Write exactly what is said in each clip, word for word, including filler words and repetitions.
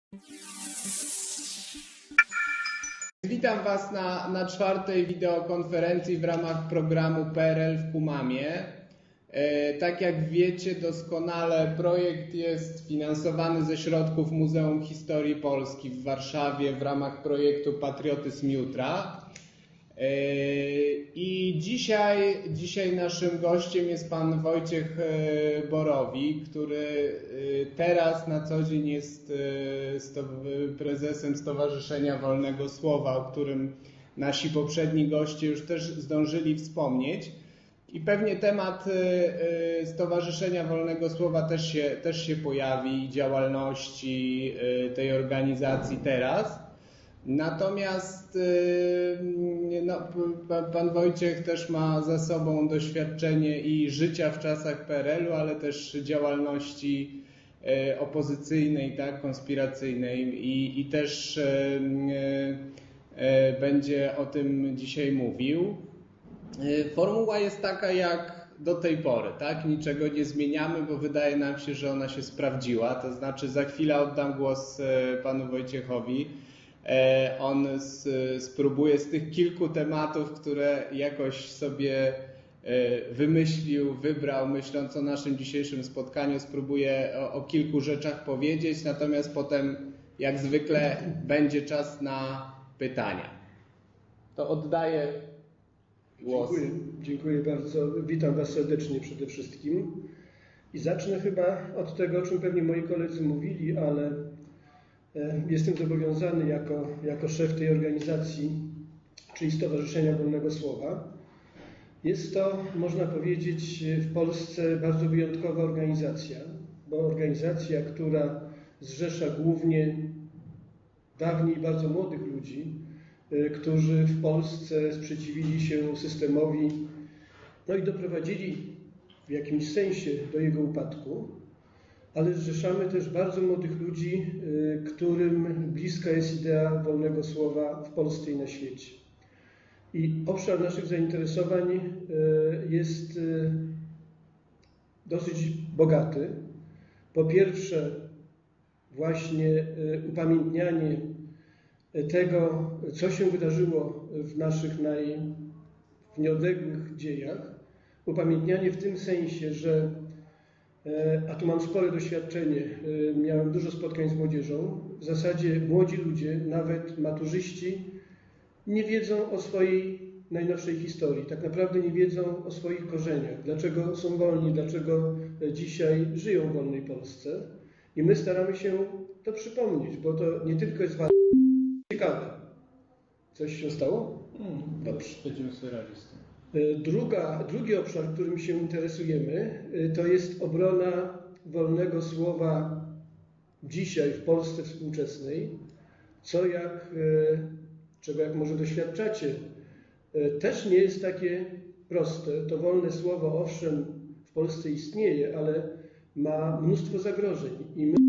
Witam Was na, na czwartej wideokonferencji w ramach programu P R L w Kumamie. E, tak jak wiecie doskonale, projekt jest finansowany ze środków Muzeum Historii Polski w Warszawie w ramach projektu Patriotyzm Jutra. E, I dzisiaj, dzisiaj naszym gościem jest pan Wojciech Borowik, który teraz na co dzień jest prezesem Stowarzyszenia Wolnego Słowa, o którym nasi poprzedni goście już też zdążyli wspomnieć. I pewnie temat Stowarzyszenia Wolnego Słowa też się, też się pojawi, działalności tej organizacji teraz. Natomiast no, pan Wojciech też ma za sobą doświadczenie i życia w czasach P R L u, ale też działalności opozycyjnej, tak, konspiracyjnej i, i też będzie o tym dzisiaj mówił. Formuła jest taka jak do tej pory, tak? Niczego nie zmieniamy, bo wydaje nam się, że ona się sprawdziła. To znaczy za chwilę oddam głos panu Wojciechowi. On spróbuje z tych kilku tematów, które jakoś sobie wymyślił, wybrał, myśląc o naszym dzisiejszym spotkaniu, spróbuje o, o kilku rzeczach powiedzieć, natomiast potem jak zwykle będzie czas na pytania. To oddaję głos. Dziękuję, dziękuję bardzo. Witam Was serdecznie przede wszystkim. I zacznę chyba od tego, o czym pewnie moi koledzy mówili, ale jestem zobowiązany jako, jako szef tej organizacji, czyli Stowarzyszenia Wolnego Słowa. Jest to, można powiedzieć, w Polsce bardzo wyjątkowa organizacja, bo organizacja, która zrzesza głównie dawniej bardzo młodych ludzi, którzy w Polsce sprzeciwili się systemowi, no i doprowadzili w jakimś sensie do jego upadku, ale zrzeszamy też bardzo młodych ludzi, którym bliska jest idea wolnego słowa w Polsce i na świecie. I obszar naszych zainteresowań jest dosyć bogaty. Po pierwsze, właśnie upamiętnianie tego, co się wydarzyło w naszych naj, w nieodległych dziejach. Upamiętnianie w tym sensie, że, a tu mam spore doświadczenie, miałem dużo spotkań z młodzieżą, w zasadzie młodzi ludzie, nawet maturzyści, nie wiedzą o swojej najnowszej historii, tak naprawdę nie wiedzą o swoich korzeniach, dlaczego są wolni, dlaczego dzisiaj żyją w wolnej Polsce. I my staramy się to przypomnieć, bo to nie tylko jest ważne, ciekawe. Coś się stało? Hmm, Dobrze. Będziemy sobie radzić z tym. Druga, drugi obszar, którym się interesujemy, to jest obrona wolnego słowa dzisiaj w Polsce współczesnej, co jak, czego jak może doświadczacie, też nie jest takie proste. To wolne słowo owszem w Polsce istnieje, ale ma mnóstwo zagrożeń i my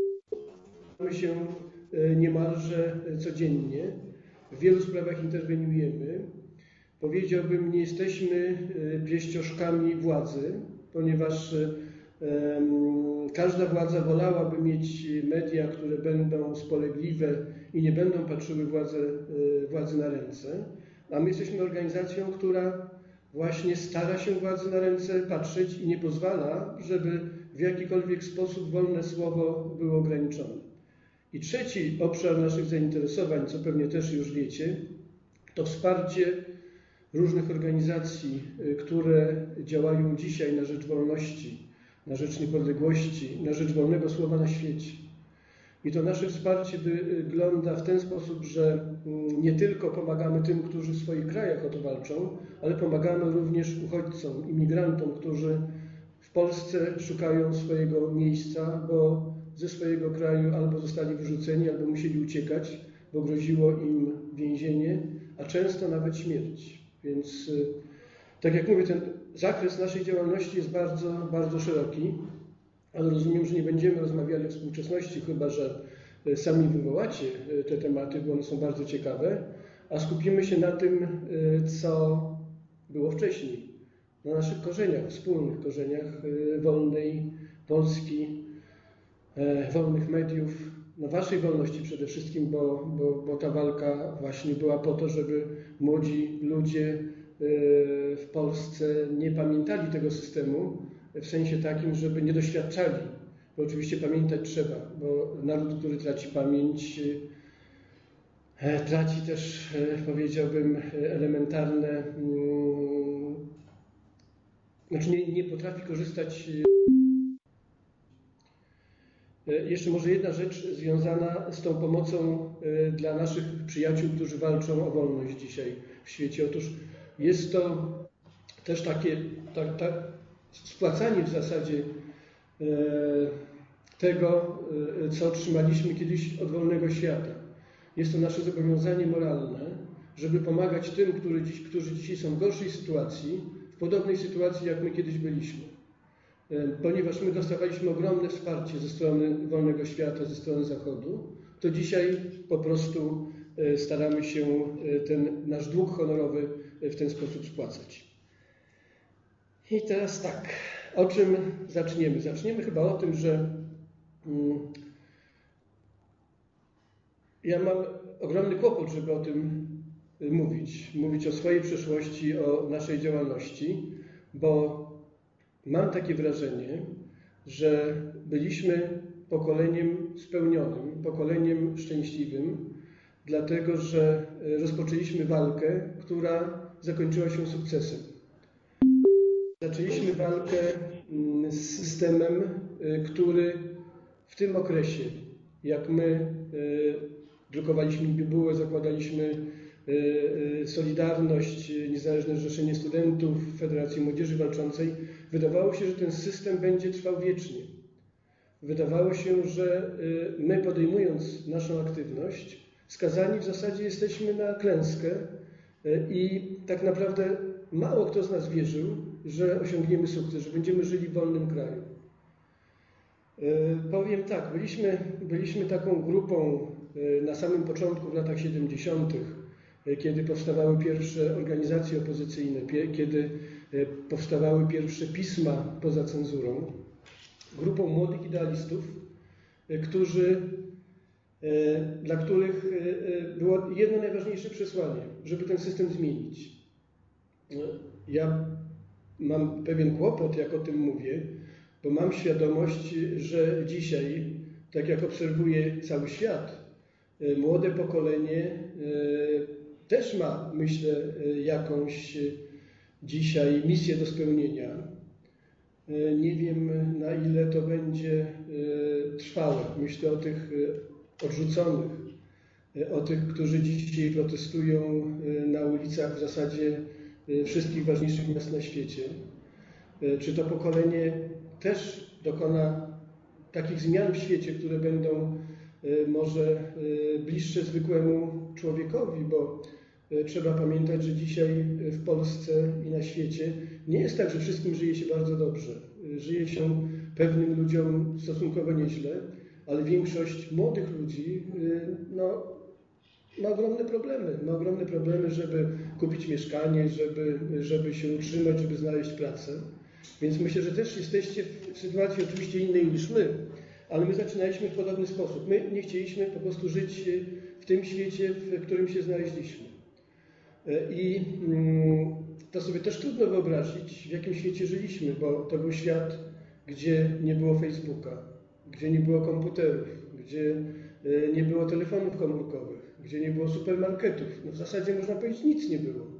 my się niemalże codziennie. W wielu sprawach interweniujemy. Powiedziałbym, nie jesteśmy pieścioszkami władzy, ponieważ um, każda władza wolałaby mieć media, które będą spolegliwe i nie będą patrzyły władzy, władzy na ręce. A my jesteśmy organizacją, która właśnie stara się władzy na ręce patrzeć i nie pozwala, żeby w jakikolwiek sposób wolne słowo było ograniczone. I trzeci obszar naszych zainteresowań, co pewnie też już wiecie, to wsparcie różnych organizacji, które działają dzisiaj na rzecz wolności, na rzecz niepodległości, na rzecz wolnego słowa na świecie. I to nasze wsparcie wygląda w ten sposób, że nie tylko pomagamy tym, którzy w swoich krajach o to walczą, ale pomagamy również uchodźcom, imigrantom, którzy w Polsce szukają swojego miejsca, bo ze swojego kraju albo zostali wyrzuceni, albo musieli uciekać, bo groziło im więzienie, a często nawet śmierć. Więc tak jak mówię, ten zakres naszej działalności jest bardzo, bardzo szeroki, ale rozumiem, że nie będziemy rozmawiali o współczesności, chyba że sami wywołacie te tematy, bo one są bardzo ciekawe, a skupimy się na tym, co było wcześniej, na naszych korzeniach, wspólnych korzeniach wolnej Polski, wolnych mediów, no waszej wolności przede wszystkim, bo, bo, bo ta walka właśnie była po to, żeby młodzi ludzie w Polsce nie pamiętali tego systemu w sensie takim, żeby nie doświadczali. Bo oczywiście pamiętać trzeba, bo naród, który traci pamięć, traci też, powiedziałbym, elementarne, znaczy nie, nie potrafi korzystać. Jeszcze może jedna rzecz związana z tą pomocą dla naszych przyjaciół, którzy walczą o wolność dzisiaj w świecie. Otóż jest to też takie tak, tak, spłacanie w zasadzie tego, co otrzymaliśmy kiedyś od wolnego świata. Jest to nasze zobowiązanie moralne, żeby pomagać tym, którzy, dziś, którzy dzisiaj są w gorszej sytuacji, w podobnej sytuacji, jak my kiedyś byliśmy. Ponieważ my dostawaliśmy ogromne wsparcie ze strony wolnego świata, ze strony Zachodu, to dzisiaj po prostu staramy się ten nasz dług honorowy w ten sposób spłacać. I teraz tak, o czym zaczniemy? Zaczniemy chyba o tym, że mm, ja mam ogromny kłopot, żeby o tym mówić, mówić o swojej przeszłości, o naszej działalności, bo mam takie wrażenie, że byliśmy pokoleniem spełnionym, pokoleniem szczęśliwym, dlatego że rozpoczęliśmy walkę, która zakończyła się sukcesem. Zaczęliśmy walkę z systemem, który w tym okresie, jak my drukowaliśmy bibułę, zakładaliśmy Solidarność, Niezależne Zrzeszenie Studentów, Federacji Młodzieży Walczącej, wydawało się, że ten system będzie trwał wiecznie. Wydawało się, że my, podejmując naszą aktywność, skazani w zasadzie jesteśmy na klęskę i tak naprawdę mało kto z nas wierzył, że osiągniemy sukces, że będziemy żyli w wolnym kraju. Powiem tak, byliśmy, byliśmy taką grupą na samym początku, w latach siedemdziesiątych, kiedy powstawały pierwsze organizacje opozycyjne, kiedy powstawały pierwsze pisma poza cenzurą, grupą młodych idealistów, którzy, dla których było jedno najważniejsze przesłanie, żeby ten system zmienić. Ja mam pewien kłopot, jak o tym mówię, bo mam świadomość, że dzisiaj, tak jak obserwuję cały świat, młode pokolenie też ma, myślę, jakąś dzisiaj misję do spełnienia. Nie wiem, na ile to będzie trwałe. Myślę o tych odrzuconych, o tych, którzy dzisiaj protestują na ulicach w zasadzie wszystkich ważniejszych miast na świecie. Czy to pokolenie też dokona takich zmian w świecie, które będą może bliższe zwykłemu człowiekowi, bo trzeba pamiętać, że dzisiaj w Polsce i na świecie nie jest tak, że wszystkim żyje się bardzo dobrze. Żyje się pewnym ludziom stosunkowo nieźle, ale większość młodych ludzi no, ma ogromne problemy. Ma ogromne problemy, żeby kupić mieszkanie, żeby, żeby się utrzymać, żeby znaleźć pracę. Więc myślę, że też jesteście w sytuacji oczywiście innej niż my, ale my zaczynaliśmy w podobny sposób. My nie chcieliśmy po prostu żyć w tym świecie, w którym się znaleźliśmy. I to sobie też trudno wyobrazić, w jakim świecie żyliśmy, bo to był świat, gdzie nie było Facebooka, gdzie nie było komputerów, gdzie nie było telefonów komórkowych, gdzie nie było supermarketów. No w zasadzie można powiedzieć, nic nie było.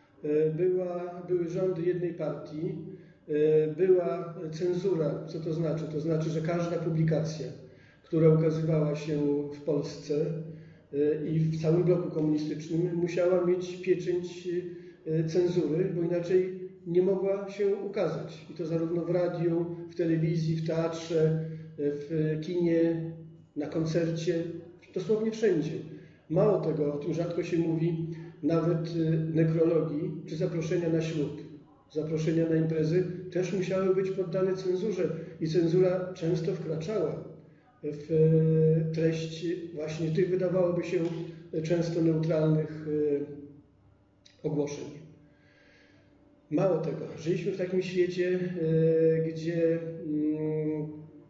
Była, były rządy jednej partii, była cenzura. Co to znaczy? To znaczy, że każda publikacja, która ukazywała się w Polsce i w całym bloku komunistycznym, musiała mieć pieczęć cenzury, bo inaczej nie mogła się ukazać. I to zarówno w radiu, w telewizji, w teatrze, w kinie, na koncercie, dosłownie wszędzie. Mało tego, o tym rzadko się mówi, nawet nekrologii czy zaproszenia na ślub, zaproszenia na imprezy też musiały być poddane cenzurze i cenzura często wkraczała w treść właśnie tych, wydawałoby się, często neutralnych ogłoszeń. Mało tego, żyliśmy w takim świecie, gdzie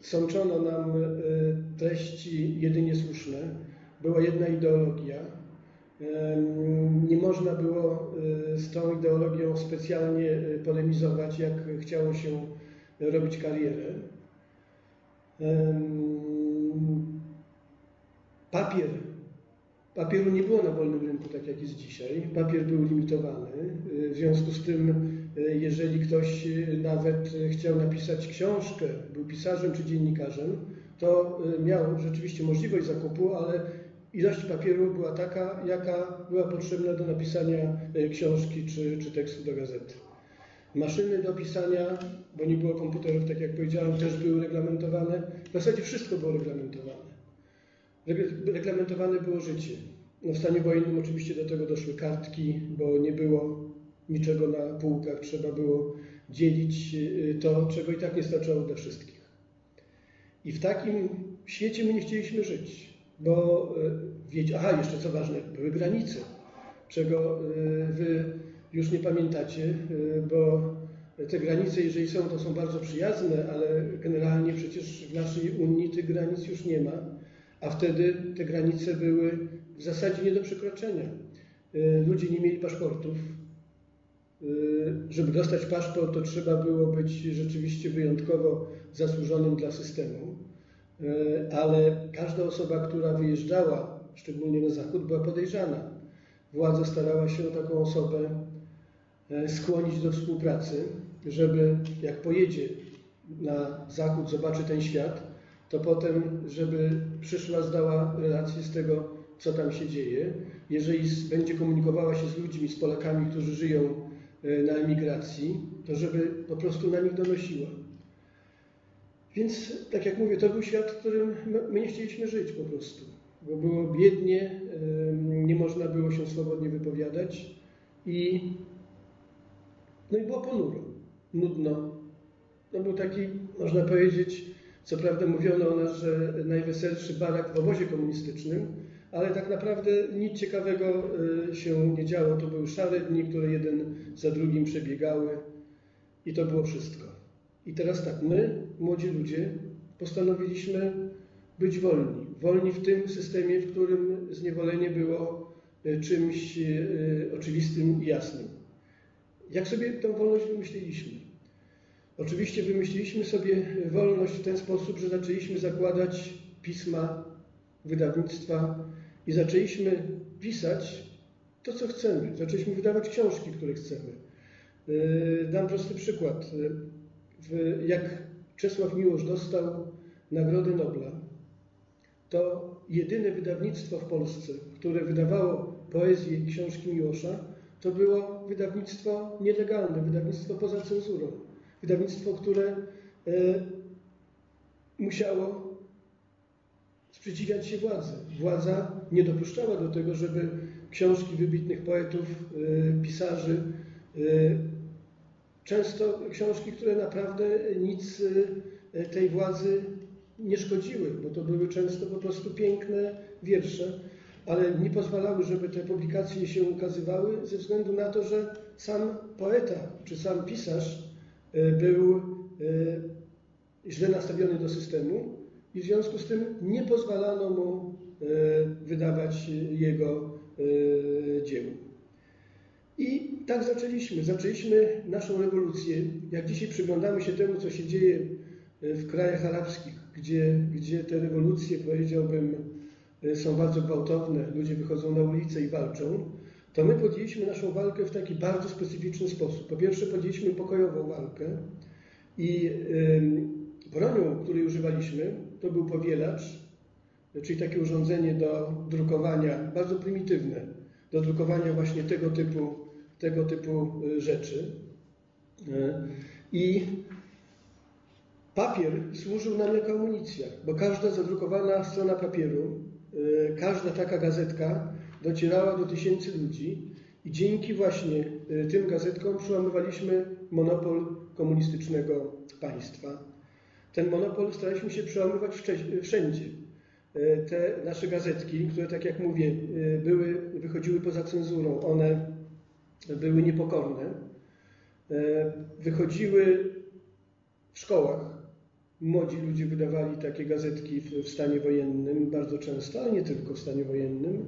sączono nam treści jedynie słuszne. Była jedna ideologia. Nie można było z tą ideologią specjalnie polemizować, jak chciało się robić karierę. Papier. Papieru nie było na wolnym rynku, tak jak jest dzisiaj. Papier był limitowany. W związku z tym, jeżeli ktoś nawet chciał napisać książkę, był pisarzem czy dziennikarzem, to miał rzeczywiście możliwość zakupu, ale ilość papieru była taka, jaka była potrzebna do napisania książki czy, czy tekstu do gazety. Maszyny do pisania, bo nie było komputerów, tak jak powiedziałem, też były reglamentowane. W zasadzie wszystko było reglamentowane. Reglamentowane było życie. No w stanie wojennym oczywiście do tego doszły kartki, bo nie było niczego na półkach. Trzeba było dzielić to, czego i tak nie starczało dla wszystkich. I w takim świecie my nie chcieliśmy żyć, bo wiecie, aha, jeszcze co ważne, były granice, czego wy już nie pamiętacie, bo te granice, jeżeli są, to są bardzo przyjazne, ale generalnie przecież w naszej Unii tych granic już nie ma, a wtedy te granice były w zasadzie nie do przekroczenia. Ludzie nie mieli paszportów. Żeby dostać paszport, to trzeba było być rzeczywiście wyjątkowo zasłużonym dla systemu, ale każda osoba, która wyjeżdżała, szczególnie na zachód, była podejrzana. Władza starała się taką osobę skłonić do współpracy, żeby jak pojedzie na zachód, zobaczy ten świat, to potem, żeby przyszła, zdała relację z tego, co tam się dzieje. Jeżeli będzie komunikowała się z ludźmi, z Polakami, którzy żyją na emigracji, to żeby po prostu na nich donosiła. Więc, tak jak mówię, to był świat, w którym my nie chcieliśmy żyć po prostu, bo było biednie, nie można było się swobodnie wypowiadać i no i było ponuro, nudno. To był taki, można powiedzieć, co prawda mówiono o nas, że najweselszy barak w obozie komunistycznym, ale tak naprawdę nic ciekawego się nie działo. To były szare dni, które jeden za drugim przebiegały i to było wszystko. I teraz tak, my, młodzi ludzie, postanowiliśmy być wolni. Wolni w tym systemie, w którym zniewolenie było czymś oczywistym i jasnym. Jak sobie tę wolność wymyśliliśmy? Oczywiście wymyśliliśmy sobie wolność w ten sposób, że zaczęliśmy zakładać pisma, wydawnictwa i zaczęliśmy pisać to, co chcemy. Zaczęliśmy wydawać książki, które chcemy. Dam prosty przykład. Jak Czesław Miłosz dostał Nagrodę Nobla, to jedyne wydawnictwo w Polsce, które wydawało poezję i książki Miłosza, to było wydawnictwo nielegalne, wydawnictwo poza cenzurą. Wydawnictwo, które e, musiało sprzeciwiać się władzy. Władza nie dopuszczała do tego, żeby książki wybitnych poetów, e, pisarzy, e, często książki, które naprawdę nic e, tej władzy nie szkodziły, bo to były często po prostu piękne wiersze, ale nie pozwalały, żeby te publikacje się ukazywały ze względu na to, że sam poeta czy sam pisarz był źle nastawiony do systemu i w związku z tym nie pozwalano mu wydawać jego dzieł. I tak zaczęliśmy. Zaczęliśmy naszą rewolucję. Jak dzisiaj przyglądamy się temu, co się dzieje w krajach arabskich, gdzie, gdzie te rewolucje, powiedziałbym, są bardzo gwałtowne, ludzie wychodzą na ulicę i walczą, to my podjęliśmy naszą walkę w taki bardzo specyficzny sposób. Po pierwsze, podjęliśmy pokojową walkę i yy, bronią, której używaliśmy, to był powielacz, czyli takie urządzenie do drukowania, bardzo prymitywne, do drukowania właśnie tego typu, tego typu rzeczy. Yy, I papier służył nam jako amunicja, bo każda zadrukowana strona papieru, yy, każda taka gazetka docierała do tysięcy ludzi i dzięki właśnie tym gazetkom przełamywaliśmy monopol komunistycznego państwa. Ten monopol staraliśmy się przełamywać wszędzie. Te nasze gazetki, które, tak jak mówię, były, wychodziły poza cenzurą, one były niepokorne, wychodziły w szkołach, Młodzi ludzie wydawali takie gazetki w stanie wojennym bardzo często, ale nie tylko w stanie wojennym.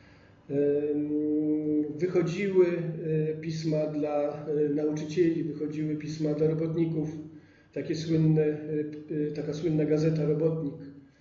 Wychodziły pisma dla nauczycieli, wychodziły pisma dla robotników. Takie słynne, taka słynna gazeta Robotnik,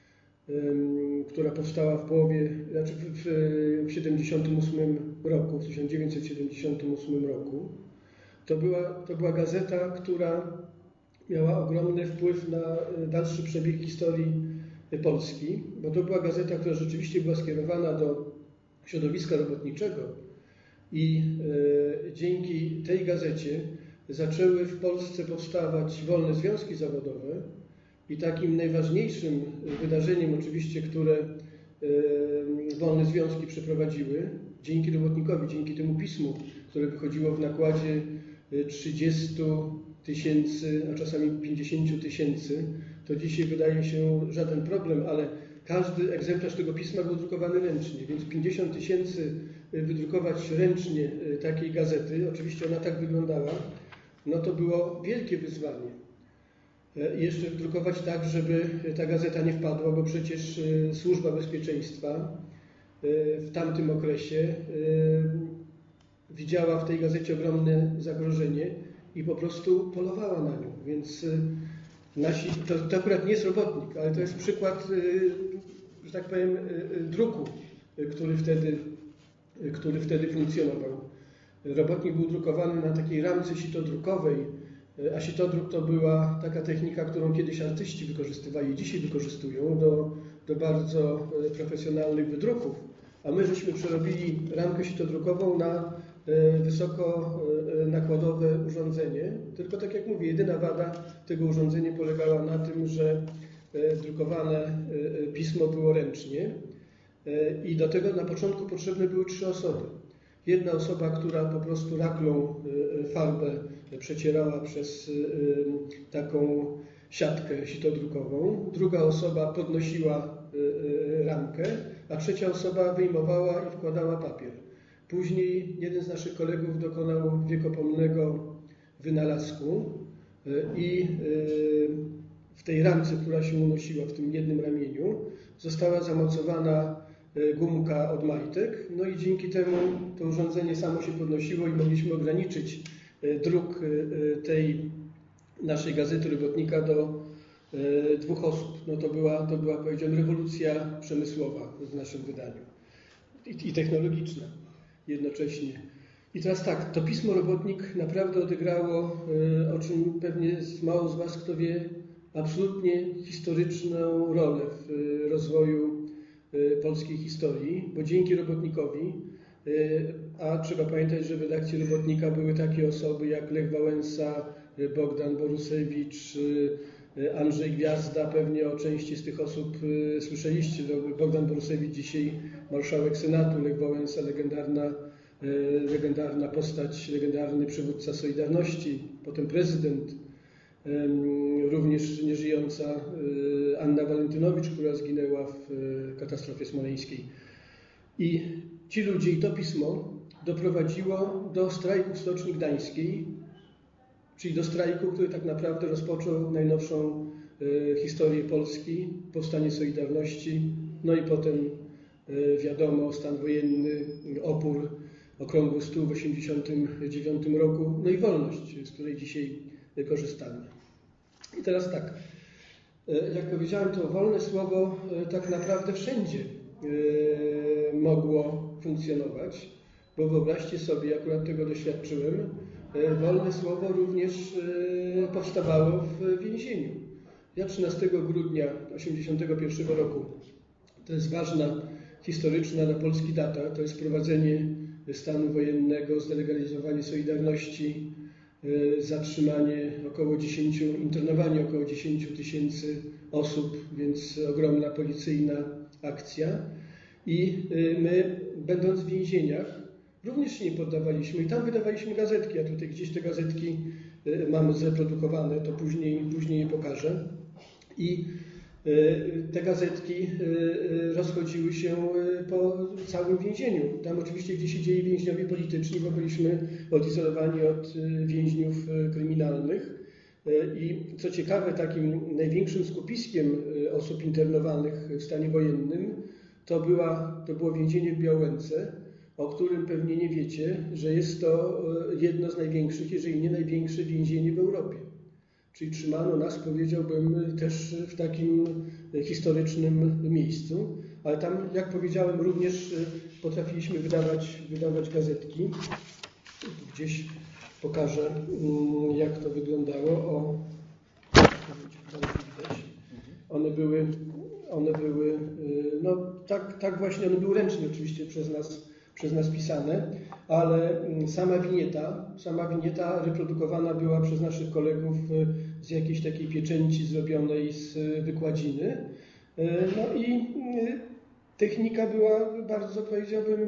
która powstała w połowie, znaczy w tysiąc dziewięćset siedemdziesiątym ósmym roku, w tysiąc dziewięćset siedemdziesiątym ósmym roku. To była, to była gazeta, która miała ogromny wpływ na dalszy przebieg historii Polski, bo to była gazeta, która rzeczywiście była skierowana do środowiska robotniczego i e, dzięki tej gazecie zaczęły w Polsce powstawać wolne związki zawodowe i takim najważniejszym wydarzeniem oczywiście, które e, wolne związki przeprowadziły, dzięki robotnikowi, dzięki temu pismu, które wychodziło w nakładzie trzydziestu tysięcy, a czasami pięćdziesięciu tysięcy, to dzisiaj wydaje się żaden problem, ale każdy egzemplarz tego pisma był drukowany ręcznie, więc pięćdziesiąt tysięcy wydrukować ręcznie takiej gazety, oczywiście ona tak wyglądała, no to było wielkie wyzwanie. I jeszcze drukować tak, żeby ta gazeta nie wpadła, bo przecież Służba Bezpieczeństwa w tamtym okresie widziała w tej gazecie ogromne zagrożenie i po prostu polowała na nią. Więc nasi, to, to akurat nie jest robotnik, ale to jest przykład, że tak powiem, druku, który wtedy, który wtedy funkcjonował. Robotnik był drukowany na takiej ramce sitodrukowej, a sitodruk to była taka technika, którą kiedyś artyści wykorzystywali, dzisiaj wykorzystują do, do bardzo profesjonalnych wydruków. A my żeśmy przerobili ramkę sitodrukową na wysoko nakładowe urządzenie. Tylko tak jak mówię, jedyna wada tego urządzenia polegała na tym, że drukowane pismo było ręcznie i do tego na początku potrzebne były trzy osoby. Jedna osoba, która po prostu raklą farbę przecierała przez taką siatkę sitodrukową, druga osoba podnosiła ramkę, a trzecia osoba wyjmowała i wkładała papier. Później jeden z naszych kolegów dokonał wiekopomnego wynalazku i w tej ramce, która się unosiła w tym jednym ramieniu, została zamocowana gumka od majtek, no i dzięki temu to urządzenie samo się podnosiło i mogliśmy ograniczyć druk tej naszej gazety Robotnika do dwóch osób. No to była, to była, powiedziałem, rewolucja przemysłowa w naszym wydaniu i, i technologiczna jednocześnie. I teraz tak, to pismo Robotnik naprawdę odegrało, o czym pewnie mało z Was kto wie, absolutnie historyczną rolę w rozwoju polskiej historii, bo dzięki Robotnikowi, a trzeba pamiętać, że w redakcji Robotnika były takie osoby jak Lech Wałęsa, Bogdan Borusewicz, Andrzej Gwiazda, pewnie o części z tych osób słyszeliście. Bogdan Borusewicz dzisiaj marszałek Senatu, Lech Wałęsa legendarna, legendarna postać, legendarny przywódca Solidarności, potem prezydent, również nieżyjąca Anna Walentynowicz, która zginęła w katastrofie smoleńskiej. I ci ludzie i to pismo doprowadziło do strajku w Stoczni Gdańskiej, czyli do strajku, który tak naprawdę rozpoczął najnowszą historię Polski, powstanie Solidarności, no i potem wiadomo, stan wojenny, opór, okrągły stół w tysiąc dziewięćset osiemdziesiątym dziewiątym roku, no i wolność, z której dzisiaj korzystamy. I teraz tak, jak powiedziałem, to wolne słowo tak naprawdę wszędzie mogło funkcjonować, bo wyobraźcie sobie, akurat tego doświadczyłem, wolne słowo również powstawało w więzieniu. Ja trzynastego grudnia tysiąc dziewięćset osiemdziesiątego pierwszego roku, to jest ważna historyczna dla Polski data, to jest wprowadzenie stanu wojennego, zdelegalizowanie Solidarności, zatrzymanie około dziesięciu, internowanie około dziesięciu tysięcy osób, więc ogromna policyjna akcja. I my, będąc w więzieniach, również się nie poddawaliśmy i tam wydawaliśmy gazetki, a tutaj gdzieś te gazetki mamy zreprodukowane, to później, później je pokażę. I te gazetki rozchodziły się po całym więzieniu. Tam oczywiście, gdzie siedzieli więźniowie polityczni, bo byliśmy odizolowani od więźniów kryminalnych. I co ciekawe, takim największym skupiskiem osób internowanych w stanie wojennym to, była, to było więzienie w Białęce, o którym pewnie nie wiecie, że jest to jedno z największych, jeżeli nie największe więzienie w Europie. Czyli trzymano nas, powiedziałbym, też w takim historycznym miejscu. Ale tam, jak powiedziałem, również potrafiliśmy wydawać, wydawać gazetki. Gdzieś pokażę, jak to wyglądało. O, one były, one były, no tak, tak właśnie, one były ręcznie oczywiście przez nas, przez nas pisane, ale sama winieta, sama winieta reprodukowana była przez naszych kolegów z jakiejś takiej pieczęci zrobionej z wykładziny. No i technika była bardzo, powiedziałbym,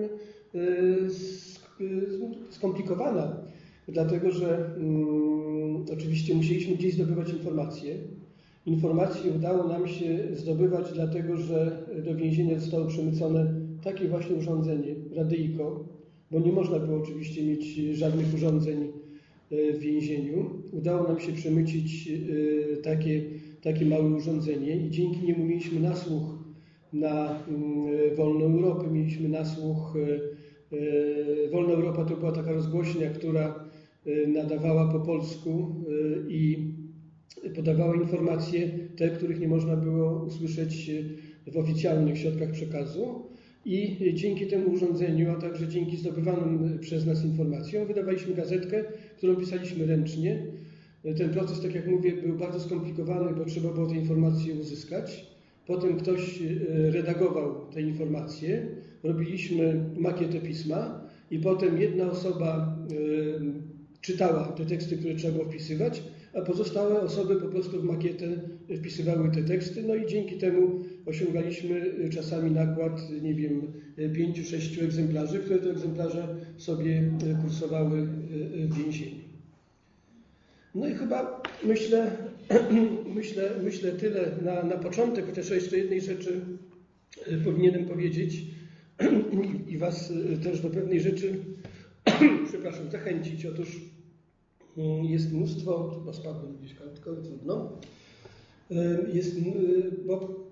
skomplikowana, dlatego że um, oczywiście musieliśmy gdzieś zdobywać informacje. Informacje udało nam się zdobywać dlatego, że do więzienia zostało przemycone takie właśnie urządzenie, radyjko, bo nie można było oczywiście mieć żadnych urządzeń w więzieniu. Udało nam się przemycić takie, takie małe urządzenie i dzięki niemu mieliśmy nasłuch na Wolną Europę, mieliśmy nasłuch. Wolna Europa to była taka rozgłośnia, która nadawała po polsku i podawała informacje, te, których nie można było usłyszeć w oficjalnych środkach przekazu. I dzięki temu urządzeniu, a także dzięki zdobywanym przez nas informacjom, wydawaliśmy gazetkę, którą pisaliśmy ręcznie. Ten proces, tak jak mówię, był bardzo skomplikowany, bo trzeba było te informacje uzyskać. Potem ktoś redagował te informacje, robiliśmy makietę pisma i potem jedna osoba czytała te teksty, które trzeba było wpisywać, a pozostałe osoby po prostu w makietę wpisywały te teksty, no i dzięki temu osiągaliśmy czasami nakład, nie wiem, pięciu, sześciu egzemplarzy, które te egzemplarze sobie kursowały w więzieniu. No i chyba myślę, myślę, myślę tyle na, na początek, chociaż jeszcze jednej rzeczy powinienem powiedzieć i Was też do pewnej rzeczy, przepraszam, zachęcić. Otóż jest mnóstwo, chyba spadłem gdzieś kartką, trudno, jest, bo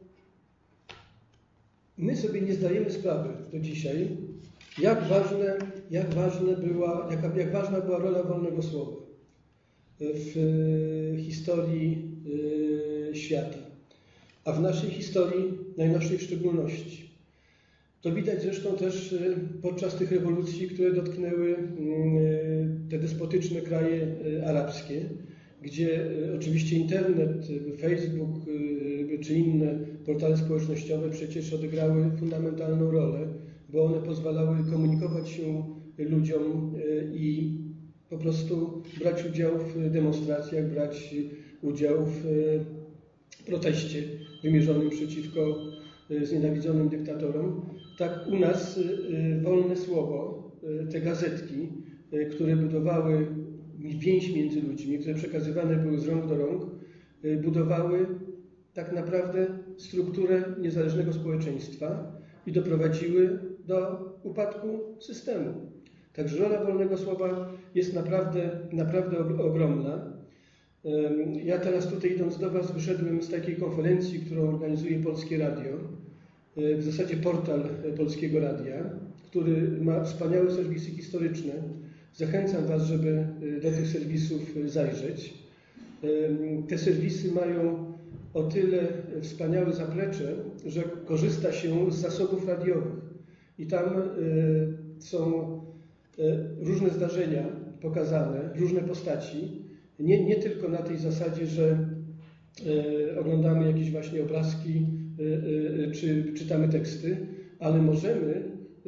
my sobie nie zdajemy sprawy do dzisiaj, jak ważne, jak ważne była, jak, jak ważna była rola wolnego słowa w historii świata, a w naszej historii najnowszej w szczególności. To widać zresztą też podczas tych rewolucji, które dotknęły te despotyczne kraje arabskie, gdzie oczywiście internet, Facebook czy inne portale społecznościowe przecież odegrały fundamentalną rolę, bo one pozwalały komunikować się ludziom i po prostu brać udział w demonstracjach, brać udział w proteście wymierzonym przeciwko znienawidzonym dyktatorom. Tak u nas wolne słowo, te gazetki, które budowały więź między ludźmi, które przekazywane były z rąk do rąk, budowały tak naprawdę strukturę niezależnego społeczeństwa i doprowadziły do upadku systemu. Także rola wolnego słowa jest naprawdę, naprawdę ogromna. Ja teraz tutaj idąc do Was wyszedłem z takiej konferencji, którą organizuje Polskie Radio, w zasadzie portal Polskiego Radia, który ma wspaniałe serwisy historyczne. Zachęcam Was, żeby do tych serwisów zajrzeć. Te serwisy mają o tyle wspaniałe zaplecze, że korzysta się z zasobów radiowych i tam są różne zdarzenia pokazane, różne postaci, nie, nie tylko na tej zasadzie, że oglądamy jakieś właśnie obrazki czy czytamy teksty, ale możemy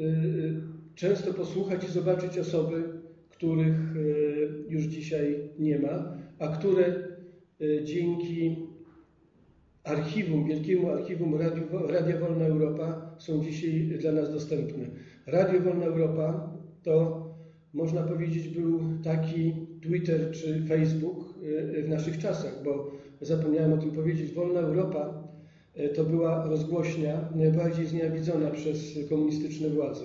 często posłuchać i zobaczyć osoby, których już dzisiaj nie ma, a które dzięki archiwum, wielkiemu archiwum Radiu, Radia Wolna Europa są dzisiaj dla nas dostępne. Radio Wolna Europa to, można powiedzieć, był taki Twitter czy Facebook w naszych czasach, bo zapomniałem o tym powiedzieć. Wolna Europa to była rozgłośnia najbardziej znienawidzona przez komunistyczne władze.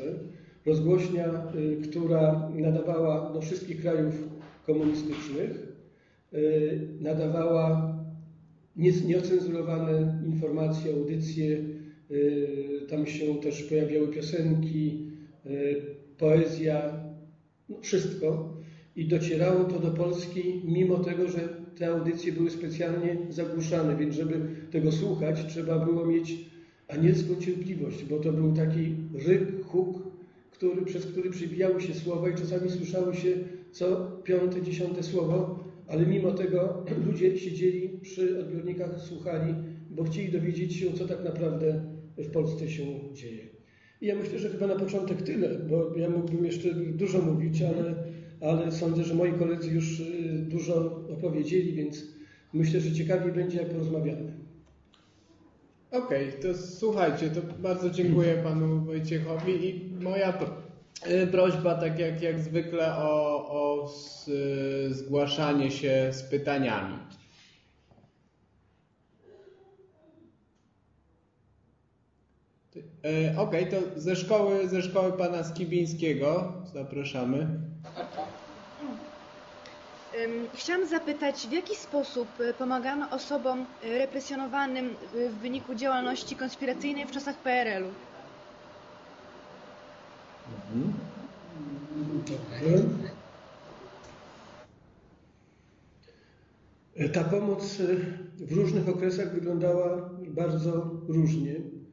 Rozgłośnia, która nadawała do wszystkich krajów komunistycznych nadawała nieocenzurowane informacje, audycje. Tam się też pojawiały piosenki, poezja, no wszystko. I docierało to do Polski, mimo tego, że te audycje były specjalnie zagłuszane, więc żeby tego słuchać, trzeba było mieć anielską cierpliwość, bo to był taki ryk, huk, który, przez który przybijały się słowa i czasami słyszały się co piąte, dziesiąte słowo, ale mimo tego ludzie siedzieli przy odbiornikach, słuchali, bo chcieli dowiedzieć się, co tak naprawdę w Polsce się dzieje. I ja myślę, że chyba na początek tyle, bo ja mógłbym jeszcze dużo mówić, ale, ale sądzę, że moi koledzy już dużo opowiedzieli, więc myślę, że ciekawiej będzie, jak porozmawiamy. Okej, okay, to słuchajcie, to bardzo dziękuję panu Wojciechowi i moja prośba, tak jak, jak zwykle, o, o zgłaszanie się z pytaniami. Okej, okay, to ze szkoły, ze szkoły pana Skibińskiego zapraszamy. Chciałam zapytać, w jaki sposób pomagano osobom represjonowanym w wyniku działalności konspiracyjnej w czasach P R L-u? Mhm. Dobrze. Ta pomoc w różnych okresach wyglądała bardzo różnie,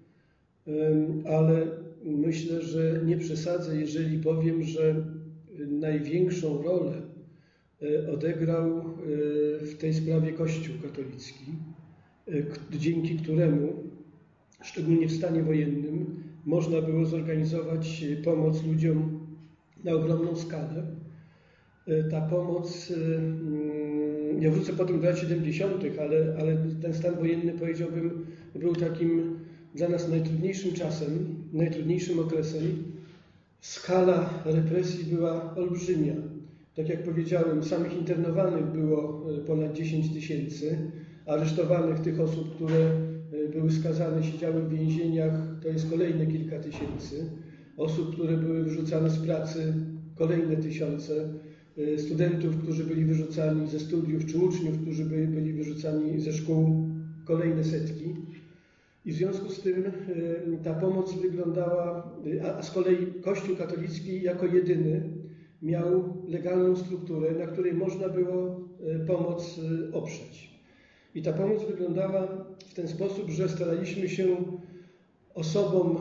ale myślę, że nie przesadzę, jeżeli powiem, że największą rolę odegrał w tej sprawie Kościół katolicki, dzięki któremu, szczególnie w stanie wojennym, można było zorganizować pomoc ludziom na ogromną skalę. Ta pomoc, ja wrócę potem do lat siedemdziesiątych, ale, ale ten stan wojenny, powiedziałbym, był takim dla nas najtrudniejszym czasem, najtrudniejszym okresem. Skala represji była olbrzymia. Tak jak powiedziałem, samych internowanych było ponad dziesięć tysięcy, aresztowanych tych osób, które były skazane, siedziały w więzieniach, to jest kolejne kilka tysięcy. Osób, które były wyrzucane z pracy, kolejne tysiące. Studentów, którzy byli wyrzucani ze studiów, czy uczniów, którzy byli, byli wyrzucani ze szkół, kolejne setki. I w związku z tym ta pomoc wyglądała, a z kolei Kościół katolicki jako jedyny miał legalną strukturę, na której można było pomoc oprzeć. I ta pomoc wyglądała w ten sposób, że staraliśmy się osobom,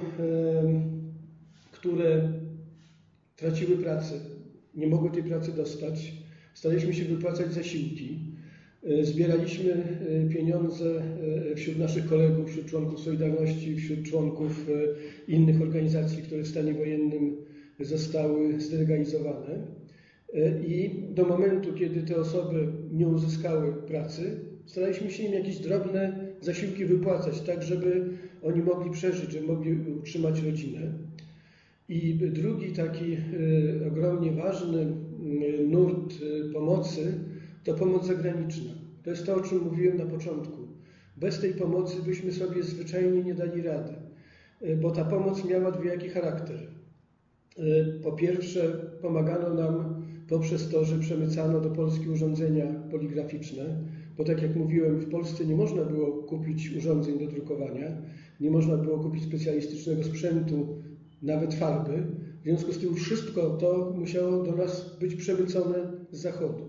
które traciły pracę, nie mogły tej pracy dostać, staraliśmy się wypłacać zasiłki. Zbieraliśmy pieniądze wśród naszych kolegów, wśród członków Solidarności, wśród członków innych organizacji, które w stanie wojennym zostały zdelegalizowane. I do momentu, kiedy te osoby nie uzyskały pracy, staraliśmy się im jakieś drobne zasiłki wypłacać, tak żeby oni mogli przeżyć, żeby mogli utrzymać rodzinę. I drugi taki ogromnie ważny nurt pomocy to pomoc zagraniczna. To jest to, o czym mówiłem na początku. Bez tej pomocy byśmy sobie zwyczajnie nie dali rady, bo ta pomoc miała dwojaki charakter. Po pierwsze, pomagano nam poprzez to, że przemycano do Polski urządzenia poligraficzne, bo tak jak mówiłem, w Polsce nie można było kupić urządzeń do drukowania, nie można było kupić specjalistycznego sprzętu, nawet farby. W związku z tym wszystko to musiało do nas być przemycone z zachodu.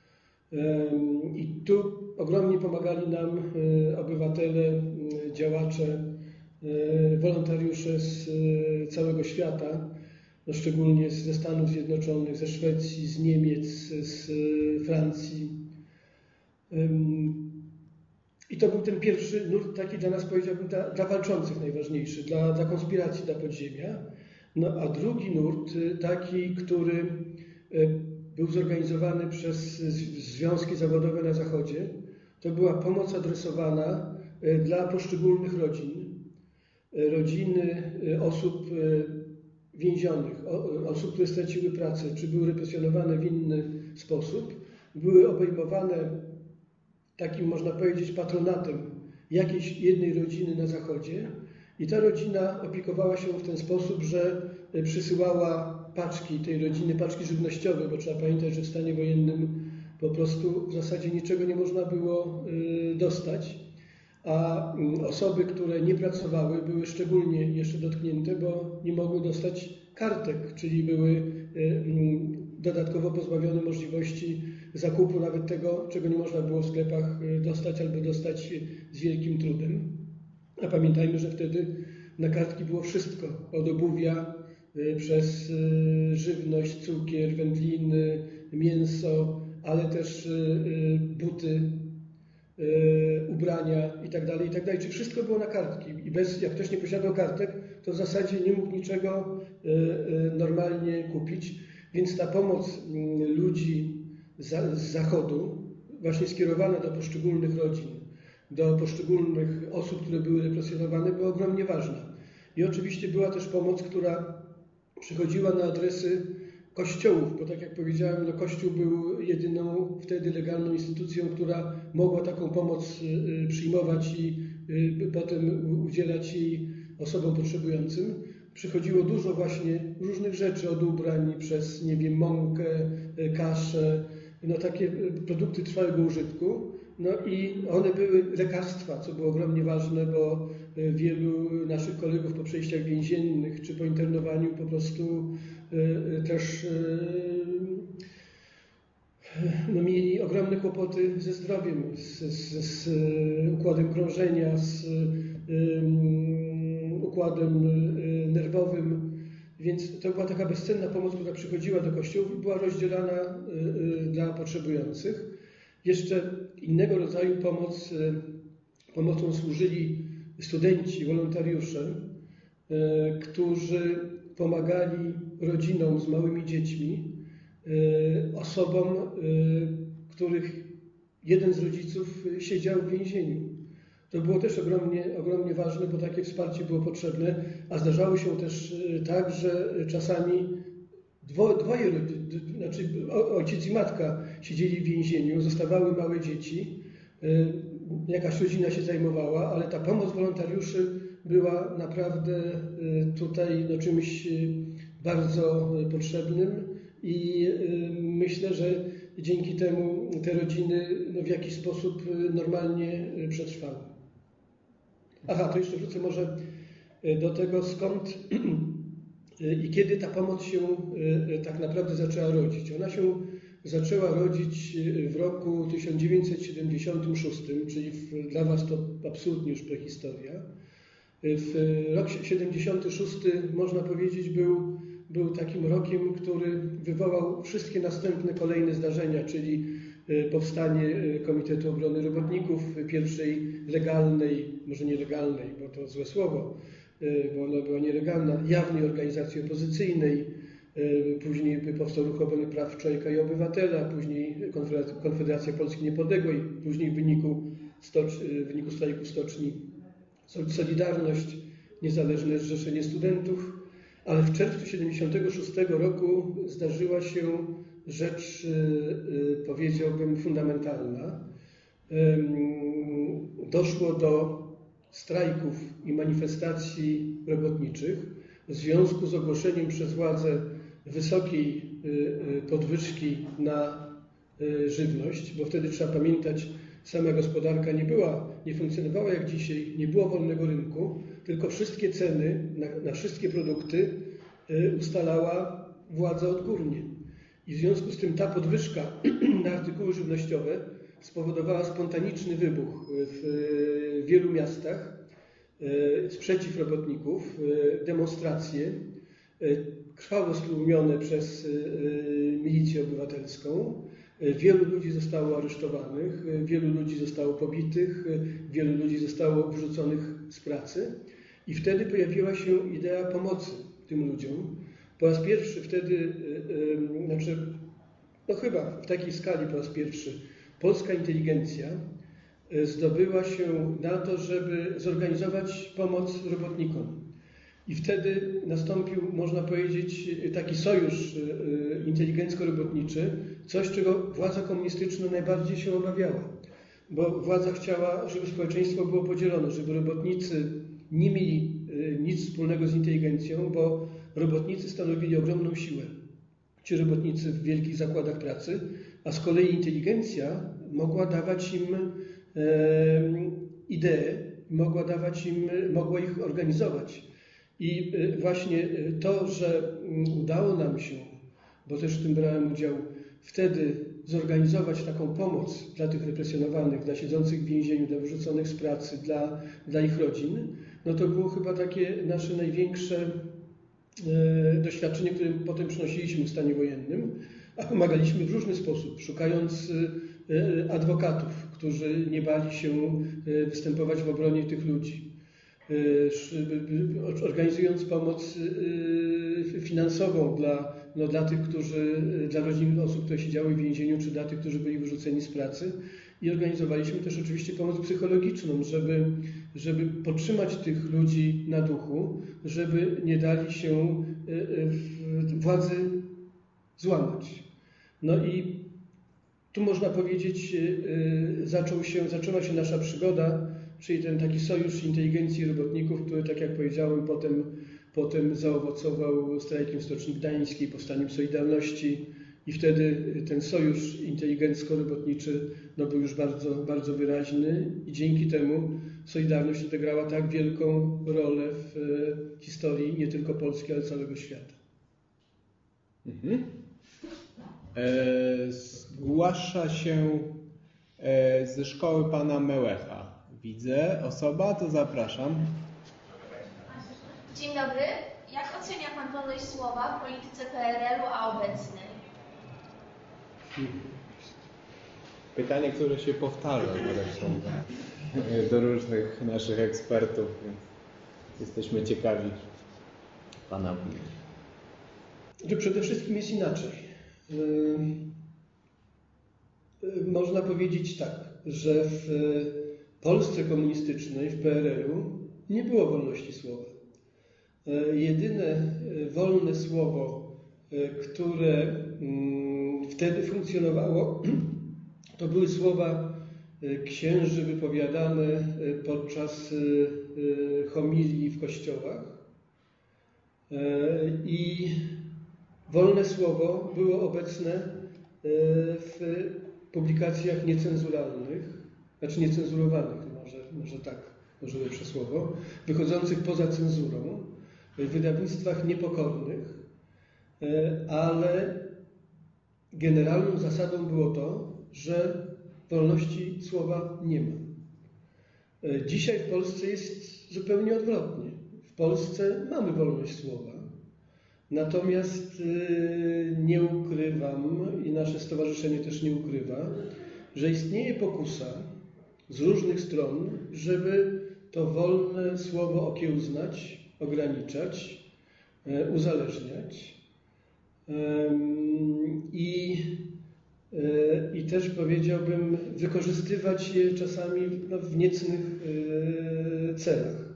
I tu ogromnie pomagali nam obywatele, działacze, wolontariusze z całego świata, no szczególnie ze Stanów Zjednoczonych, ze Szwecji, z Niemiec, z Francji. I to był ten pierwszy nurt, taki dla nas, powiedziałbym, dla, dla walczących najważniejszy, dla, dla konspiracji, dla podziemia. No a drugi nurt, taki, który był zorganizowany przez związki zawodowe na Zachodzie, to była pomoc adresowana dla poszczególnych rodzin. Rodziny osób więzionych, osób, które straciły pracę, czy były represjonowane w inny sposób, były obejmowane takim, można powiedzieć, patronatem jakiejś jednej rodziny na Zachodzie i ta rodzina opiekowała się w ten sposób, że przysyłała paczki tej rodziny, paczki żywnościowe, bo trzeba pamiętać, że w stanie wojennym po prostu w zasadzie niczego nie można było dostać, a osoby, które nie pracowały, były szczególnie jeszcze dotknięte, bo nie mogły dostać kartek, czyli były dodatkowo pozbawione możliwości zakupu nawet tego, czego nie można było w sklepach dostać albo dostać z wielkim trudem. A pamiętajmy, że wtedy na kartki było wszystko, od obuwia przez żywność, cukier, wędliny, mięso, ale też buty, ubrania itd., itd. Czyli wszystko było na kartki i bez, jak ktoś nie posiadał kartek, to w zasadzie nie mógł niczego normalnie kupić. Więc ta pomoc ludzi z zachodu, właśnie skierowana do poszczególnych rodzin, do poszczególnych osób, które były represjonowane, była ogromnie ważna. I oczywiście była też pomoc, która przychodziła na adresy kościołów, bo tak jak powiedziałem, no Kościół był jedyną wtedy legalną instytucją, która mogła taką pomoc przyjmować i potem udzielać jej osobom potrzebującym. Przychodziło dużo właśnie różnych rzeczy, od ubrań przez, nie wiem, mąkę, kaszę, no takie produkty trwałego użytku. No i one były lekarstwa, co było ogromnie ważne, bo wielu naszych kolegów po przejściach więziennych czy po internowaniu po prostu też no, mieli ogromne kłopoty ze zdrowiem, z, z, z układem krążenia, z um, układem nerwowym. Więc to była taka bezcenna pomoc, która przychodziła do kościołów i była rozdzielana dla potrzebujących. Jeszcze innego rodzaju pomoc, pomocą służyli studenci, wolontariusze, którzy pomagali rodzinom z małymi dziećmi, osobom, których jeden z rodziców siedział w więzieniu. To było też ogromnie, ogromnie ważne, bo takie wsparcie było potrzebne, a zdarzało się też tak, że czasami dwo, dwoje, znaczy ojciec i matka siedzieli w więzieniu, zostawały małe dzieci, jakaś rodzina się zajmowała, ale ta pomoc wolontariuszy była naprawdę tutaj no, czymś bardzo potrzebnym i myślę, że dzięki temu te rodziny no, w jakiś sposób normalnie przetrwały. Aha, to jeszcze wrócę może do tego, skąd i kiedy ta pomoc się tak naprawdę zaczęła rodzić. Ona się zaczęła rodzić w roku tysiąc dziewięćset siedemdziesiątym szóstym, czyli w, dla Was to absolutnie już prehistoria. W rok siedemdziesiąty szósty, można powiedzieć, był, był takim rokiem, który wywołał wszystkie następne kolejne zdarzenia, czyli powstanie Komitetu Obrony Robotników, pierwszej legalnej, może nielegalnej, bo to złe słowo, bo ona była nielegalna, jawnej organizacji opozycyjnej. Później powstał Ruch Obrony Praw Człowieka i Obywatela, później Konfederacja Polski Niepodległej, później w wyniku, stocz, w wyniku strajku stoczni Solidarność, Niezależne Zrzeszenie Studentów. Ale w czerwcu siedemdziesiątego szóstego roku zdarzyła się rzecz, powiedziałbym, fundamentalna. Doszło do strajków i manifestacji robotniczych w związku z ogłoszeniem przez władze wysokiej podwyżki na żywność, bo wtedy trzeba pamiętać, sama gospodarka nie była, nie funkcjonowała jak dzisiaj, nie było wolnego rynku, tylko wszystkie ceny na, na wszystkie produkty ustalała władza odgórnie. I w związku z tym ta podwyżka na artykuły żywnościowe spowodowała spontaniczny wybuch w wielu miastach, sprzeciw robotników, demonstracje, krwawo stłumione przez milicję obywatelską. Wielu ludzi zostało aresztowanych, wielu ludzi zostało pobitych, wielu ludzi zostało wyrzuconych z pracy. I wtedy pojawiła się idea pomocy tym ludziom. Po raz pierwszy wtedy, znaczy, no chyba w takiej skali po raz pierwszy, polska inteligencja zdobyła się na to, żeby zorganizować pomoc robotnikom. I wtedy nastąpił, można powiedzieć, taki sojusz inteligencko-robotniczy, coś, czego władza komunistyczna najbardziej się obawiała. Bo władza chciała, żeby społeczeństwo było podzielone, żeby robotnicy nie mieli nic wspólnego z inteligencją, bo robotnicy stanowili ogromną siłę. Ci robotnicy w wielkich zakładach pracy, a z kolei inteligencja mogła dawać im idee, mogła dawać im, mogła ich organizować. I właśnie to, że udało nam się, bo też w tym brałem udział, wtedy zorganizować taką pomoc dla tych represjonowanych, dla siedzących w więzieniu, dla wyrzuconych z pracy, dla, dla ich rodzin, no to było chyba takie nasze największe e, doświadczenie, które potem przynosiliśmy w stanie wojennym, a pomagaliśmy w różny sposób, szukając e, adwokatów, którzy nie bali się e, występować w obronie tych ludzi, e, organizując pomoc e, finansową dla No, dla tych, którzy, dla rodzin osób, które siedziały w więzieniu, czy dla tych, którzy byli wyrzuceni z pracy. I organizowaliśmy też oczywiście pomoc psychologiczną, żeby, żeby podtrzymać tych ludzi na duchu, żeby nie dali się władzy złamać. No i tu można powiedzieć, zaczął się, zaczęła się nasza przygoda, czyli ten taki sojusz inteligencji i robotników, który, tak jak powiedziałem, potem Potem zaowocował strajkiem w Stoczni Gdańskiej, powstaniem Solidarności i wtedy ten sojusz inteligencko-robotniczy no, był już bardzo, bardzo wyraźny i dzięki temu Solidarność odegrała tak wielką rolę w historii nie tylko Polski, ale całego świata. Mhm. E, zgłasza się e, ze szkoły pana Mełecha. Widzę osoba, to zapraszam. Dzień dobry. Jak ocenia Pan wolność słowa w polityce P R L u a obecnej? Pytanie, które się powtarza zresztą do różnych naszych ekspertów, więc jesteśmy ciekawi Pana opinii. Że przede wszystkim jest inaczej. Można powiedzieć tak, że w Polsce komunistycznej, w P R L u nie było wolności słowa. Jedyne wolne słowo, które wtedy funkcjonowało, to były słowa księży wypowiadane podczas homilii w kościołach. I wolne słowo było obecne w publikacjach niecenzuralnych, znaczy niecenzurowanych, może, może tak, może lepsze słowo, wychodzących poza cenzurą, w wydawnictwach niepokornych, ale generalną zasadą było to, że wolności słowa nie ma. Dzisiaj w Polsce jest zupełnie odwrotnie. W Polsce mamy wolność słowa, natomiast nie ukrywam i nasze stowarzyszenie też nie ukrywa, że istnieje pokusa z różnych stron, żeby to wolne słowo okiełznać, ograniczać, uzależniać i, i też powiedziałbym wykorzystywać je czasami no, w niecnych celach.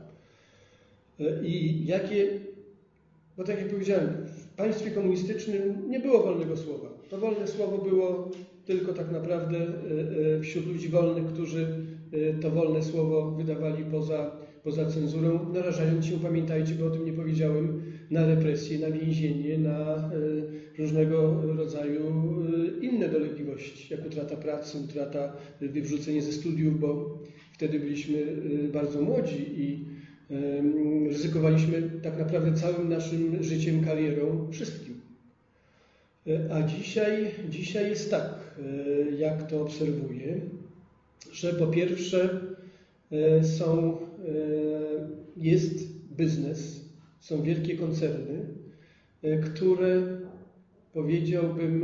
I jakie, bo tak jak powiedziałem, w państwie komunistycznym nie było wolnego słowa. To wolne słowo było tylko tak naprawdę wśród ludzi wolnych, którzy to wolne słowo wydawali poza, poza cenzurą, narażając się, pamiętajcie, bo o tym nie powiedziałem, na represje, na więzienie, na różnego rodzaju inne dolegliwości, jak utrata pracy, utrata, wyrzucenie ze studiów, bo wtedy byliśmy bardzo młodzi i ryzykowaliśmy tak naprawdę całym naszym życiem, karierą, wszystkim. A dzisiaj, dzisiaj jest tak, jak to obserwuję, że po pierwsze są, jest biznes, są wielkie koncerny, które powiedziałbym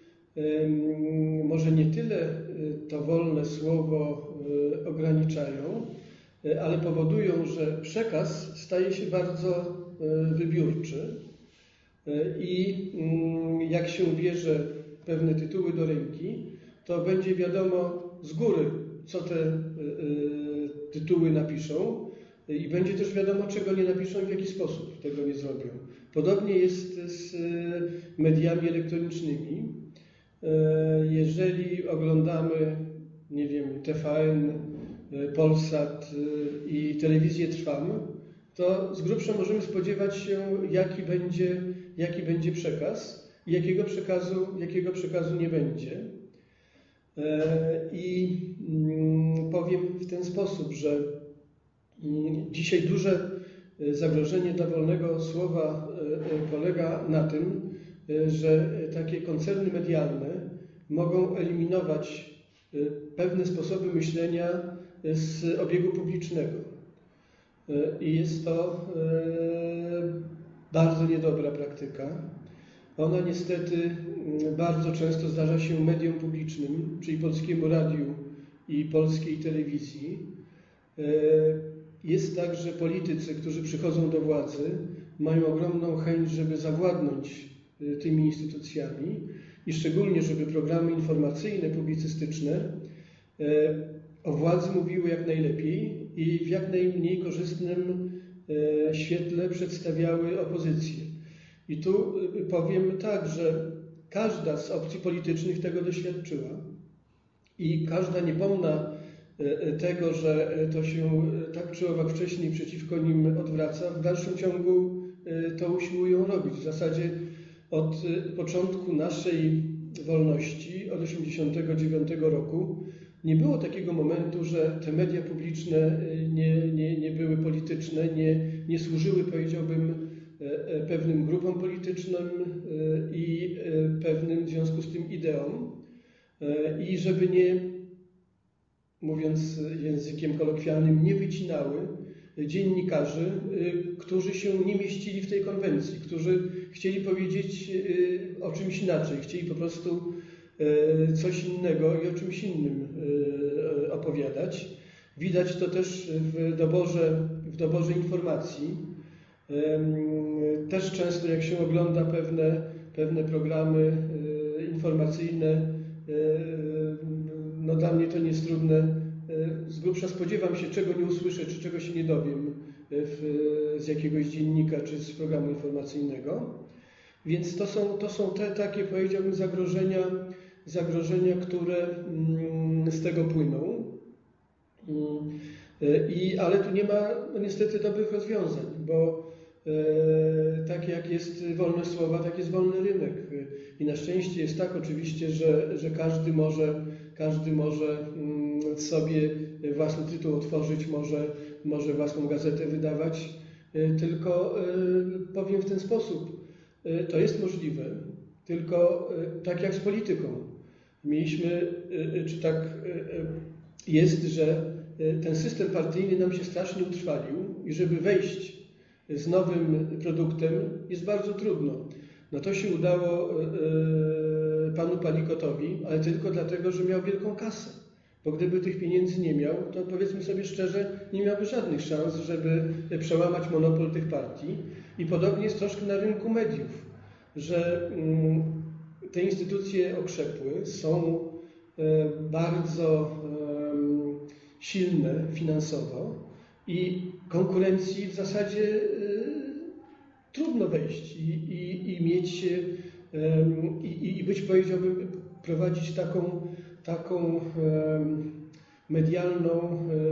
może nie tyle to wolne słowo ograniczają, ale powodują, że przekaz staje się bardzo wybiórczy i jak się bierze pewne tytuły do ręki, to będzie wiadomo z góry, co te tytuły napiszą i będzie też wiadomo, czego nie napiszą i w jaki sposób tego nie zrobią. Podobnie jest z mediami elektronicznymi. Jeżeli oglądamy, nie wiem, T V N, Polsat i telewizję Trwam, to z grubsza możemy spodziewać się, jaki będzie, jaki będzie przekaz i jakiego przekazu, jakiego przekazu nie będzie. I powiem w ten sposób, że dzisiaj duże zagrożenie dla wolnego słowa polega na tym, że takie koncerny medialne mogą eliminować pewne sposoby myślenia z obiegu publicznego. I jest to bardzo niedobra praktyka. Ona niestety bardzo często zdarza się mediom publicznym, czyli Polskiemu Radiu i Polskiej Telewizji. Jest tak, że politycy, którzy przychodzą do władzy, mają ogromną chęć, żeby zawładnąć tymi instytucjami i szczególnie, żeby programy informacyjne, publicystyczne o władzy mówiły jak najlepiej i w jak najmniej korzystnym świetle przedstawiały opozycję. I tu powiem tak, że każda z opcji politycznych tego doświadczyła i każda nie pomna tego, że to się tak czy owak wcześniej przeciwko nim odwraca, w dalszym ciągu to usiłują robić. W zasadzie od początku naszej wolności, od osiemdziesiątego dziewiątego roku, nie było takiego momentu, że te media publiczne nie, nie, nie były polityczne, nie, nie służyły, powiedziałbym, pewnym grupom politycznym i pewnym w związku z tym ideom. I żeby nie, mówiąc językiem kolokwialnym, nie wycinały dziennikarzy, którzy się nie mieścili w tej konwencji, którzy chcieli powiedzieć o czymś inaczej, chcieli po prostu coś innego i o czymś innym opowiadać. Widać to też w doborze, w doborze informacji. Też często jak się ogląda pewne, pewne programy informacyjne, no dla mnie to nie jest trudne. Z grubsza spodziewam się, czego nie usłyszę, czy czego się nie dowiem w, z jakiegoś dziennika, czy z programu informacyjnego. Więc to są, to są te takie, powiedziałbym, zagrożenia, zagrożenia, które z tego płyną. I, ale tu nie ma no niestety dobrych rozwiązań, bo e, tak jak jest wolność słowa, tak jest wolny rynek. I na szczęście jest tak oczywiście, że, że każdy może, każdy może mm, sobie własny tytuł otworzyć, może, może własną gazetę wydawać. E, tylko e, powiem w ten sposób, e, to jest możliwe, tylko e, tak jak z polityką. Mieliśmy, e, czy tak e, jest, że ten system partyjny nam się strasznie utrwalił i żeby wejść z nowym produktem jest bardzo trudno. No to się udało panu Palikotowi, ale tylko dlatego, że miał wielką kasę. Bo gdyby tych pieniędzy nie miał, to powiedzmy sobie szczerze, nie miałby żadnych szans, żeby przełamać monopol tych partii. I podobnie jest troszkę na rynku mediów, że te instytucje okrzepły, są bardzo silne finansowo i konkurencji w zasadzie y, trudno wejść i, i, i mieć y, i, i być, powiedziałbym, prowadzić taką, taką y, medialną y,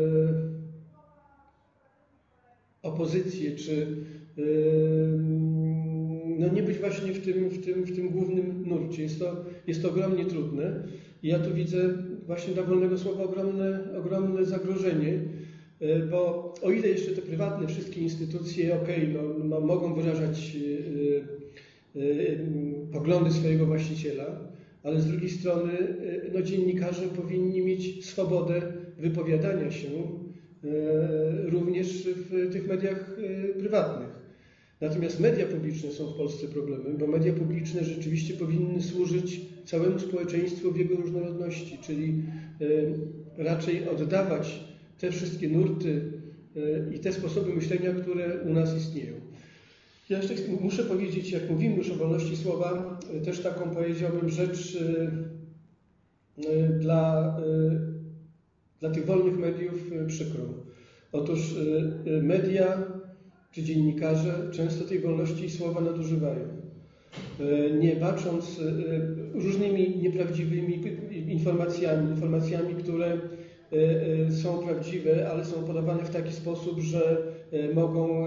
opozycję, czy y, no nie być właśnie w tym, w tym, w tym głównym nurcie. Jest to, jest to ogromnie trudne i ja tu widzę właśnie dla wolnego słowa ogromne, ogromne zagrożenie, bo o ile jeszcze te prywatne wszystkie instytucje, okej, okay, no, mogą wyrażać yy, yy, poglądy swojego właściciela, ale z drugiej strony yy, no, dziennikarze powinni mieć swobodę wypowiadania się yy, również w tych mediach yy, prywatnych. Natomiast media publiczne są w Polsce problemem, bo media publiczne rzeczywiście powinny służyć całemu społeczeństwu w jego różnorodności, czyli y, raczej oddawać te wszystkie nurty y, i te sposoby myślenia, które u nas istnieją. Ja jeszcze muszę powiedzieć, jak mówimy już o wolności słowa, y, też taką, powiedziałbym, rzecz y, y, dla, y, dla tych wolnych mediów y, przykrą. Otóż y, y, media czy dziennikarze często tej wolności słowa nadużywają, nie bacząc różnymi nieprawdziwymi informacjami, informacjami, które są prawdziwe, ale są podawane w taki sposób, że mogą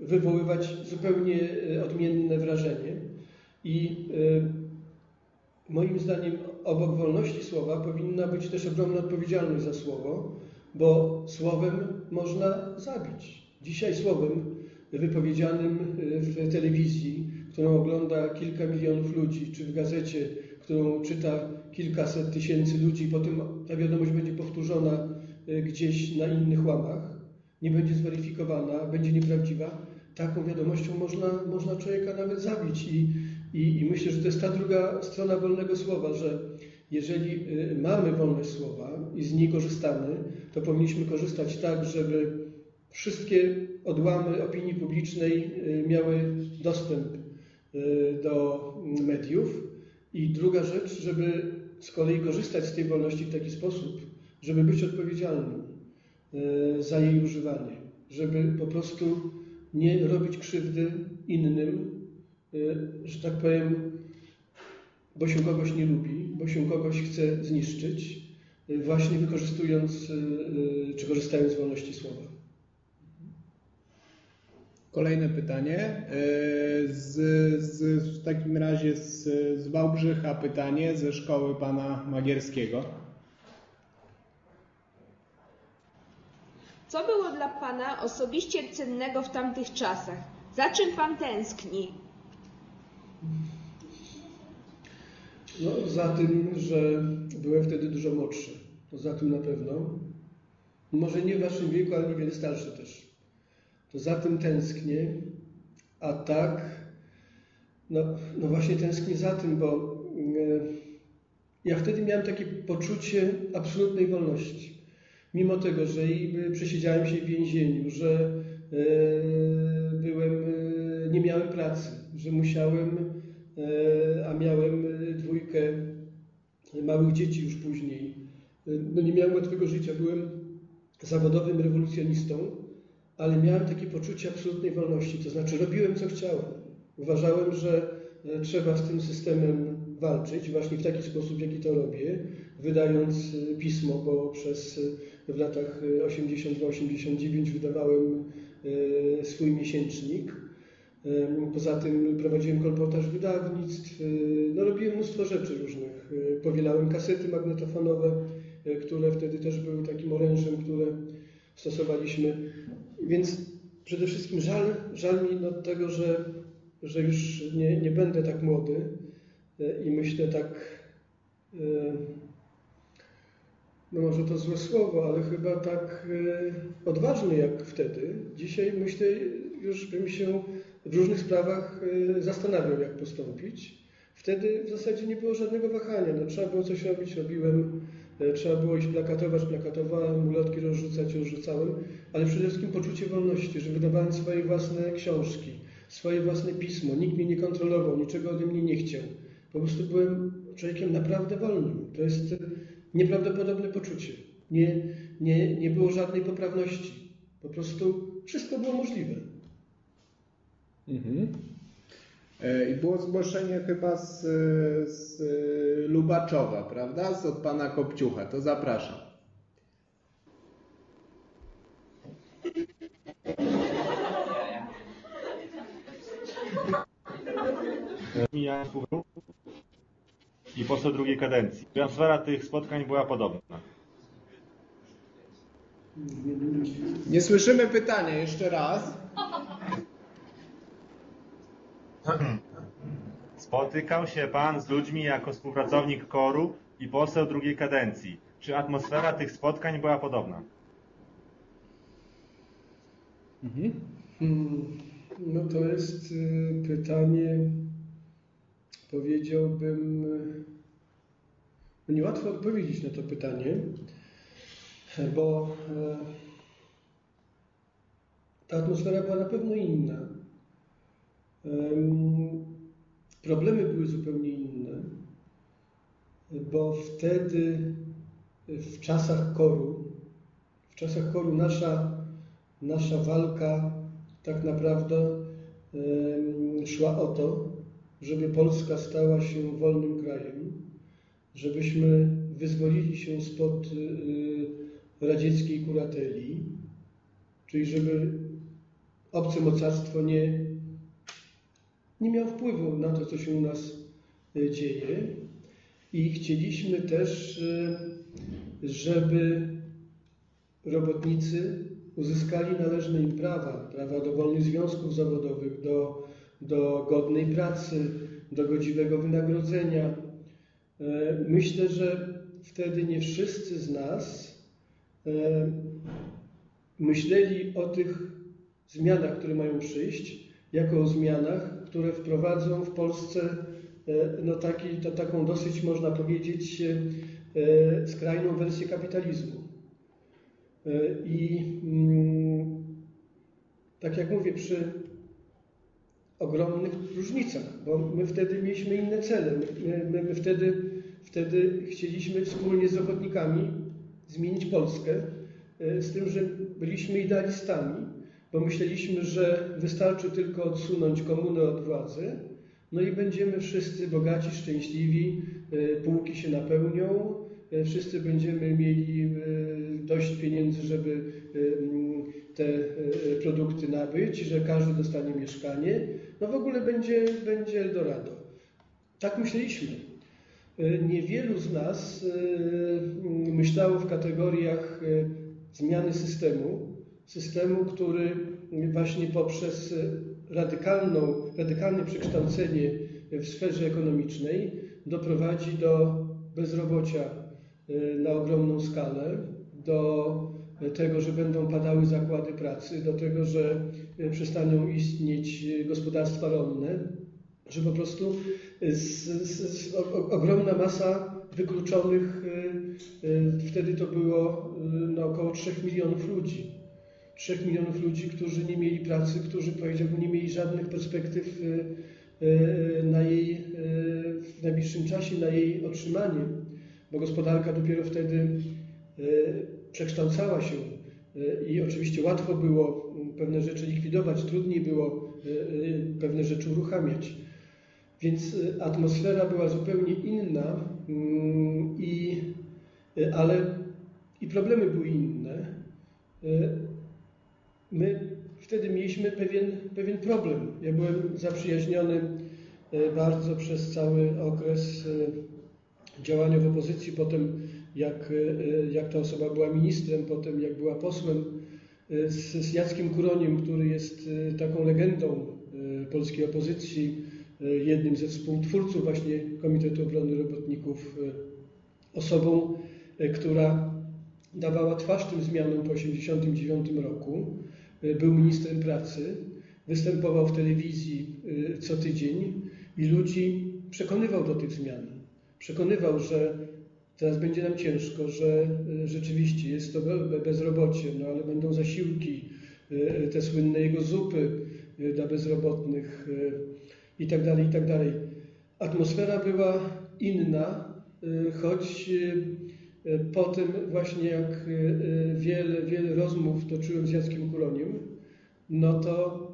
wywoływać zupełnie odmienne wrażenie. I moim zdaniem obok wolności słowa powinna być też ogromna odpowiedzialność za słowo, bo słowem można zabić. Dzisiaj słowem wypowiedzianym w telewizji, którą ogląda kilka milionów ludzi, czy w gazecie, którą czyta kilkaset tysięcy ludzi, potem ta wiadomość będzie powtórzona gdzieś na innych łamach, nie będzie zweryfikowana, będzie nieprawdziwa, taką wiadomością można, można człowieka nawet zabić. I, i, I myślę, że to jest ta druga strona wolnego słowa, że jeżeli mamy wolność słowa i z niej korzystamy, to powinniśmy korzystać tak, żeby wszystkie odłamy opinii publicznej miały dostęp do mediów. I druga rzecz, żeby z kolei korzystać z tej wolności w taki sposób, żeby być odpowiedzialnym za jej używanie, żeby po prostu nie robić krzywdy innym, że tak powiem, bo się kogoś nie lubi, bo się kogoś chce zniszczyć, właśnie wykorzystując czy korzystając z wolności słowa. Kolejne pytanie. Z, z, w takim razie z, z Wałbrzycha pytanie ze szkoły pana Magierskiego. Co było dla pana osobiście cennego w tamtych czasach? Za czym pan tęskni? No, za tym, że byłem wtedy dużo młodszy. To za tym na pewno. Może nie w waszym wieku, ale niewiele starszy też. To za tym tęsknię, a tak, no, no właśnie tęsknię za tym, bo e, ja wtedy miałem takie poczucie absolutnej wolności. Mimo tego, że i przesiedziałem się w więzieniu, że e, byłem, e, nie miałem pracy, że musiałem, e, a miałem dwójkę małych dzieci już później. E, no nie miałem łatwego życia, byłem zawodowym rewolucjonistą, ale miałem takie poczucie absolutnej wolności, to znaczy robiłem, co chciałem. Uważałem, że trzeba z tym systemem walczyć właśnie w taki sposób, w jaki to robię, wydając pismo, bo przez w latach osiemdziesiąt dwa osiemdziesiąt dziewięć wydawałem swój miesięcznik. Poza tym prowadziłem kolportaż wydawnictw, no robiłem mnóstwo rzeczy różnych. Powielałem kasety magnetofonowe, które wtedy też były takim orężem, które stosowaliśmy. Więc przede wszystkim żal, żal mi no tego, że, że już nie, nie będę tak młody i myślę tak, no może to złe słowo, ale chyba tak odważny jak wtedy. Dzisiaj myślę, już bym się w różnych sprawach zastanawiał, jak postąpić. Wtedy w zasadzie nie było żadnego wahania. No, trzeba było coś robić, robiłem. Trzeba było iść plakatować, plakatowałem, ulotki rozrzucać, rozrzucałem, ale przede wszystkim poczucie wolności, że wydawałem swoje własne książki, swoje własne pismo. Nikt mnie nie kontrolował, niczego ode mnie nie chciał. Po prostu byłem człowiekiem naprawdę wolnym. To jest nieprawdopodobne poczucie. Nie, nie, nie było żadnej poprawności. Po prostu wszystko było możliwe. Mhm. I było zgłoszenie chyba z, z Lubaczowa, prawda? Z od pana Kopciucha. To zapraszam. I poseł drugiej kadencji. Atmosfera tych spotkań była podobna. Nie słyszymy pytania. Jeszcze raz. Spotykał się pan z ludźmi jako współpracownik koru i poseł drugiej kadencji. Czy atmosfera tych spotkań była podobna? Mhm. No to jest pytanie, powiedziałbym, no niełatwo odpowiedzieć na to pytanie, bo ta atmosfera była na pewno inna. Problemy były zupełnie inne, bo wtedy w czasach koru, w czasach koru nasza, nasza walka tak naprawdę szła o to, żeby Polska stała się wolnym krajem, żebyśmy wyzwolili się spod radzieckiej kurateli, czyli żeby obce mocarstwo nie nie miał wpływu na to, co się u nas dzieje. I chcieliśmy też, żeby robotnicy uzyskali należne im prawa, prawa do wolnych związków zawodowych, do, do godnej pracy, do godziwego wynagrodzenia. Myślę, że wtedy nie wszyscy z nas myśleli o tych zmianach, które mają przyjść, jako o zmianach, które wprowadzą w Polsce no taki, to taką dosyć, można powiedzieć, skrajną wersję kapitalizmu. I tak jak mówię, przy ogromnych różnicach, bo my wtedy mieliśmy inne cele. My, my, my wtedy, wtedy chcieliśmy wspólnie z robotnikami zmienić Polskę, z tym, że byliśmy idealistami, bo myśleliśmy, że wystarczy tylko odsunąć komunę od władzy, no i będziemy wszyscy bogaci, szczęśliwi, półki się napełnią, wszyscy będziemy mieli dość pieniędzy, żeby te produkty nabyć, że każdy dostanie mieszkanie. No w ogóle będzie, będzie Eldorado. Tak myśleliśmy. Niewielu z nas myślało w kategoriach zmiany systemu, systemu, który właśnie poprzez radykalną, radykalne przekształcenie w sferze ekonomicznej doprowadzi do bezrobocia na ogromną skalę, do tego, że będą padały zakłady pracy, do tego, że przestaną istnieć gospodarstwa rolne, że po prostu z, z, z, o, ogromna masa wykluczonych, wtedy to było no, około trzech milionów ludzi. trzech milionów ludzi, którzy nie mieli pracy, którzy, powiedziałbym, nie mieli żadnych perspektyw na jej, w najbliższym czasie na jej otrzymanie, bo gospodarka dopiero wtedy przekształcała się i oczywiście łatwo było pewne rzeczy likwidować, trudniej było pewne rzeczy uruchamiać. Więc atmosfera była zupełnie inna, i, ale i problemy były inne. My wtedy mieliśmy pewien, pewien problem. Ja byłem zaprzyjaźniony bardzo przez cały okres działania w opozycji, potem jak, jak ta osoba była ministrem, potem jak była posłem, z, z Jackiem Kuroniem, który jest taką legendą polskiej opozycji, jednym ze współtwórców właśnie Komitetu Obrony Robotników, osobą, która dawała twarz tym zmianom po tysiąc dziewięćset osiemdziesiątym dziewiątym roku. Był ministrem pracy, występował w telewizji co tydzień i ludzi przekonywał do tych zmian. Przekonywał, że teraz będzie nam ciężko, że rzeczywiście jest to bezrobocie, no ale będą zasiłki, te słynne jego zupy dla bezrobotnych i tak dalej, i tak dalej. Atmosfera była inna, choć potem właśnie jak wiele, wiele rozmów toczyłem z Jackiem Kuroniem, no to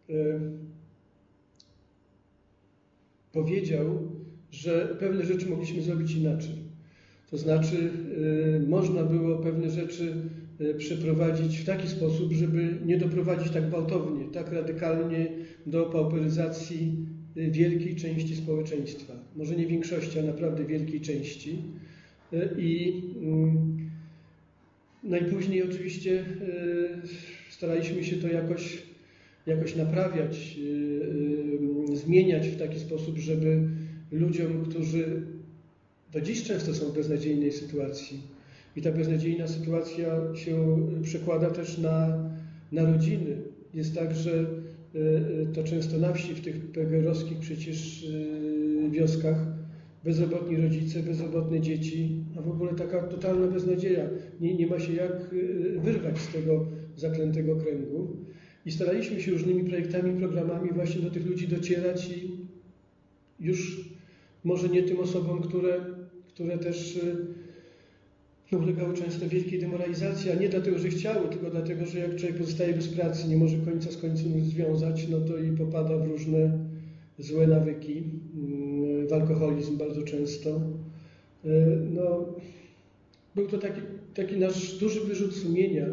powiedział, że pewne rzeczy mogliśmy zrobić inaczej. To znaczy można było pewne rzeczy przeprowadzić w taki sposób, żeby nie doprowadzić tak gwałtownie, tak radykalnie do pauperyzacji wielkiej części społeczeństwa. Może nie większości, a naprawdę wielkiej części. I najpóźniej oczywiście staraliśmy się to jakoś, jakoś naprawiać, zmieniać w taki sposób, żeby ludziom, którzy do dziś często są w beznadziejnej sytuacji i ta beznadziejna sytuacja się przekłada też na, na rodziny. Jest tak, że to często na wsi, w tych pe ge erowskich przecież wioskach, bezrobotni rodzice, bezrobotne dzieci, a w ogóle taka totalna beznadzieja. Nie, nie ma się jak wyrwać z tego zaklętego kręgu. I staraliśmy się różnymi projektami, programami właśnie do tych ludzi docierać i już może nie tym osobom, które, które też ulegały często wielkiej demoralizacji, a nie dlatego, że chciały, tylko dlatego, że jak człowiek pozostaje bez pracy, nie może końca z końcem związać, no to i popada w różne złe nawyki, w alkoholizm bardzo często. No, był to taki, taki nasz duży wyrzut sumienia,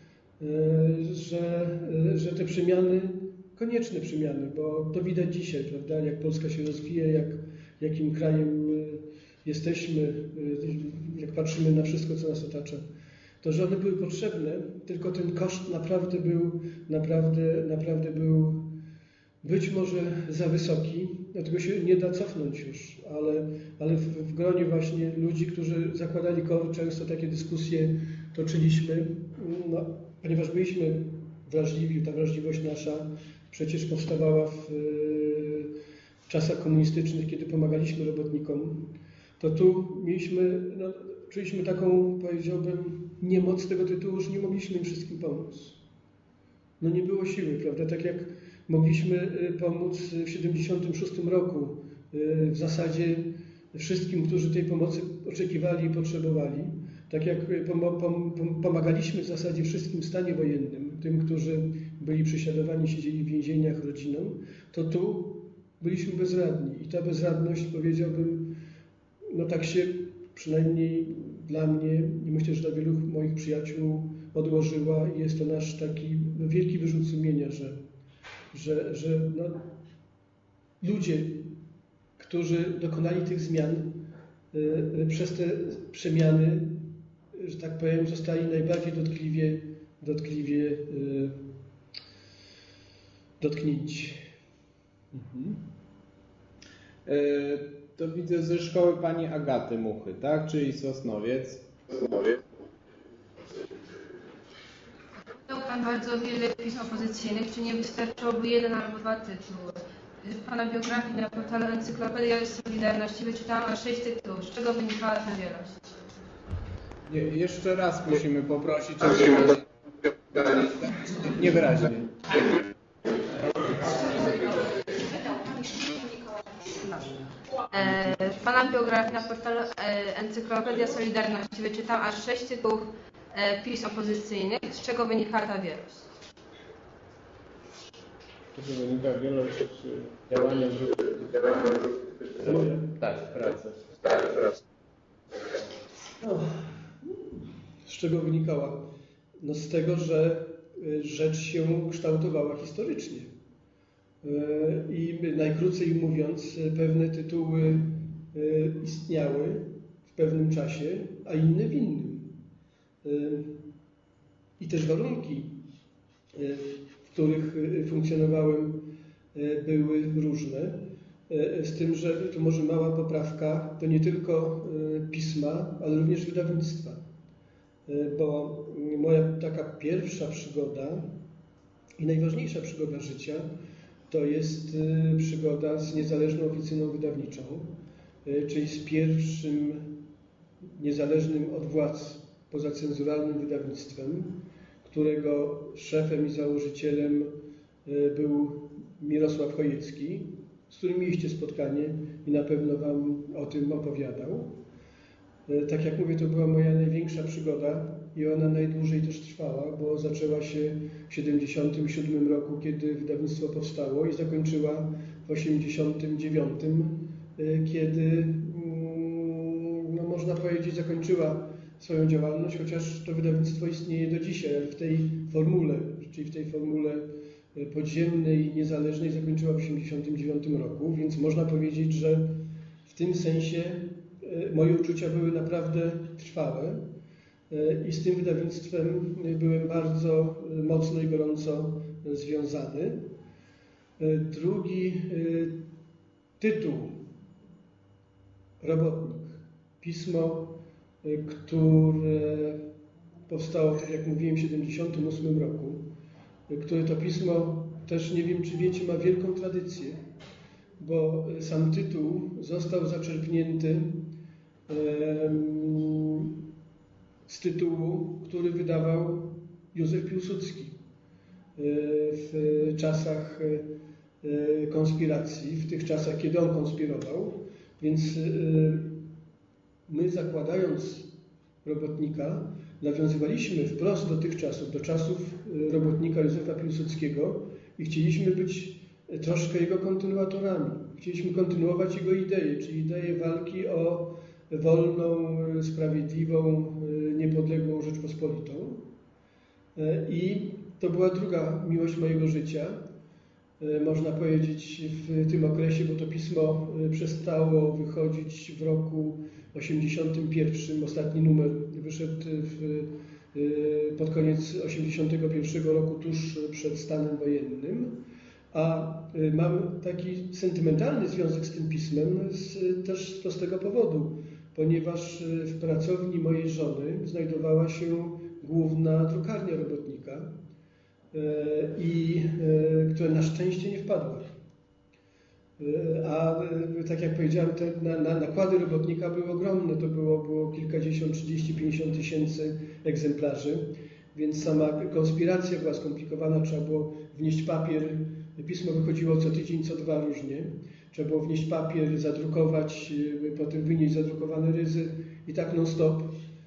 że, że te przemiany, konieczne przemiany, bo to widać dzisiaj, prawda, jak Polska się rozwija, jak, jakim krajem jesteśmy, jak patrzymy na wszystko, co nas otacza, to że one były potrzebne, tylko ten koszt naprawdę był, naprawdę, naprawdę był być może za wysoki, dlatego się nie da cofnąć już, ale, ale w, w gronie właśnie ludzi, którzy zakładali KOR, często takie dyskusje toczyliśmy, no, ponieważ byliśmy wrażliwi, ta wrażliwość nasza przecież powstawała w, w czasach komunistycznych, kiedy pomagaliśmy robotnikom, to tu mieliśmy, no, czuliśmy taką, powiedziałbym, niemoc z tego tytułu, że nie mogliśmy im wszystkim pomóc. No nie było siły, prawda? Tak jak mogliśmy pomóc w tysiąc dziewięćset siedemdziesiątym szóstym roku w zasadzie wszystkim, którzy tej pomocy oczekiwali i potrzebowali. Tak jak pomagaliśmy w zasadzie wszystkim w stanie wojennym, tym, którzy byli prześladowani, siedzieli w więzieniach rodzinom, to tu byliśmy bezradni. I ta bezradność, powiedziałbym, no tak się przynajmniej dla mnie i myślę, że dla wielu moich przyjaciół odłożyła i jest to nasz taki no, wielki wyrzut sumienia, że, że, że no, ludzie, którzy dokonali tych zmian, y, przez te przemiany, że tak powiem, zostali najbardziej dotkliwie, dotkliwie y, dotknięci. Mhm. Y To widzę ze szkoły pani Agaty Muchy, tak? Czyli Sosnowiec. Czytał Pan bardzo wiele pism opozycyjnych. Czy nie wystarczyłoby jeden albo dwa tytuły? W Pana biografii na portalu Encyklopedia Solidarności wyczytałam aż sześć tytułów. Z czego wynikała ta wielość? Nie, jeszcze raz musimy poprosić, żeby... Niewyraźnie. W Pana biografii na portalu Encyklopedia Solidarności wyczytałam aż sześć tytułów pism opozycyjnych. Z czego wynika ta wielość? Z czego wynika wielość działania grupy? Tak, pracy. No, z czego wynikała? No z tego, że rzecz się kształtowała historycznie. I najkrócej mówiąc, pewne tytuły istniały w pewnym czasie, a inne w innym. I też warunki, w których funkcjonowałem, były różne. Z tym, że to może mała poprawka, to nie tylko pisma, ale również wydawnictwa. Bo moja taka pierwsza przygoda i najważniejsza przygoda życia to jest przygoda z niezależną oficyną wydawniczą, czyli z pierwszym niezależnym od władz pozacenzuralnym wydawnictwem, którego szefem i założycielem był Mirosław Chojecki, z którym mieliście spotkanie i na pewno Wam o tym opowiadał. Tak jak mówię, to była moja największa przygoda i ona najdłużej też trwała, bo zaczęła się w tysiąc dziewięćset siedemdziesiątym siódmym roku, kiedy wydawnictwo powstało i zakończyła w tysiąc dziewięćset osiemdziesiątym dziewiątym, kiedy, no można powiedzieć, zakończyła swoją działalność, chociaż to wydawnictwo istnieje do dzisiaj, ale w tej formule, czyli w tej formule podziemnej, niezależnej zakończyła w tysiąc dziewięćset osiemdziesiątym dziewiątym roku, więc można powiedzieć, że w tym sensie moje uczucia były naprawdę trwałe i z tym wydawnictwem byłem bardzo mocno i gorąco związany. Drugi tytuł, Robotnik, pismo, które powstało, tak jak mówiłem, w tysiąc dziewięćset siedemdziesiątym ósmym roku, które to pismo, też nie wiem, czy wiecie, ma wielką tradycję, bo sam tytuł został zaczerpnięty z tytułu, który wydawał Józef Piłsudski w czasach konspiracji, w tych czasach, kiedy on konspirował. Więc my, zakładając Robotnika, nawiązywaliśmy wprost do tych czasów, do czasów robotnika Józefa Piłsudskiego i chcieliśmy być troszkę jego kontynuatorami. Chcieliśmy kontynuować jego ideę, czyli ideę walki o wolną, sprawiedliwą, niepodległą Rzeczpospolitą. I to była druga miłość mojego życia. można powiedzieć, w tym okresie, bo to pismo przestało wychodzić w roku osiemdziesiątym pierwszym. Ostatni numer wyszedł w, pod koniec osiemdziesiątego pierwszego roku, tuż przed stanem wojennym. A mam taki sentymentalny związek z tym pismem z, też z prostego powodu, ponieważ w pracowni mojej żony znajdowała się główna drukarnia robotnika, i która na szczęście nie wpadła. A tak jak powiedziałem, te na, na, nakłady robotnika były ogromne, to było, było kilkadziesiąt, trzydzieści, pięćdziesiąt tysięcy egzemplarzy, więc sama konspiracja była skomplikowana, trzeba było wnieść papier, pismo wychodziło co tydzień, co dwa różnie, trzeba było wnieść papier, zadrukować, potem wynieść zadrukowane ryzy i tak non stop,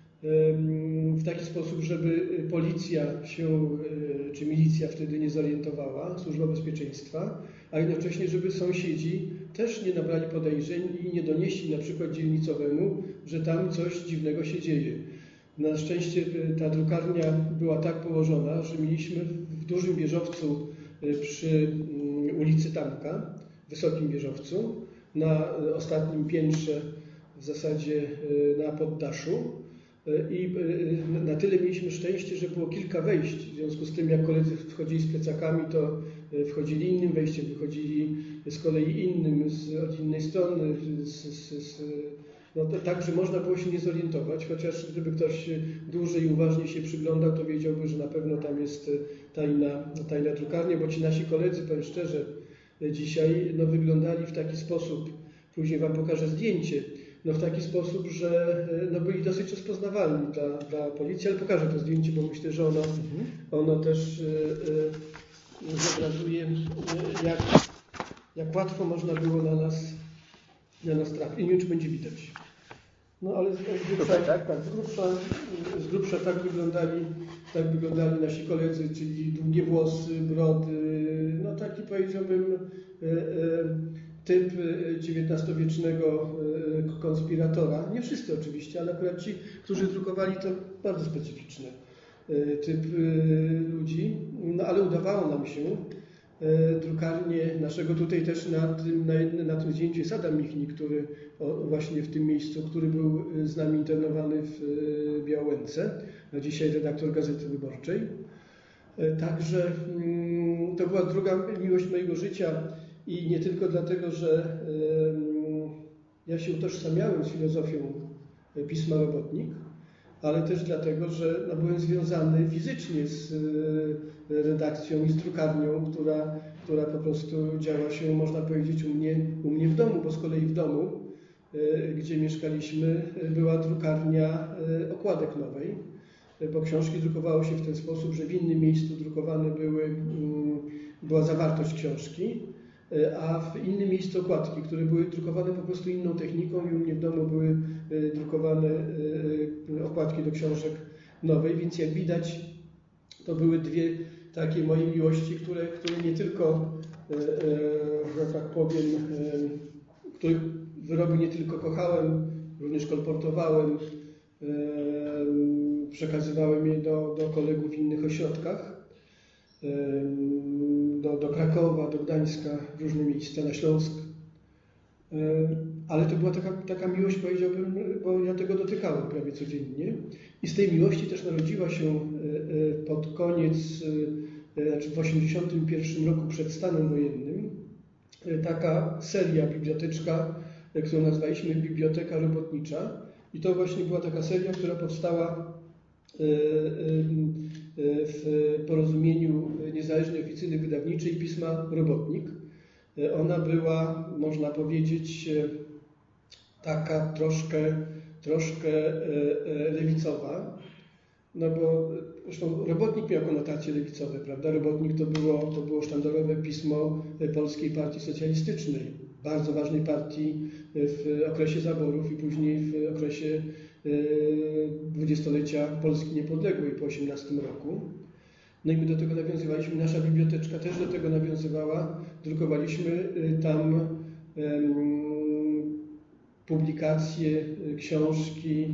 w taki sposób, żeby policja się, czy milicja wtedy nie zorientowała, Służba Bezpieczeństwa, a jednocześnie, żeby sąsiedzi też nie nabrali podejrzeń i nie donieśli na przykład dzielnicowemu, że tam coś dziwnego się dzieje. Na szczęście ta drukarnia była tak położona, że mieliśmy w dużym wieżowcu przy ulicy Tamka, wysokim wieżowcu, na ostatnim piętrze, w zasadzie na poddaszu. I na tyle mieliśmy szczęście, że było kilka wejść. W związku z tym, jak koledzy wchodzili z plecakami, to wchodzili innym wejściem, wychodzili z kolei innym, z, od innej strony. Z, z, z, no to tak, że można było się nie zorientować, chociaż gdyby ktoś dłużej i uważniej się przyglądał, to wiedziałby, że na pewno tam jest tajna, tajna drukarnia, bo ci nasi koledzy, powiem szczerze, dzisiaj no, wyglądali w taki sposób, później Wam pokażę zdjęcie, no w taki sposób, że no, byli dosyć rozpoznawalni dla, dla policji, ale pokażę to zdjęcie, bo myślę, że ono, mhm. ono też y, y, zobrazuje, y, jak, jak łatwo można było na nas, na nas trafić. I nie wiem, czy będzie widać. No ale z, z, grubsza, tak, tak, z, grubsza, z grubsza tak wyglądali, tak wyglądali nasi koledzy, czyli długie włosy, brody, no taki powiedziałbym y, y, typ dziewiętnastowiecznego konspiratora. Nie wszyscy oczywiście, ale akurat ci, którzy drukowali, to bardzo specyficzny typ ludzi. No ale udawało nam się. Drukarnię naszego tutaj też na tym, na, na tym zdjęciu jest Adam Michnik, który o, właśnie w tym miejscu, który był z nami internowany w Białęce, a dzisiaj redaktor Gazety Wyborczej. Także to była druga miłość mojego życia. I nie tylko dlatego, że y, ja się utożsamiałem z filozofią pisma Robotnik, ale też dlatego, że no, byłem związany fizycznie z y, redakcją i z drukarnią, która, która po prostu działa się, można powiedzieć, u mnie, u mnie w domu, bo z kolei w domu, y, gdzie mieszkaliśmy, była drukarnia y, okładek nowej, bo książki drukowało się w ten sposób, że w innym miejscu drukowane były, y, była zawartość książki, a w innym miejscu okładki, które były drukowane po prostu inną techniką i u mnie w domu były drukowane okładki do książek nowej, więc jak widać, to były dwie takie moje miłości, które, które nie tylko, że tak powiem, których wyroby nie tylko kochałem, również kolportowałem, przekazywałem je do, do kolegów w innych ośrodkach, Do, do Krakowa, do Gdańska, w różne miejsca, na Śląsk. Ale to była taka, taka miłość, powiedziałbym, bo ja tego dotykałem prawie codziennie. I z tej miłości też narodziła się pod koniec, znaczy w osiemdziesiątym pierwszym roku przed stanem wojennym, taka seria biblioteczka, którą nazwaliśmy Biblioteka Robotnicza. I to właśnie była taka seria, która powstała w porozumieniu Niezależnej Oficyny Wydawniczej Pisma Robotnik. Ona była, można powiedzieć, taka troszkę, troszkę lewicowa, no bo zresztą Robotnik miał konotacje lewicowe, prawda? Robotnik to było, to było sztandarowe pismo Polskiej Partii Socjalistycznej, bardzo ważnej partii w okresie zaborów i później w okresie dwudziestolecia Polski Niepodległej po osiemnastym roku. No i my do tego nawiązywaliśmy, nasza biblioteczka też do tego nawiązywała. Drukowaliśmy tam um, publikacje, książki,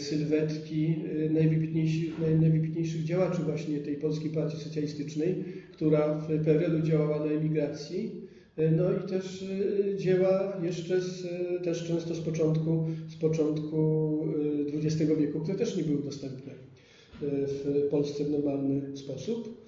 sylwetki najwybitniejszych, naj, najwybitniejszych działaczy właśnie tej Polskiej Partii Socjalistycznej, która w P R L u działała na emigracji, no i też dzieła jeszcze z, też często z początku, z początku dwudziestego wieku, które też nie były dostępne w Polsce w normalny sposób.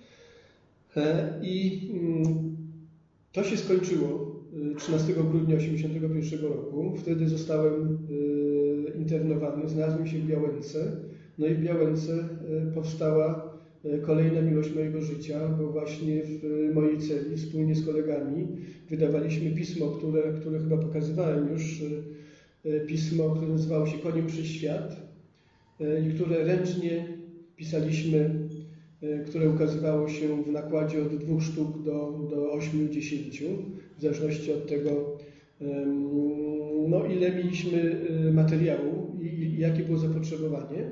I to się skończyło trzynastego grudnia tysiąc dziewięćset osiemdziesiątego pierwszego roku. Wtedy zostałem internowany, znalazłem się w Białęce. No i w Białęce powstała kolejna miłość mojego życia, bo właśnie w mojej celi wspólnie z kolegami wydawaliśmy pismo, które, które chyba pokazywałem już, pismo, które nazywało się Koniem przez świat i które ręcznie pisaliśmy, które ukazywało się w nakładzie od dwóch sztuk do, do ośmiu, dziesięciu, w zależności od tego, no, ile mieliśmy materiału i, i jakie było zapotrzebowanie.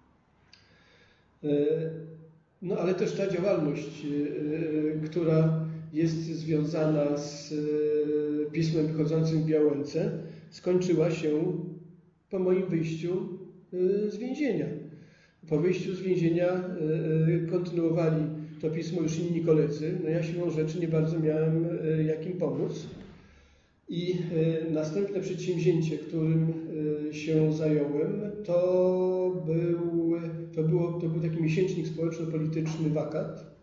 No ale też ta działalność, która jest związana z pismem wychodzącym w Białęce, skończyła się po moim wyjściu z więzienia. Po wyjściu z więzienia kontynuowali to pismo już inni koledzy. No ja siłą rzeczy nie bardzo miałem jak im pomóc. I następne przedsięwzięcie, którym się zająłem, to był, to było, to był taki miesięcznik społeczno-polityczny Wakat,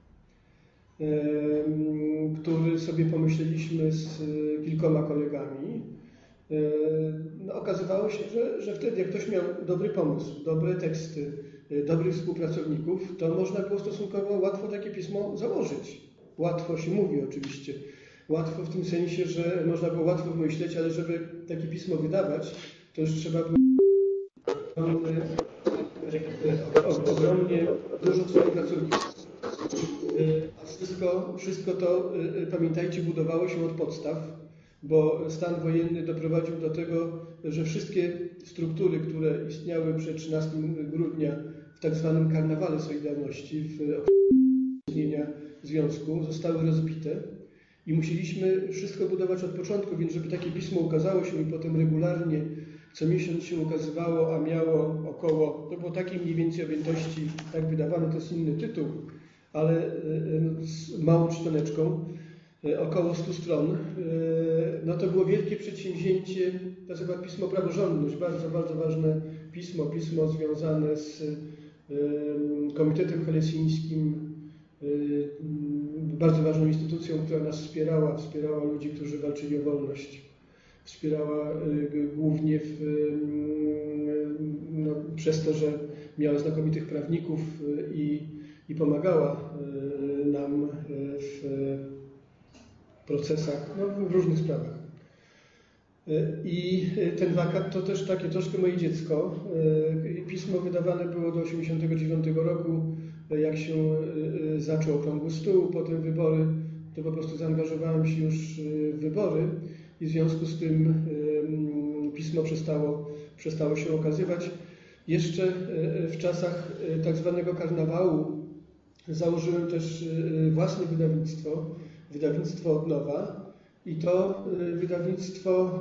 który sobie pomyśleliśmy z kilkoma kolegami. No, okazywało się, że, że wtedy jak ktoś miał dobry pomysł, dobre teksty, dobrych współpracowników, to można było stosunkowo łatwo takie pismo założyć. Łatwo się mówi oczywiście. Łatwo w tym sensie, że można było łatwo wymyśleć, ale żeby takie pismo wydawać, to już trzeba było ogromnie, ogromnie dużo współpracowników. A wszystko, wszystko to, pamiętajcie, budowało się od podstaw, bo stan wojenny doprowadził do tego, że wszystkie struktury, które istniały przed trzynastego grudnia w tak zwanym karnawale Solidarności, w istnienia związku, zostały rozbite. I musieliśmy wszystko budować od początku, więc żeby takie pismo ukazało się i potem regularnie co miesiąc się ukazywało, a miało około, to było takiej mniej więcej objętości, tak wydawano, to jest inny tytuł, ale z małą czcioneczką, około stu stron. No to było wielkie przedsięwzięcie, to jest chyba pismo Praworządność, bardzo, bardzo ważne pismo, pismo związane z Komitetem Helesińskim, bardzo ważną instytucją, która nas wspierała, wspierała ludzi, którzy walczyli o wolność. Wspierała głównie w, no, przez to, że miała znakomitych prawników i, i pomagała nam w procesach, no, w różnych sprawach. I ten Wakat to też takie troszkę moje dziecko. Pismo wydawane było do tysiąc dziewięćset osiemdziesiątego dziewiątego roku. Jak się zaczął okrągły stół, potem wybory, to po prostu zaangażowałem się już w wybory i w związku z tym pismo przestało, przestało się okazywać. Jeszcze w czasach tak zwanego karnawału założyłem też własne wydawnictwo, wydawnictwo Od Nowa i to wydawnictwo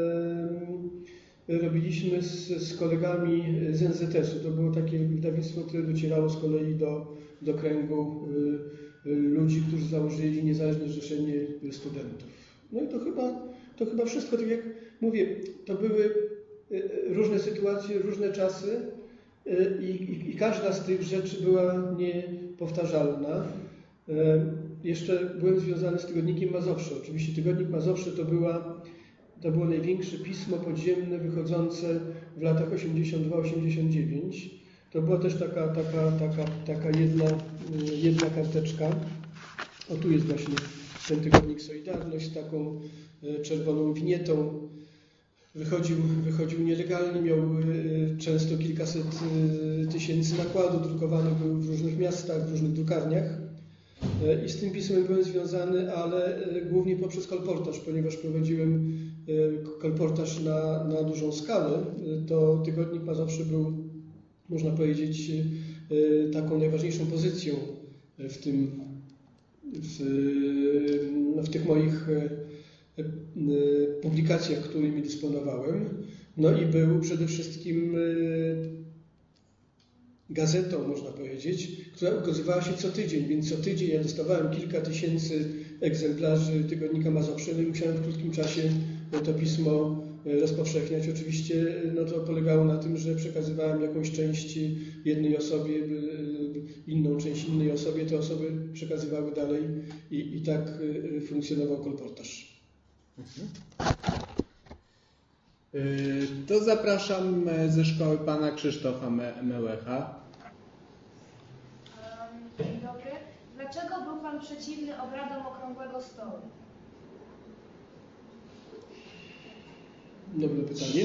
robiliśmy z, z kolegami z en zet esu. To było takie wydawnictwo, które docierało z kolei do, do kręgu y, y, ludzi, którzy założyli Niezależne Zrzeszenie Studentów. No i to chyba, to chyba wszystko. Tak jak mówię, to były y, różne sytuacje, różne czasy y, i, i każda z tych rzeczy była niepowtarzalna. Y, jeszcze byłem związany z Tygodnikiem Mazowsze. Oczywiście Tygodnik Mazowsze to była To było największe pismo podziemne wychodzące w latach osiemdziesiąt dwa osiemdziesiąt dziewięć. To była też taka, taka, taka, taka jedna, jedna karteczka. O, tu jest właśnie ten tygodnik Solidarność z taką czerwoną winietą. Wychodził, wychodził nielegalnie, miał często kilkaset tysięcy nakładu, drukowany był w różnych miastach, w różnych drukarniach. I z tym pismem byłem związany, ale głównie poprzez kolportaż, ponieważ prowadziłem kolportaż na, na dużą skalę. To Tygodnik Mazowsze był, można powiedzieć, taką najważniejszą pozycją w tym, w, w tych moich publikacjach, którymi dysponowałem. No i był przede wszystkim gazetą, można powiedzieć, która ukazywała się co tydzień, więc co tydzień ja dostawałem kilka tysięcy egzemplarzy tygodnika Mazowszyny i musiałem w krótkim czasie to pismo rozpowszechniać. Oczywiście no to polegało na tym, że przekazywałem jakąś część jednej osobie, inną część innej osobie, te osoby przekazywały dalej i, i tak funkcjonował kolportaż. Mhm. To zapraszam ze szkoły pana Krzysztofa Mełecha. Dzień dobry. Dlaczego był pan przeciwny obradom Okrągłego Stołu? Dobre pytanie.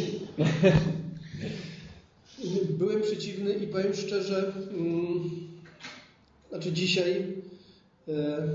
Byłem przeciwny i powiem szczerze, hmm, znaczy dzisiaj e,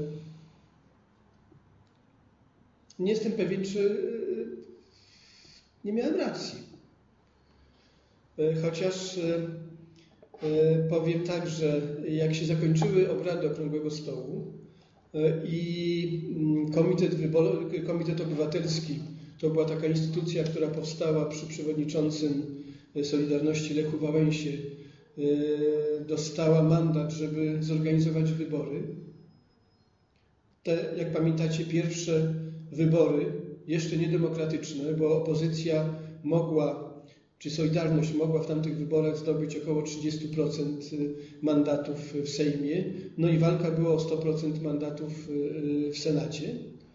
nie jestem pewien, czy e, nie miałem racji. E, chociaż e, e, powiem tak, że jak się zakończyły obrady Okrągłego Stołu e, i Komitet, Wybor- Komitet Obywatelski, to była taka instytucja, która powstała przy przewodniczącym Solidarności Lechu Wałęsie, dostała mandat, żeby zorganizować wybory. Te, jak pamiętacie, pierwsze wybory, jeszcze niedemokratyczne, bo opozycja mogła, czy Solidarność mogła w tamtych wyborach zdobyć około trzydzieści procent mandatów w Sejmie, no i walka była o sto procent mandatów w Senacie.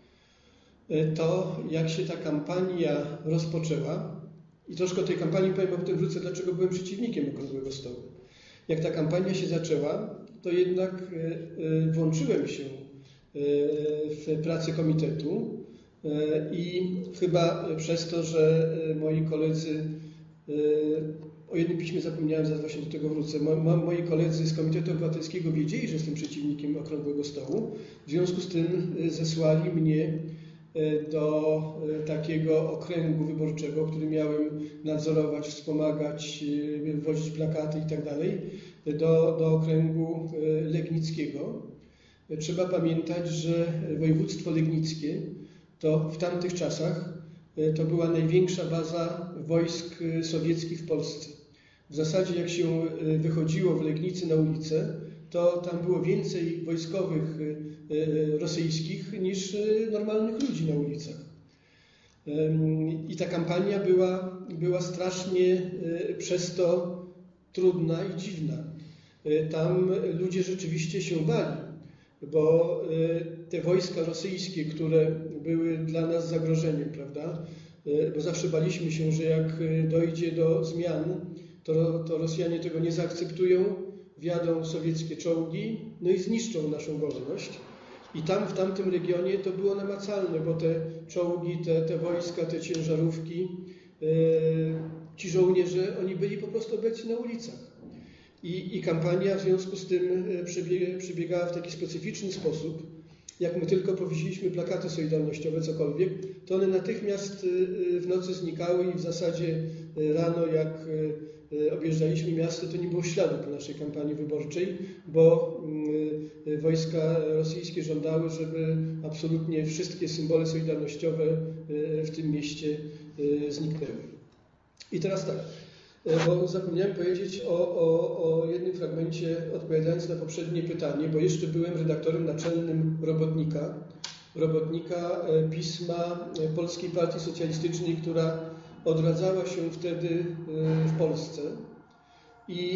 To jak się ta kampania rozpoczęła, i troszkę o tej kampanii powiem, a potem wrócę, dlaczego byłem przeciwnikiem Okrągłego Stołu. Jak ta kampania się zaczęła, to jednak włączyłem się w pracę komitetu i chyba przez to, że moi koledzy, o jednym piśmie zapomniałem, zaraz właśnie do tego wrócę, moi koledzy z Komitetu Obywatelskiego wiedzieli, że jestem przeciwnikiem Okrągłego Stołu, w związku z tym zesłali mnie do takiego okręgu wyborczego, który miałem nadzorować, wspomagać, wozić plakaty i tak dalej, do, do okręgu legnickiego. Trzeba pamiętać, że województwo legnickie to w tamtych czasach to była największa baza wojsk sowieckich w Polsce. W zasadzie jak się wychodziło w Legnicy na ulicę, to tam było więcej wojskowych rosyjskich niż normalnych ludzi na ulicach. I ta kampania była, była strasznie przez to trudna i dziwna. Tam ludzie rzeczywiście się bali, bo te wojska rosyjskie, które były dla nas zagrożeniem, prawda? Bo zawsze baliśmy się, że jak dojdzie do zmian, to, to Rosjanie tego nie zaakceptują, wjadą sowieckie czołgi, no i zniszczą naszą wolność. I tam, w tamtym regionie to było namacalne, bo te czołgi, te, te wojska, te ciężarówki, yy, ci żołnierze, oni byli po prostu obecni na ulicach. I, i kampania w związku z tym przebiega, przebiegała w taki specyficzny sposób. Jak my tylko powiesiliśmy plakaty solidarnościowe, cokolwiek, to one natychmiast w nocy znikały i w zasadzie rano, jak objeżdżaliśmy miasto, to nie było śladu po naszej kampanii wyborczej, bo wojska rosyjskie żądały, żeby absolutnie wszystkie symbole solidarnościowe w tym mieście zniknęły. I teraz tak, bo zapomniałem powiedzieć o, o, o jednym fragmencie, odpowiadając na poprzednie pytanie, bo jeszcze byłem redaktorem naczelnym Robotnika, Robotnika pisma Polskiej Partii Socjalistycznej, która odradzała się wtedy w Polsce i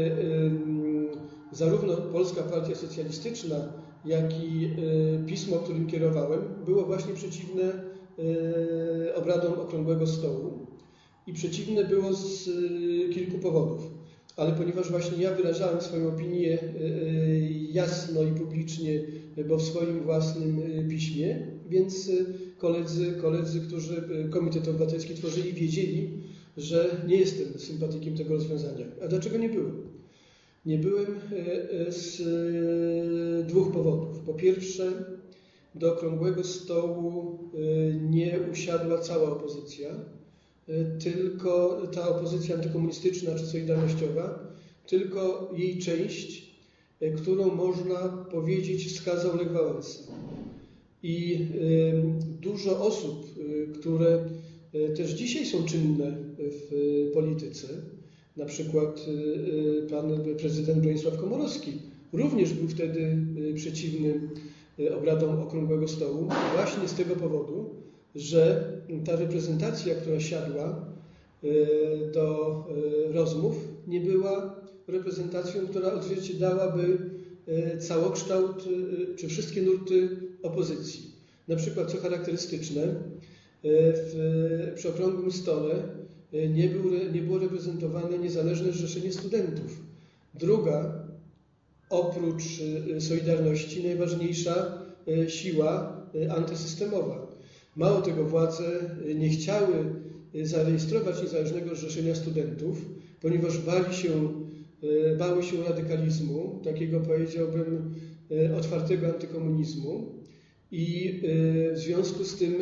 zarówno Polska Partia Socjalistyczna, jak i pismo, którym kierowałem, było właśnie przeciwne obradom Okrągłego Stołu. I przeciwne było z kilku powodów. Ale ponieważ właśnie ja wyrażałem swoją opinię jasno i publicznie, bo w swoim własnym piśmie, więc koledzy, koledzy, którzy Komitet Obywatelski tworzyli, wiedzieli, że nie jestem sympatykiem tego rozwiązania. A dlaczego nie byłem? Nie byłem z dwóch powodów. Po pierwsze, do Okrągłego Stołu nie usiadła cała opozycja, tylko ta opozycja antykomunistyczna czy solidarnościowa, tylko jej część, którą można powiedzieć wskazał Lech Wałęsa. I dużo osób, które też dzisiaj są czynne w polityce, Na przykład pan prezydent Bronisław Komorowski również był wtedy przeciwny obradom Okrągłego Stołu właśnie z tego powodu, że ta reprezentacja, która siadła do rozmów, nie była reprezentacją, która odzwierciedlałaby całokształt czy wszystkie nurty opozycji. Na przykład, co charakterystyczne, w, przy Okrągłym Stole nie, był, nie było reprezentowane Niezależne Zrzeszenie Studentów. Druga, oprócz Solidarności, najważniejsza siła antysystemowa. Mało tego, władze nie chciały zarejestrować Niezależnego Zrzeszenia Studentów, ponieważ bali się, bały się radykalizmu, takiego, powiedziałbym, otwartego antykomunizmu i w związku z tym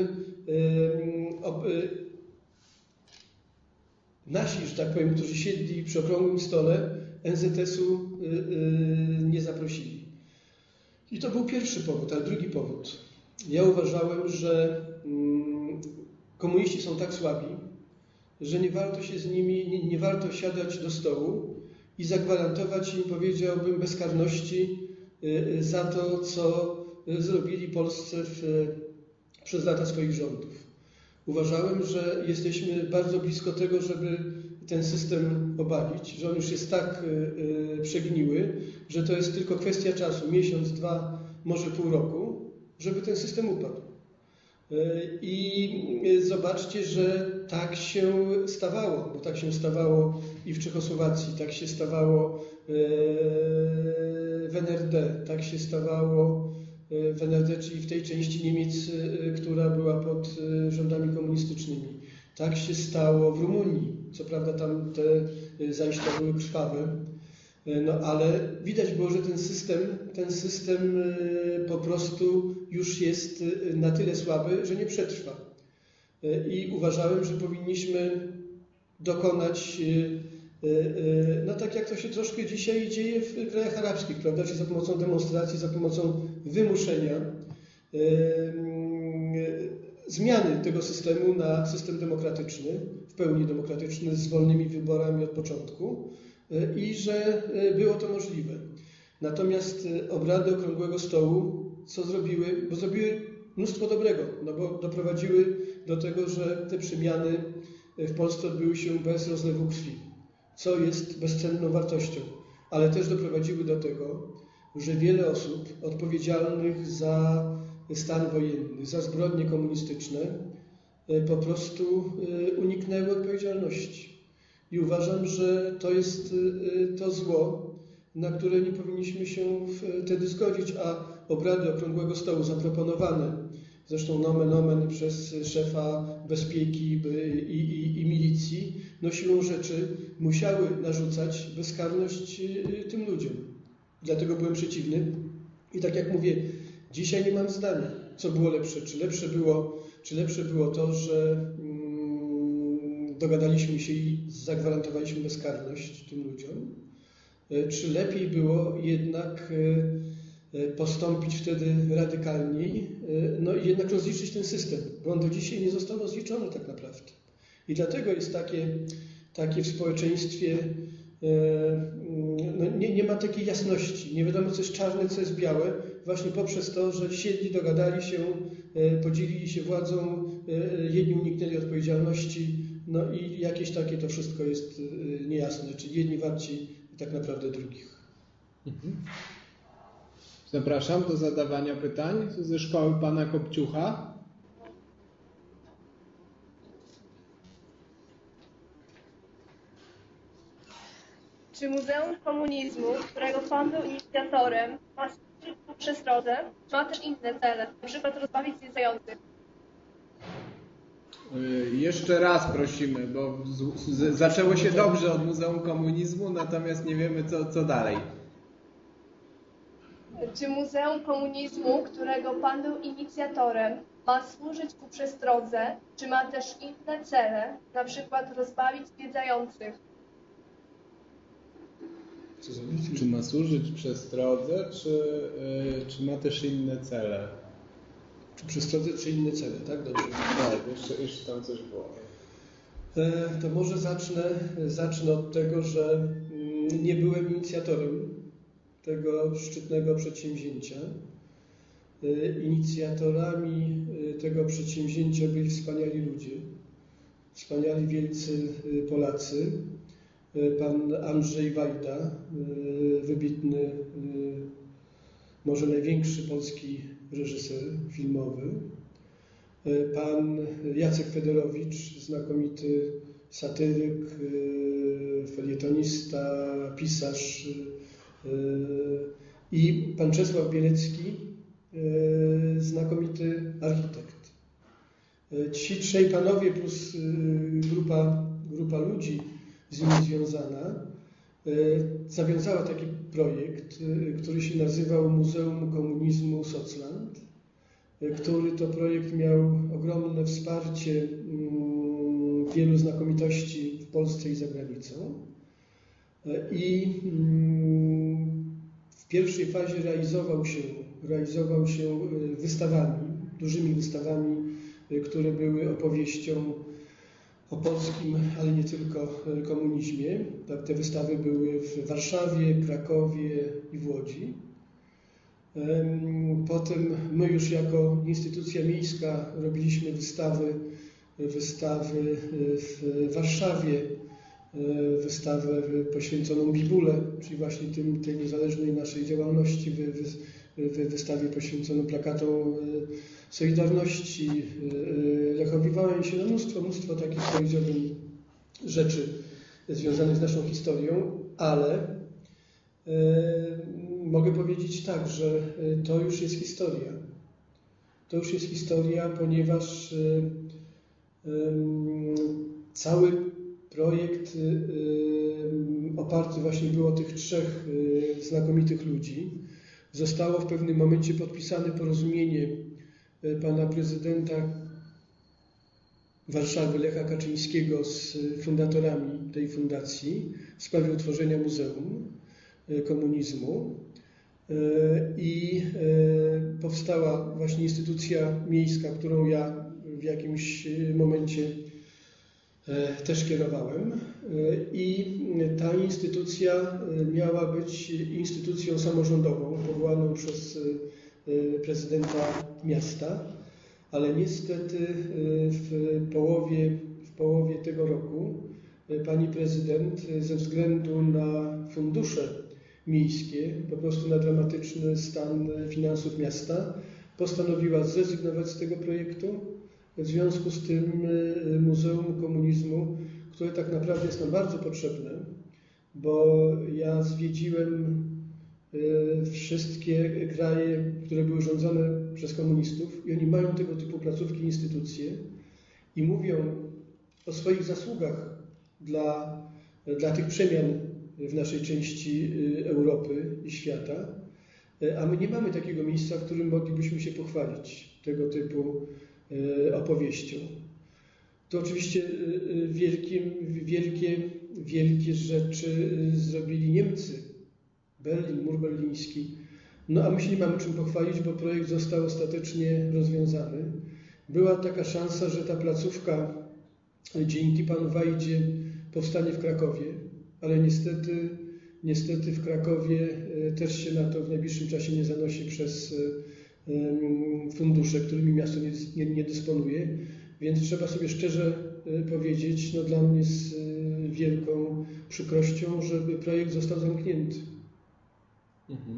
nasi, że tak powiem, którzy siedli przy Okrągłym Stole, en zet esu nie zaprosili. I to był pierwszy powód, ale drugi powód. Ja uważałem, że komuniści są tak słabi, że nie warto się z nimi, nie, nie warto siadać do stołu i zagwarantować im, powiedziałbym, bezkarności za to, co zrobili Polsce w, przez lata swoich rządów. Uważałem, że jesteśmy bardzo blisko tego, żeby ten system obalić, że on już jest tak y, przegniły, że to jest tylko kwestia czasu, miesiąc, dwa, może pół roku, żeby ten system upadł. Y, I zobaczcie, że tak się stawało, bo tak się stawało i w Czechosłowacji, tak się stawało y, w en er de, tak się stawało w en er de, czyli w tej części Niemiec, która była pod rządami komunistycznymi. Tak się stało w Rumunii. Co prawda tam te zajścia były krwawe, no ale widać było, że ten system, ten system po prostu już jest na tyle słaby, że nie przetrwa. I uważałem, że powinniśmy dokonać, no tak jak to się troszkę dzisiaj dzieje w krajach arabskich, prawda, czyli za pomocą demonstracji, za pomocą wymuszenia zmiany tego systemu na system demokratyczny, w pełni demokratyczny, z wolnymi wyborami od początku i że było to możliwe. Natomiast obrady Okrągłego Stołu co zrobiły? Bo zrobiły mnóstwo dobrego, no bo doprowadziły do tego, że te przemiany w Polsce odbyły się bez rozlewu krwi, co jest bezcenną wartością, ale też doprowadziły do tego, że wiele osób odpowiedzialnych za stan wojenny, za zbrodnie komunistyczne po prostu uniknęły odpowiedzialności. I uważam, że to jest to zło, na które nie powinniśmy się wtedy zgodzić, a obrady Okrągłego Stołu zaproponowane, zresztą nomen omen przez szefa bezpieki i, i, i milicji, no siłą rzeczy musiały narzucać bezkarność tym ludziom. Dlatego byłem przeciwny i tak jak mówię, dzisiaj nie mam zdania, co było lepsze. Czy lepsze było, czy lepsze było to, że mm, dogadaliśmy się i zagwarantowaliśmy bezkarność tym ludziom, czy lepiej było jednak postąpić wtedy radykalniej, no i jednak rozliczyć ten system, bo on do dzisiaj nie został rozliczony tak naprawdę. I dlatego jest takie, takie w społeczeństwie, no nie, nie ma takiej jasności, nie wiadomo co jest czarne, co jest białe, właśnie poprzez to, że siedli, dogadali się, podzielili się władzą, jedni uniknęli odpowiedzialności, no i jakieś takie to wszystko jest niejasne, czyli jedni warci tak naprawdę drugich. Mhm. Zapraszam do zadawania pytań ze szkoły pana Kopciucha. Czy Muzeum Komunizmu, którego pan był inicjatorem, ma służyć ku przestrodze, czy ma też inne cele, na przykład rozbawić zwiedzających? Yy, jeszcze raz prosimy, bo z, z, zaczęło się dobrze od Muzeum Komunizmu, natomiast nie wiemy co, co dalej. Czy Muzeum Komunizmu, którego pan był inicjatorem, ma służyć ku przestrodze, czy ma też inne cele, na przykład rozbawić zwiedzających? Czy ma służyć przestrodze, czy, yy, czy ma też inne cele? Czy przestrodze, czy inne cele, tak? Dobrze. Tak, jeszcze, jeszcze tam coś było. To może zacznę, zacznę od tego, że nie byłem inicjatorem tego szczytnego przedsięwzięcia. Inicjatorami tego przedsięwzięcia byli wspaniali ludzie, wspaniali wielcy Polacy. Pan Andrzej Wajda, wybitny, może największy polski reżyser filmowy. Pan Jacek Federowicz, znakomity satyryk, felietonista, pisarz, i pan Czesław Bielecki, znakomity architekt. Ci trzej panowie plus grupa, grupa ludzi z nimi związana zawiązała taki projekt, który się nazywał Muzeum Komunizmu Socland, który to projekt miał ogromne wsparcie wielu znakomitości w Polsce i za granicą. I w pierwszej fazie realizował się, realizował się wystawami, dużymi wystawami, które były opowieścią o polskim, ale nie tylko komunizmie. Te wystawy były w Warszawie, Krakowie i w Łodzi. Potem my już jako instytucja miejska robiliśmy wystawy, wystawy w Warszawie, wystawę poświęconą Bibule, czyli właśnie tym, tej niezależnej naszej działalności, wy, wy, wystawie poświęconą plakatom Solidarności, Lechowi Wałęsie, no mnóstwo, mnóstwo takich, powiedziałbym, rzeczy związanych z naszą historią, ale e, mogę powiedzieć tak, że to już jest historia. To już jest historia, ponieważ e, e, cały projekt oparty właśnie był o tych trzech znakomitych ludzi. Zostało w pewnym momencie podpisane porozumienie pana prezydenta Warszawy Lecha Kaczyńskiego z fundatorami tej fundacji w sprawie utworzenia Muzeum Komunizmu i powstała właśnie instytucja miejska, którą ja w jakimś momencie też kierowałem, i ta instytucja miała być instytucją samorządową powołaną przez prezydenta miasta, ale niestety w połowie, w połowie tego roku pani prezydent ze względu na fundusze miejskie, po prostu na dramatyczny stan finansów miasta, postanowiła zrezygnować z tego projektu. W związku z tym Muzeum Komunizmu, które tak naprawdę jest nam bardzo potrzebne, bo ja zwiedziłem wszystkie kraje, które były rządzone przez komunistów, i oni mają tego typu placówki i instytucje i mówią o swoich zasługach dla, dla tych przemian w naszej części Europy i świata, a my nie mamy takiego miejsca, w którym moglibyśmy się pochwalić tego typu opowieścią. To oczywiście wielkie, wielkie, wielkie rzeczy zrobili Niemcy. Berlin, mur berliński. No a my się nie mamy czym pochwalić, bo projekt został ostatecznie rozwiązany. Była taka szansa, że ta placówka dzięki panu Wajdzie powstanie w Krakowie, ale niestety, niestety w Krakowie też się na to w najbliższym czasie nie zanosi przez fundusze, którymi miasto nie, nie, nie dysponuje, więc trzeba sobie szczerze powiedzieć, no dla mnie z wielką przykrością, żeby projekt został zamknięty. Mhm.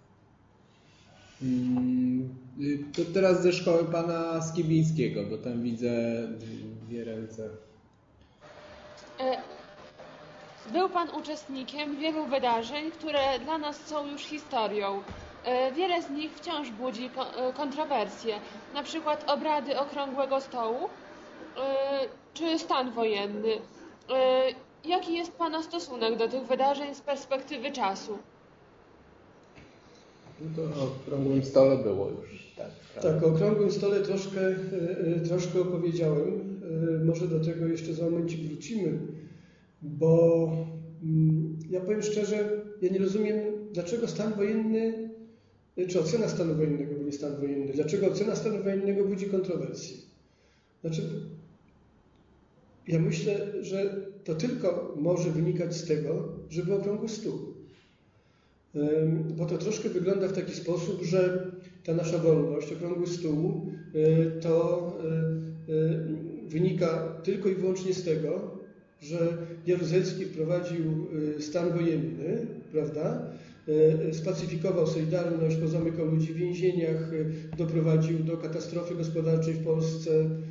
To teraz ze szkoły pana Skibińskiego, bo tam widzę dwie ręce. Był pan uczestnikiem wielu wydarzeń, które dla nas są już historią. Wiele z nich wciąż budzi kontrowersje, na przykład obrady Okrągłego Stołu czy stan wojenny. Jaki jest pana stosunek do tych wydarzeń z perspektywy czasu? No to o Okrągłym Stole było już. Tak, tak, o Okrągłym Stole troszkę, troszkę opowiedziałem. Może do tego jeszcze za momencik wrócimy, bo ja powiem szczerze, ja nie rozumiem, dlaczego stan wojenny, czy ocena stanu wojennego, bo nie stan wojenny, dlaczego ocena stanu wojennego budzi kontrowersje. Znaczy, Ja myślę, że to tylko może wynikać z tego, że był okrągły stół. Bo to troszkę wygląda w taki sposób, że ta nasza wolność, okrągły stół, to wynika tylko i wyłącznie z tego, że Jaruzelski wprowadził stan wojenny, prawda? Spacyfikował Solidarność, pozamykał ludzi w więzieniach, doprowadził do katastrofy gospodarczej w Polsce,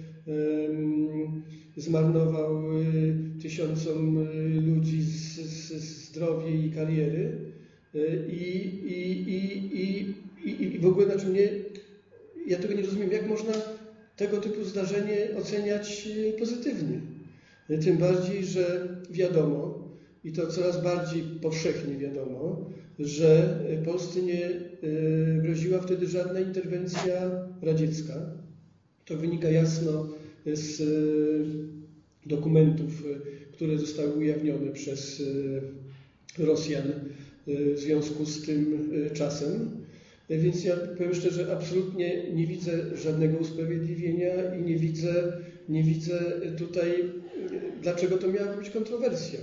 zmarnował tysiącom ludzi z, z zdrowie i kariery i, i, i, i, i w ogóle znaczy mnie, ja tego nie rozumiem, jak można tego typu zdarzenie oceniać pozytywnie. Tym bardziej, że wiadomo, i to coraz bardziej powszechnie wiadomo, że Polsce nie groziła wtedy żadna interwencja radziecka. To wynika jasno z dokumentów, które zostały ujawnione przez Rosjan w związku z tym czasem. Więc ja powiem szczerze, absolutnie nie widzę żadnego usprawiedliwienia i nie widzę, nie widzę tutaj, dlaczego to miała być kontrowersja.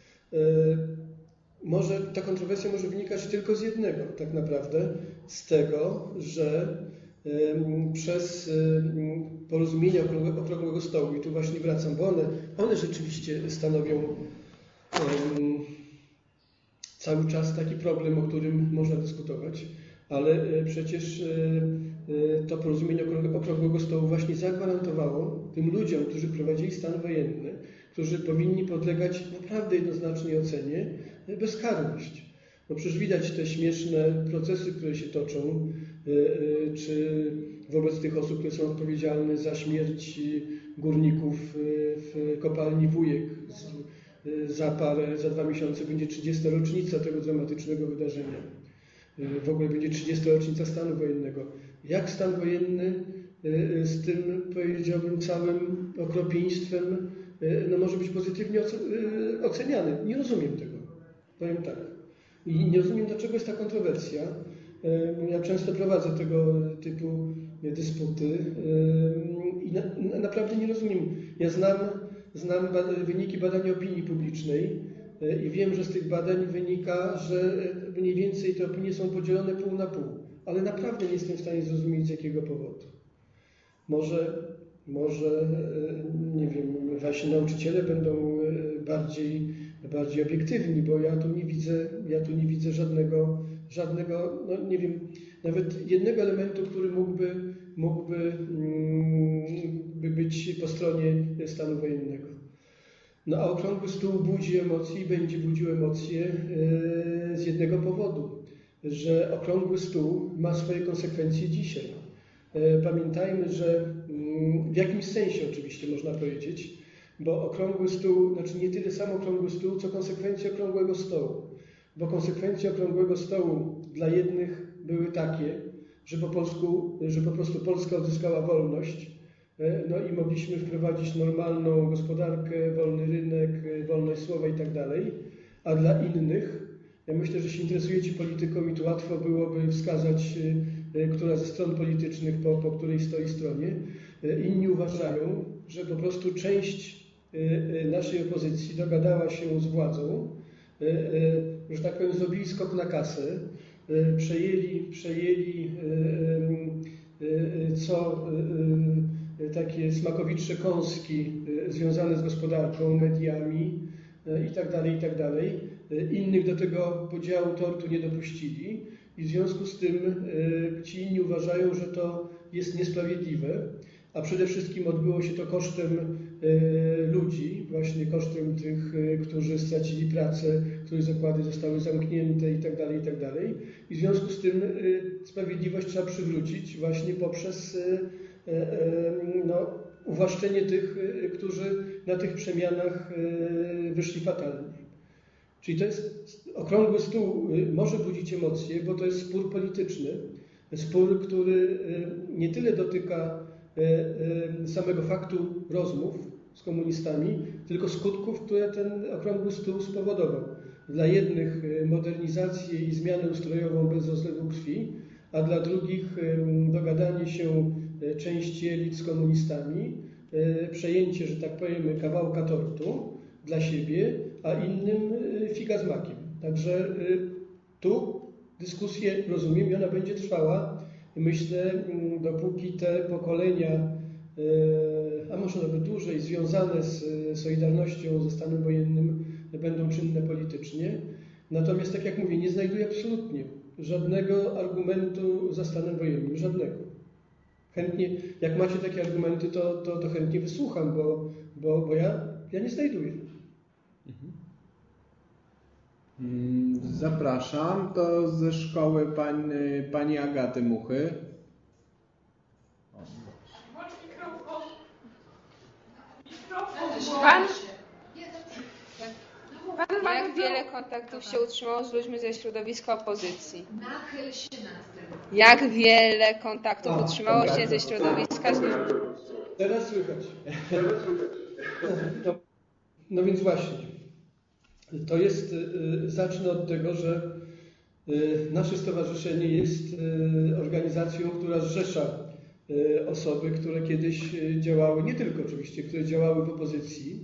Może ta kontrowersja może wynikać tylko z jednego, tak naprawdę, z tego, że przez porozumienia okrągłego stołu, i tu właśnie wracam, bo one, one rzeczywiście stanowią um, cały czas taki problem, o którym można dyskutować, ale przecież to porozumienie okrągłego stołu właśnie zagwarantowało tym ludziom, którzy prowadzili stan wojenny, którzy powinni podlegać naprawdę jednoznacznej ocenie, bezkarność. No przecież widać te śmieszne procesy, które się toczą, czy wobec tych osób, które są odpowiedzialne za śmierć górników w kopalni Wujek. Za parę, za dwa miesiące będzie trzydziesta rocznica tego dramatycznego wydarzenia. W ogóle będzie trzydziesta rocznica stanu wojennego. Jak stan wojenny z tym, powiedziałbym, całym okropieństwem no, może być pozytywnie oceniany? Nie rozumiem tego. Powiem tak. I nie rozumiem, dlaczego jest ta kontrowersja. Ja często prowadzę tego typu dysputy i na, na, naprawdę nie rozumiem. Ja znam, znam wyniki badań opinii publicznej i wiem, że z tych badań wynika, że mniej więcej te opinie są podzielone pół na pół. Ale naprawdę nie jestem w stanie zrozumieć, z jakiego powodu. Może, może nie wiem, właśnie nauczyciele będą bardziej, bardziej obiektywni, bo ja tu nie widzę, ja tu nie widzę żadnego, żadnego, no nie wiem, nawet jednego elementu, który mógłby, mógłby by być po stronie stanu wojennego. No a okrągły stół budzi emocje i będzie budził emocje z jednego powodu, że okrągły stół ma swoje konsekwencje dzisiaj. Pamiętajmy, że w jakimś sensie oczywiście można powiedzieć, bo okrągły stół, znaczy nie tyle sam okrągły stół, co konsekwencje okrągłego stołu. Bo konsekwencje okrągłego stołu dla jednych były takie, że po polsku, że po prostu Polska odzyskała wolność, no i mogliśmy wprowadzić normalną gospodarkę, wolny rynek, wolność słowa i tak dalej, a dla innych, ja myślę, że się interesujecie polityką i tu łatwo byłoby wskazać, która ze stron politycznych po, po której stoi stronie, inni uważają, że po prostu część naszej opozycji dogadała się z władzą, że tak powiem zrobili skok na kasę, przejęli, przejęli co takie smakowicze kąski związane z gospodarką, mediami i tak dalej, i tak dalej. Innych do tego podziału tortu nie dopuścili i w związku z tym ci inni uważają, że to jest niesprawiedliwe, a przede wszystkim odbyło się to kosztem ludzi, właśnie kosztem tych, którzy stracili pracę, których zakłady zostały zamknięte i tak dalej, i tak dalej. I w związku z tym sprawiedliwość trzeba przywrócić właśnie poprzez no, uwłaszczenie tych, którzy na tych przemianach wyszli fatalnie. Czyli to jest okrągły stół, może budzić emocje, bo to jest spór polityczny, spór, który nie tyle dotyka samego faktu rozmów z komunistami, tylko skutków, które ten okrągły stół spowodował. Dla jednych modernizację i zmianę ustrojową bez rozlewu krwi, a dla drugich dogadanie się części elit z komunistami przejęcie, że tak powiem, kawałka tortu dla siebie, a innym figa z makiem. Także tu dyskusję rozumiem i ona będzie trwała, myślę, dopóki te pokolenia, a może nawet dłużej, związane z Solidarnością, ze stanem wojennym będą czynne politycznie. Natomiast, tak jak mówię, nie znajduję absolutnie żadnego argumentu za stanem wojennym, żadnego. Chętnie, jak macie takie argumenty, to, to, to chętnie wysłucham, bo, bo, bo ja, ja nie znajduję. Zapraszam. To ze szkoły pań, pani Agaty Muchy. Pan, pan jak wiele kontaktów się utrzymało z ludźmi ze środowiska opozycji? Nachyl się nad tym. Jak wiele kontaktów A, utrzymało się ze środowiska z ludźmi? Teraz słychać. No, no więc właśnie. To jest, zacznę od tego, że nasze stowarzyszenie jest organizacją, która zrzesza osoby, które kiedyś działały, nie tylko oczywiście, które działały w opozycji.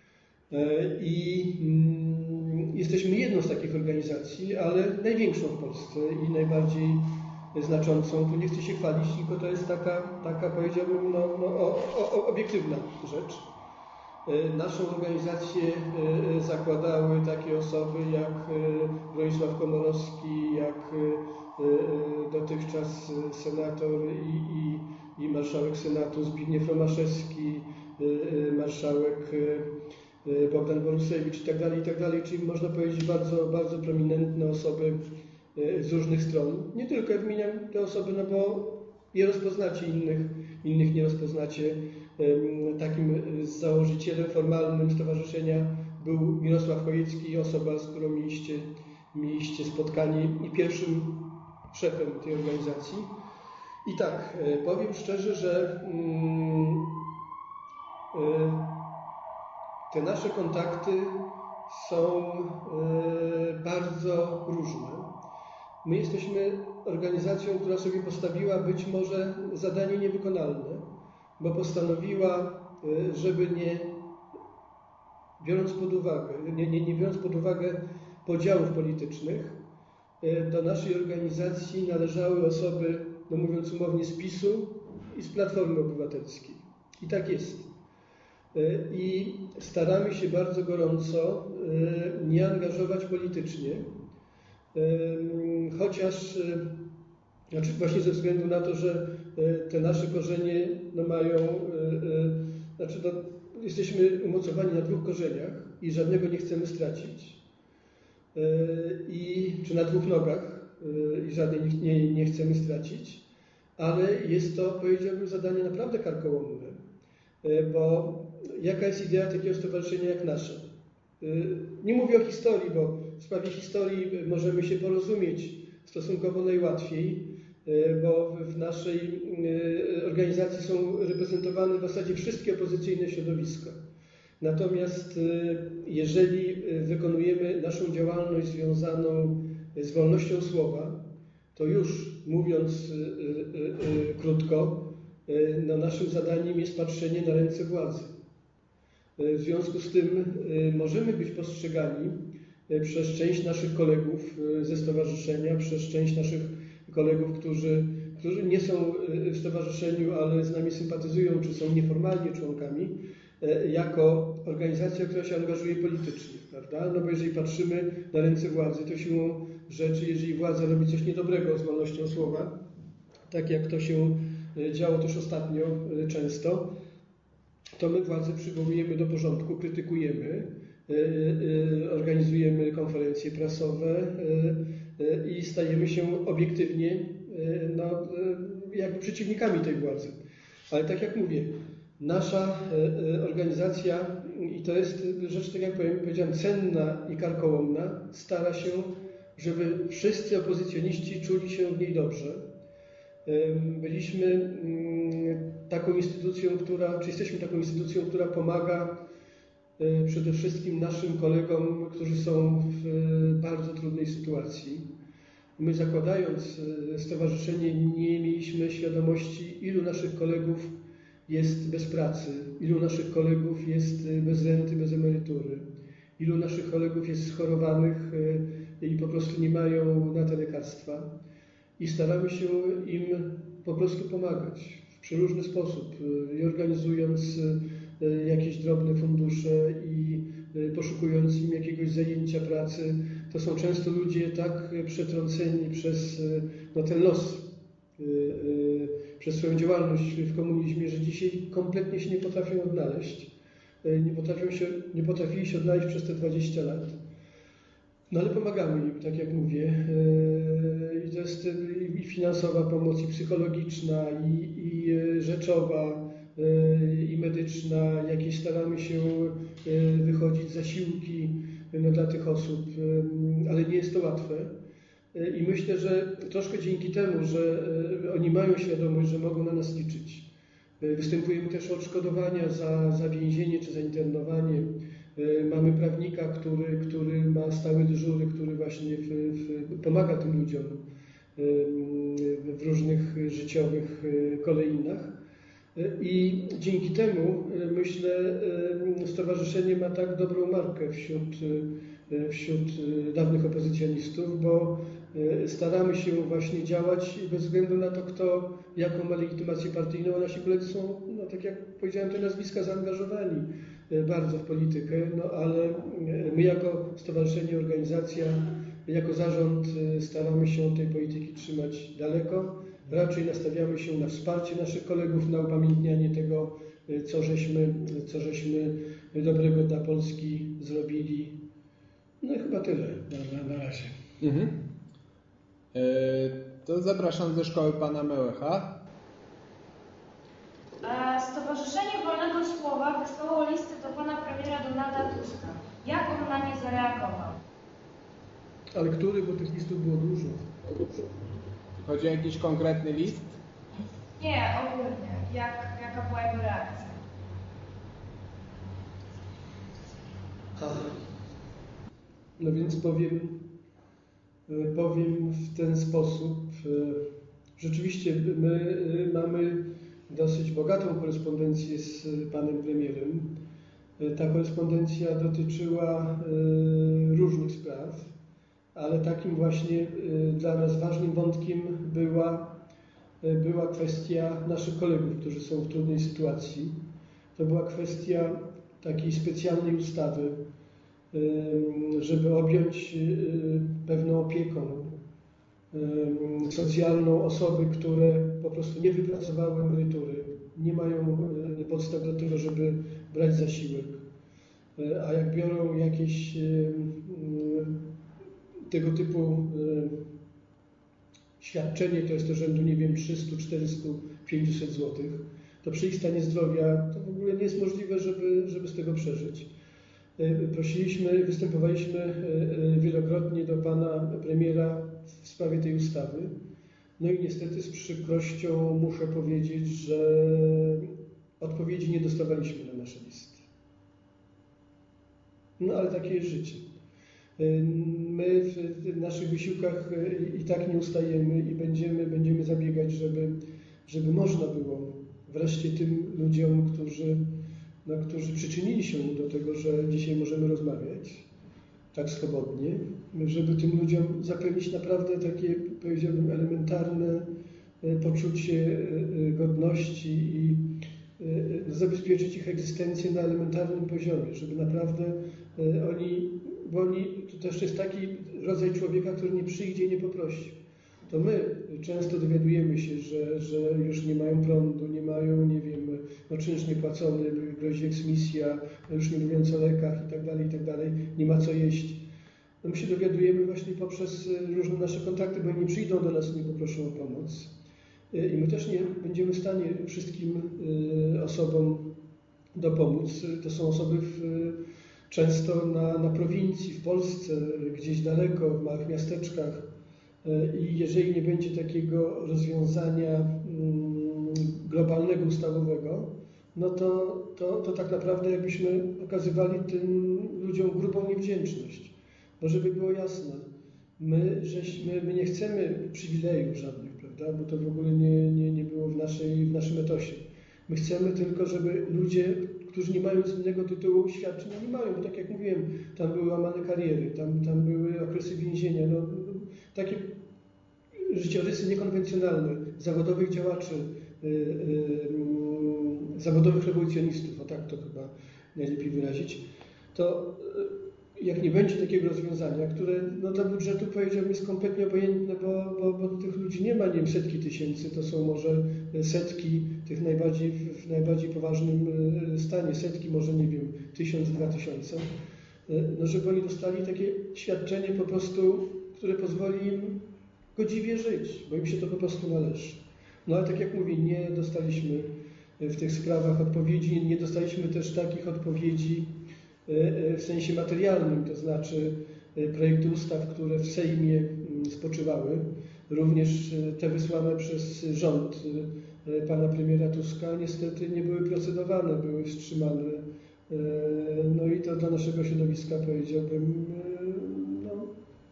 I jesteśmy jedną z takich organizacji, ale największą w Polsce i najbardziej znaczącą. Tu nie chcę się chwalić, tylko to jest taka, taka powiedziałbym, no, no, o, o, obiektywna rzecz. Naszą organizację zakładały takie osoby jak Bronisław Komorowski, jak dotychczas senator i, i, i marszałek Senatu Zbigniew Romaszewski, marszałek Bogdan Borusewicz i tak dalej, i tak dalej, czyli można powiedzieć bardzo, bardzo prominentne osoby z różnych stron. Nie tylko wymieniam te osoby, no bo je rozpoznacie, innych, innych nie rozpoznacie. Takim założycielem formalnym stowarzyszenia był Mirosław Chojecki, osoba, z którą mieliście, mieliście spotkanie i pierwszym szefem tej organizacji. I tak, powiem szczerze, że te nasze kontakty są bardzo różne. My jesteśmy organizacją, która sobie postawiła być może zadanie niewykonalne, bo postanowiła, żeby nie biorąc pod uwagę, nie, nie, nie biorąc pod uwagę podziałów politycznych, do naszej organizacji należały osoby, no mówiąc umownie, z PiSu i z Platformy Obywatelskiej. I tak jest. I staramy się bardzo gorąco nie angażować politycznie, chociaż znaczy właśnie ze względu na to, że te nasze korzenie no mają, znaczy no, jesteśmy umocowani na dwóch korzeniach i żadnego nie chcemy stracić, i, czy na dwóch nogach i żadnej nie, nie chcemy stracić, ale jest to, powiedziałbym, zadanie naprawdę karkołomne, bo jaka jest idea takiego stowarzyszenia jak nasze? Nie mówię o historii, bo w sprawie historii możemy się porozumieć stosunkowo najłatwiej, bo w naszej organizacji są reprezentowane w zasadzie wszystkie opozycyjne środowiska. Natomiast jeżeli wykonujemy naszą działalność związaną z wolnością słowa, to już mówiąc krótko, no naszym zadaniem jest patrzenie na ręce władzy. W związku z tym możemy być postrzegani przez część naszych kolegów ze stowarzyszenia, przez część naszych kolegów, którzy, którzy nie są w stowarzyszeniu, ale z nami sympatyzują, czy są nieformalnie członkami, jako organizacja, która się angażuje politycznie, prawda? No bo jeżeli patrzymy na ręce władzy, to siłą rzeczy, jeżeli władza robi coś niedobrego z wolnością słowa, tak jak to się działo też ostatnio często, to my władzę przywołujemy do porządku, krytykujemy, organizujemy konferencje prasowe i stajemy się obiektywnie no, jakby przeciwnikami tej władzy. Ale tak jak mówię, nasza organizacja, i to jest rzecz, tak jak powiedziałem, cenna i karkołomna, stara się, żeby wszyscy opozycjoniści czuli się w niej dobrze. Byliśmy taką instytucją, która, czy jesteśmy taką instytucją, która pomaga przede wszystkim naszym kolegom, którzy są w bardzo trudnej sytuacji. My, zakładając stowarzyszenie, nie mieliśmy świadomości, ilu naszych kolegów jest bez pracy, ilu naszych kolegów jest bez renty, bez emerytury, ilu naszych kolegów jest schorowanych i po prostu nie mają na te lekarstwa. I staramy się im po prostu pomagać w przeróżny sposób, i organizując jakieś drobne fundusze i poszukując im jakiegoś zajęcia pracy. To są często ludzie tak przetrąceni przez no, ten los, przez swoją działalność w komunizmie, że dzisiaj kompletnie się nie potrafią odnaleźć. Nie, potrafią się, nie potrafili się odnaleźć przez te dwadzieścia lat. No ale pomagamy im, tak jak mówię. I to jest i finansowa pomoc, i psychologiczna, i, i rzeczowa, i medyczna. Jakieś staramy się wychodzić zasiłki no, dla tych osób, ale nie jest to łatwe. I myślę, że troszkę dzięki temu, że oni mają świadomość, że mogą na nas liczyć. Występujemy też o odszkodowania za, za więzienie czy za internowanie. Mamy prawnika, który, który ma stałe dyżury, który właśnie w, w, pomaga tym ludziom w różnych życiowych kolejnach. I dzięki temu, myślę, stowarzyszenie ma tak dobrą markę wśród, wśród dawnych opozycjonistów, bo staramy się właśnie działać bez względu na to, kto jaką ma legitymację partyjną, a nasi koledzy są, no, tak jak powiedziałem, te nazwiska zaangażowani bardzo w politykę, no ale my jako stowarzyszenie, organizacja, jako zarząd staramy się tej polityki trzymać daleko. Raczej nastawiamy się na wsparcie naszych kolegów, na upamiętnianie tego, co żeśmy, co żeśmy dobrego dla Polski zrobili. No i chyba tyle na, na, na razie. Mhm. Yy, to zapraszam ze szkoły pana Mełecha. Stowarzyszenie Wolnego Słowa wysłało listy do pana premiera Donalda Tuska. Jak on na nie zareagował? Ale który? Bo tych listów było dużo. Chodzi o jakiś konkretny list? Nie, ogólnie. Jak, jaka była jego reakcja? No więc powiem, powiem w ten sposób. Rzeczywiście my mamy dosyć bogatą korespondencję z panem premierem. Ta korespondencja dotyczyła różnych spraw, ale takim właśnie dla nas ważnym wątkiem była, była kwestia naszych kolegów, którzy są w trudnej sytuacji. To była kwestia takiej specjalnej ustawy, żeby objąć pewną opieką socjalną osoby, które po prostu nie wypracowały emerytury, nie mają podstaw do tego, żeby brać zasiłek. A jak biorą jakieś tego typu świadczenie, to jest to rzędu, nie wiem, trzysta, czterysta, pięćset złotych, to przy ich stanie zdrowia to w ogóle nie jest możliwe, żeby, żeby z tego przeżyć. Prosiliśmy, występowaliśmy wielokrotnie do pana premiera w sprawie tej ustawy. No i niestety z przykrością muszę powiedzieć, że odpowiedzi nie dostawaliśmy na nasze listy. No ale takie jest życie. My w naszych wysiłkach i tak nie ustajemy i będziemy, będziemy zabiegać, żeby, żeby można było wreszcie tym ludziom, którzy, no, którzy przyczynili się do tego, że dzisiaj możemy rozmawiać tak swobodnie, żeby tym ludziom zapewnić naprawdę takie, powiedziałbym, elementarne poczucie godności i zabezpieczyć ich egzystencję na elementarnym poziomie, żeby naprawdę oni, bo oni, to też jest taki rodzaj człowieka, który nie przyjdzie i nie poprosi. To my często dowiadujemy się, że, że już nie mają prądu, nie mają, nie wiem, no czynsz niepłacony, grozi eksmisja, już nie mówiąc o lekach i tak dalej, i tak dalej, nie ma co jeść. No my się dowiadujemy właśnie poprzez różne nasze kontakty, bo oni przyjdą do nas i nie poproszą o pomoc. I my też nie będziemy w stanie wszystkim osobom dopomóc. To są osoby w, często na, na prowincji, w Polsce, gdzieś daleko, w małych miasteczkach. I jeżeli nie będzie takiego rozwiązania globalnego, ustawowego, no to, to, to tak naprawdę jakbyśmy okazywali tym ludziom grubą niewdzięczność. Bo żeby było jasne, my, żeśmy, my nie chcemy przywilejów żadnych, prawda? Bo to w ogóle nie, nie, nie było w, naszej, w naszym etosie. My chcemy tylko, żeby ludzie, którzy nie mają z innego tytułu świadczeń, nie mają, bo tak jak mówiłem, tam były łamane kariery, tam, tam były okresy więzienia, no, takie życiorysy niekonwencjonalne zawodowych działaczy, yy, yy, zawodowych rewolucjonistów, o tak to chyba najlepiej wyrazić, to yy, jak nie będzie takiego rozwiązania, które no, dla budżetu powiedziałbym jest kompletnie obojętne, bo, bo, bo tych ludzi nie ma, nie wiem, setki tysięcy, to są może setki tych najbardziej, w najbardziej poważnym stanie, setki, może nie wiem, tysiąc, dwa tysiące, no żeby oni dostali takie świadczenie po prostu, które pozwoli im godziwie żyć, bo im się to po prostu należy. No ale tak jak mówię, nie dostaliśmy w tych sprawach odpowiedzi, nie dostaliśmy też takich odpowiedzi w sensie materialnym, to znaczy projekty ustaw, które w Sejmie spoczywały, również te wysłane przez rząd pana premiera Tuska, niestety nie były procedowane, były wstrzymane. No i to dla naszego środowiska, powiedziałbym, no,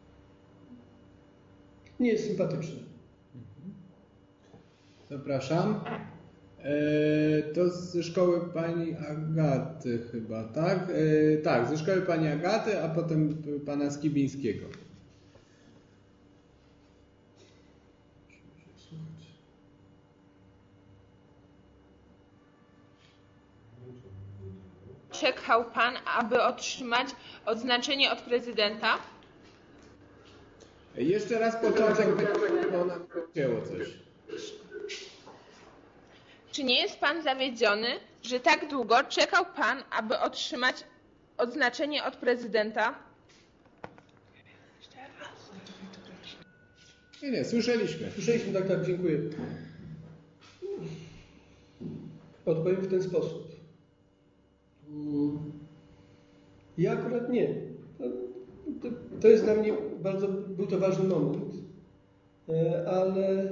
nie jest sympatyczne. Zapraszam. To ze szkoły pani Agaty chyba, tak? Tak, ze szkoły pani Agaty, a potem pana Skibińskiego. Czekał pan, aby otrzymać odznaczenie od prezydenta? Jeszcze raz początek, bo nam chciało coś. Czy nie jest pan zawiedziony, że tak długo czekał pan, aby otrzymać odznaczenie od prezydenta? Nie, nie, słyszeliśmy. Słyszeliśmy, tak, tak, dziękuję. Odpowiem w ten sposób. Ja akurat nie. To, to jest dla mnie bardzo, był to ważny moment, ale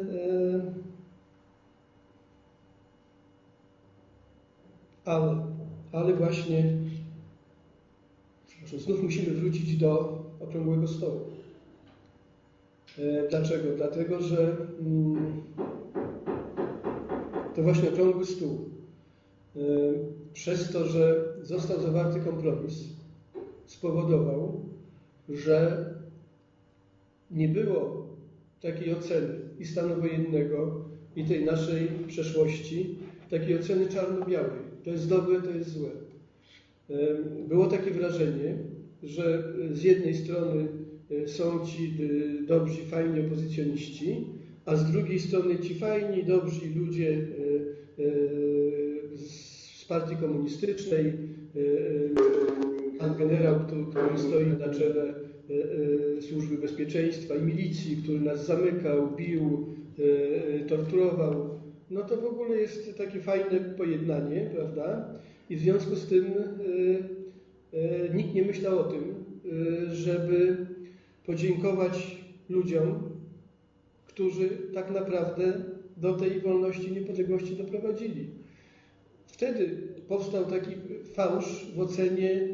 ale, ale właśnie przepraszam, znów musimy wrócić do okrągłego stołu. Dlaczego? Dlatego, że to właśnie okrągły stół przez to, że został zawarty kompromis, spowodował, że nie było takiej oceny i stanu wojennego, i tej naszej przeszłości, takiej oceny czarno-białej. To jest dobre, to jest złe. Było takie wrażenie, że z jednej strony są ci dobrzy, fajni opozycjoniści, a z drugiej strony ci fajni, dobrzy ludzie z partii komunistycznej, pan generał, który stoi na czele Służby Bezpieczeństwa i milicji, który nas zamykał, bił, torturował, no to w ogóle jest takie fajne pojednanie, prawda? I w związku z tym nikt nie myślał o tym, żeby podziękować ludziom, którzy tak naprawdę do tej wolności i niepodległości doprowadzili. Wtedy powstał taki fałsz w ocenie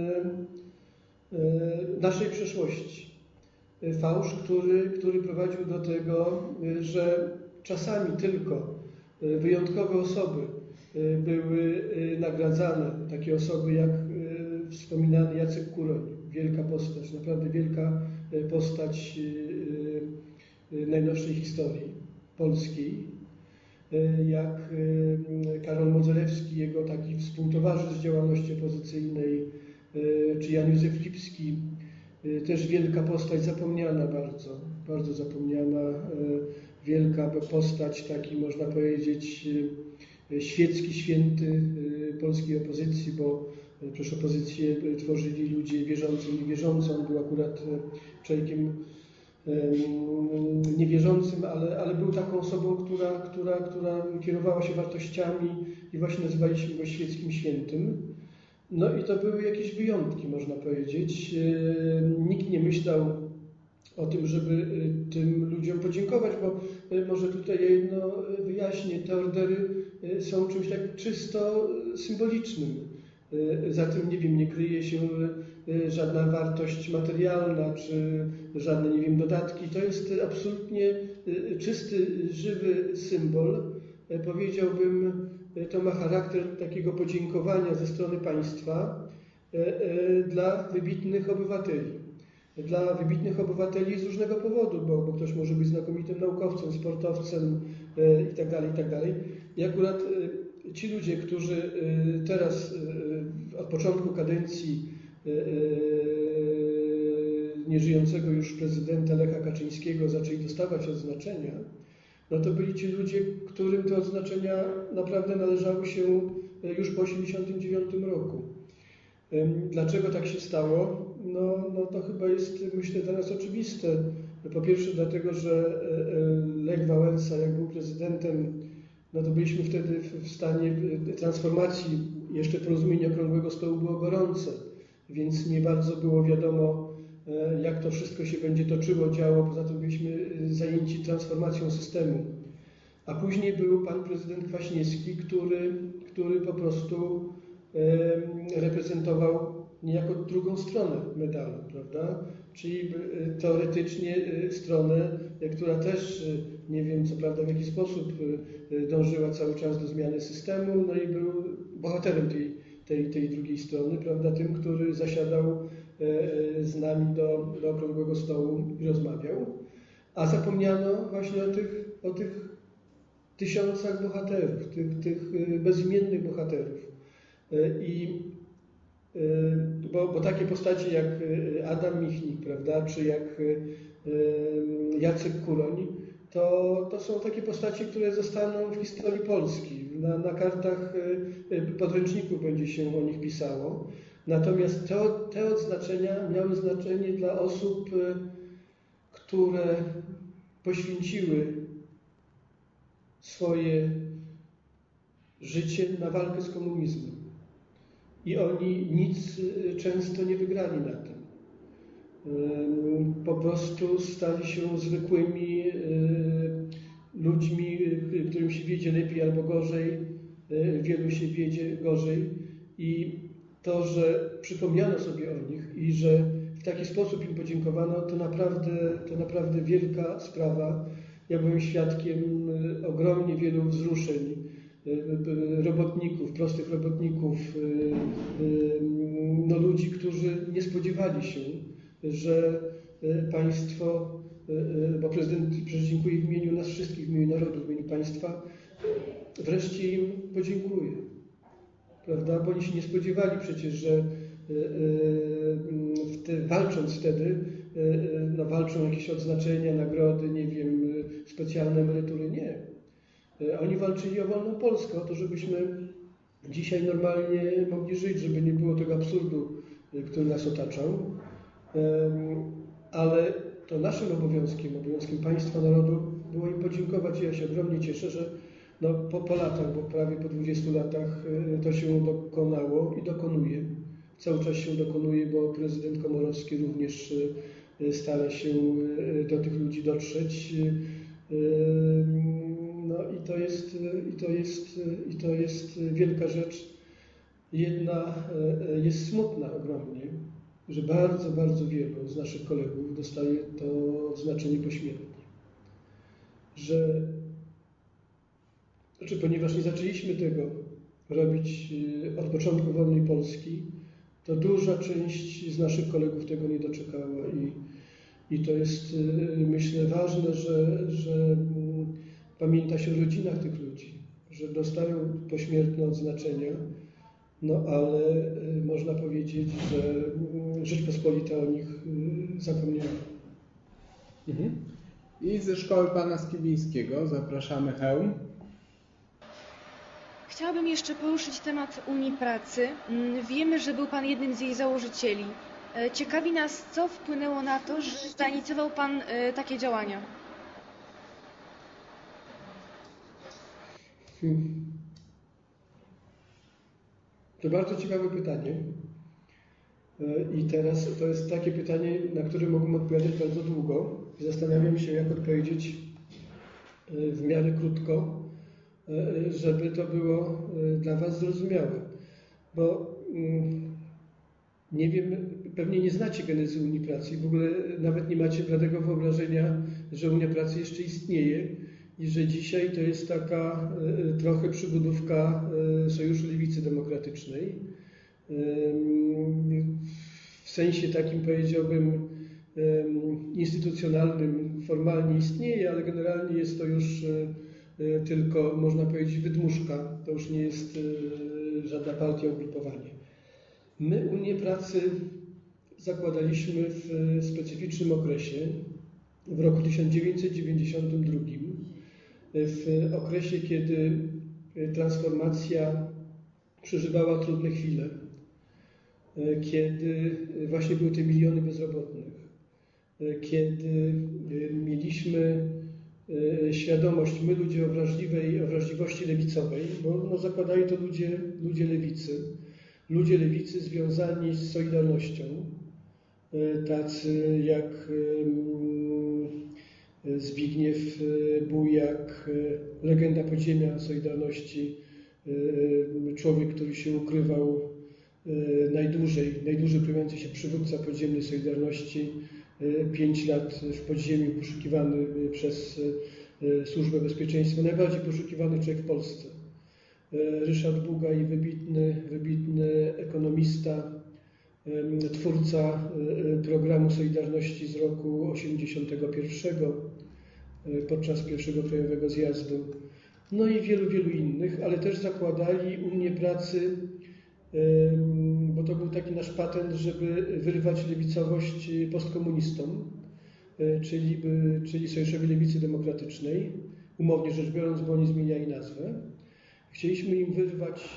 naszej przeszłości. Fałsz, który, który prowadził do tego, że czasami tylko wyjątkowe osoby były nagradzane, takie osoby jak wspominany Jacek Kuroń, wielka postać, naprawdę wielka postać najnowszej historii polskiej, jak Karol Modzelewski, jego taki współtowarzysz z działalności opozycyjnej, czy Jan Józef Lipski, też wielka postać, zapomniana bardzo, bardzo zapomniana, wielka postać, taki można powiedzieć świecki święty polskiej opozycji, bo przecież opozycję tworzyli ludzie wierzący i niewierzący. On był akurat człowiekiem niewierzącym, ale, ale był taką osobą, która, która, która kierowała się wartościami i właśnie nazywaliśmy go świeckim świętym. No i to były jakieś wyjątki, można powiedzieć. Nikt nie myślał o tym, żeby tym ludziom podziękować, bo może tutaj ja jedno wyjaśnię, te ordery są czymś tak czysto symbolicznym. Za tym, nie wiem, nie kryje się żadna wartość materialna, czy żadne, nie wiem, dodatki. To jest absolutnie czysty, żywy symbol, powiedziałbym, to ma charakter takiego podziękowania ze strony państwa dla wybitnych obywateli. Dla wybitnych obywateli z różnego powodu, bo, bo ktoś może być znakomitym naukowcem, sportowcem itd., itd. I akurat ci ludzie, którzy teraz od początku kadencji nieżyjącego już prezydenta Lecha Kaczyńskiego zaczęli dostawać odznaczenia, no to byli ci ludzie, którym te odznaczenia naprawdę należały się już po osiemdziesiątym dziewiątym roku. Dlaczego tak się stało? No, no to chyba jest, myślę, dla nas oczywiste. Po pierwsze dlatego, że Lech Wałęsa, jak był prezydentem, no to byliśmy wtedy w stanie transformacji, jeszcze porozumienie Okrągłego Stołu było gorące, więc nie bardzo było wiadomo, jak to wszystko się będzie toczyło, działo. Poza tym byliśmy zajęci transformacją systemu. A później był pan prezydent Kwaśniewski, który, który po prostu reprezentował niejako drugą stronę medalu, prawda? Czyli teoretycznie stronę, która też, nie wiem co prawda w jaki sposób, dążyła cały czas do zmiany systemu, no i był bohaterem tej, tej, tej drugiej strony, prawda? Tym, który zasiadał z nami do, do Okrągłego Stołu i rozmawiał. A zapomniano właśnie o tych, o tych tysiącach bohaterów, tych, tych bezimiennych bohaterów. I Bo, bo takie postaci jak Adam Michnik, prawda, czy jak Jacek Kuroń, to, to są takie postaci, które zostaną w historii Polski. Na, na kartach podręczników będzie się o nich pisało. Natomiast te, te odznaczenia miały znaczenie dla osób, które poświęciły swoje życie na walkę z komunizmem. I oni nic często nie wygrali na tym. Po prostu stali się zwykłymi ludźmi, którym się wiedzie lepiej albo gorzej, wielu się wiedzie gorzej. I to, że przypomniano sobie o nich i że w taki sposób im podziękowano, to naprawdę, to naprawdę wielka sprawa. Ja byłem świadkiem ogromnie wielu wzruszeń robotników, prostych robotników, no ludzi, którzy nie spodziewali się, że państwo, bo prezydent przecież dziękuję w imieniu nas wszystkich, w imieniu narodu, w imieniu państwa, wreszcie im podziękuję. Prawda? Bo oni się nie spodziewali przecież, że te, walcząc wtedy, no walczą jakieś odznaczenia, nagrody, nie wiem, specjalne emerytury. Nie. Oni walczyli o wolną Polskę, o to, żebyśmy dzisiaj normalnie mogli żyć, żeby nie było tego absurdu, który nas otaczał. Ale to naszym obowiązkiem, obowiązkiem państwa, narodu było im podziękować. I ja się ogromnie cieszę, że no, po, po latach, bo prawie po dwudziestu latach to się dokonało i dokonuje. Cały czas się dokonuje, bo prezydent Komorowski również stara się do tych ludzi dotrzeć. No i to jest, i to jest, i to jest wielka rzecz. Jedna jest smutna ogromnie, że bardzo, bardzo wielu z naszych kolegów dostaje to odznaczenie pośmiertnie. Że, znaczy, ponieważ nie zaczęliśmy tego robić od początku wolnej Polski, to duża część z naszych kolegów tego nie doczekała i, i to jest, myślę, ważne, że, że pamięta się o rodzinach tych ludzi, że dostają pośmiertne odznaczenia, no ale można powiedzieć, że Rzeczpospolita o nich zapomniała. Mhm. I ze szkoły pana Skibińskiego zapraszamy Hełm. Chciałabym jeszcze poruszyć temat Unii Pracy. Wiemy, że był pan jednym z jej założycieli. Ciekawi nas, co wpłynęło na to, że zainicjował pan takie działania. Hmm. To bardzo ciekawe pytanie. I teraz to jest takie pytanie, na które mógłbym odpowiadać bardzo długo. Zastanawiam się, jak odpowiedzieć w miarę krótko, żeby to było dla was zrozumiałe. Bo nie wiem, pewnie nie znacie genezy Unii Pracy. W ogóle nawet nie macie bladego wyobrażenia, że Unia Pracy jeszcze istnieje. i że dzisiaj to jest taka trochę przybudówka Sojuszu Lewicy Demokratycznej. W sensie takim, powiedziałbym, instytucjonalnym formalnie istnieje, ale generalnie jest to już tylko, można powiedzieć, wydmuszka. To już nie jest żadna partia, ugrupowanie. My Unię Pracy zakładaliśmy w specyficznym okresie, w roku tysiąc dziewięćset dziewięćdziesiątym drugim, w okresie, kiedy transformacja przeżywała trudne chwile, kiedy właśnie były te miliony bezrobotnych, kiedy mieliśmy świadomość, my ludzie o, wrażliwej, o wrażliwości lewicowej, bo no, zakładali to ludzie, ludzie lewicy, ludzie lewicy związani z Solidarnością, tacy jak Zbigniew Bujak, legenda podziemia Solidarności, człowiek, który się ukrywał najdłużej, najdłużej ukrywający się przywódca podziemnej Solidarności, pięć lat w podziemiu, poszukiwany przez Służbę Bezpieczeństwa, najbardziej poszukiwany człowiek w Polsce. Ryszard Bugaj, wybitny, wybitny ekonomista, twórca programu Solidarności z roku osiemdziesiątego pierwszego podczas pierwszego krajowego zjazdu. No i wielu, wielu innych, ale też zakładali Unię Pracy, bo to był taki nasz patent, żeby wyrwać lewicowość postkomunistom, czyli, czyli Sojuszowi Lewicy Demokratycznej, umownie rzecz biorąc, bo oni zmieniali nazwę. Chcieliśmy im wyrwać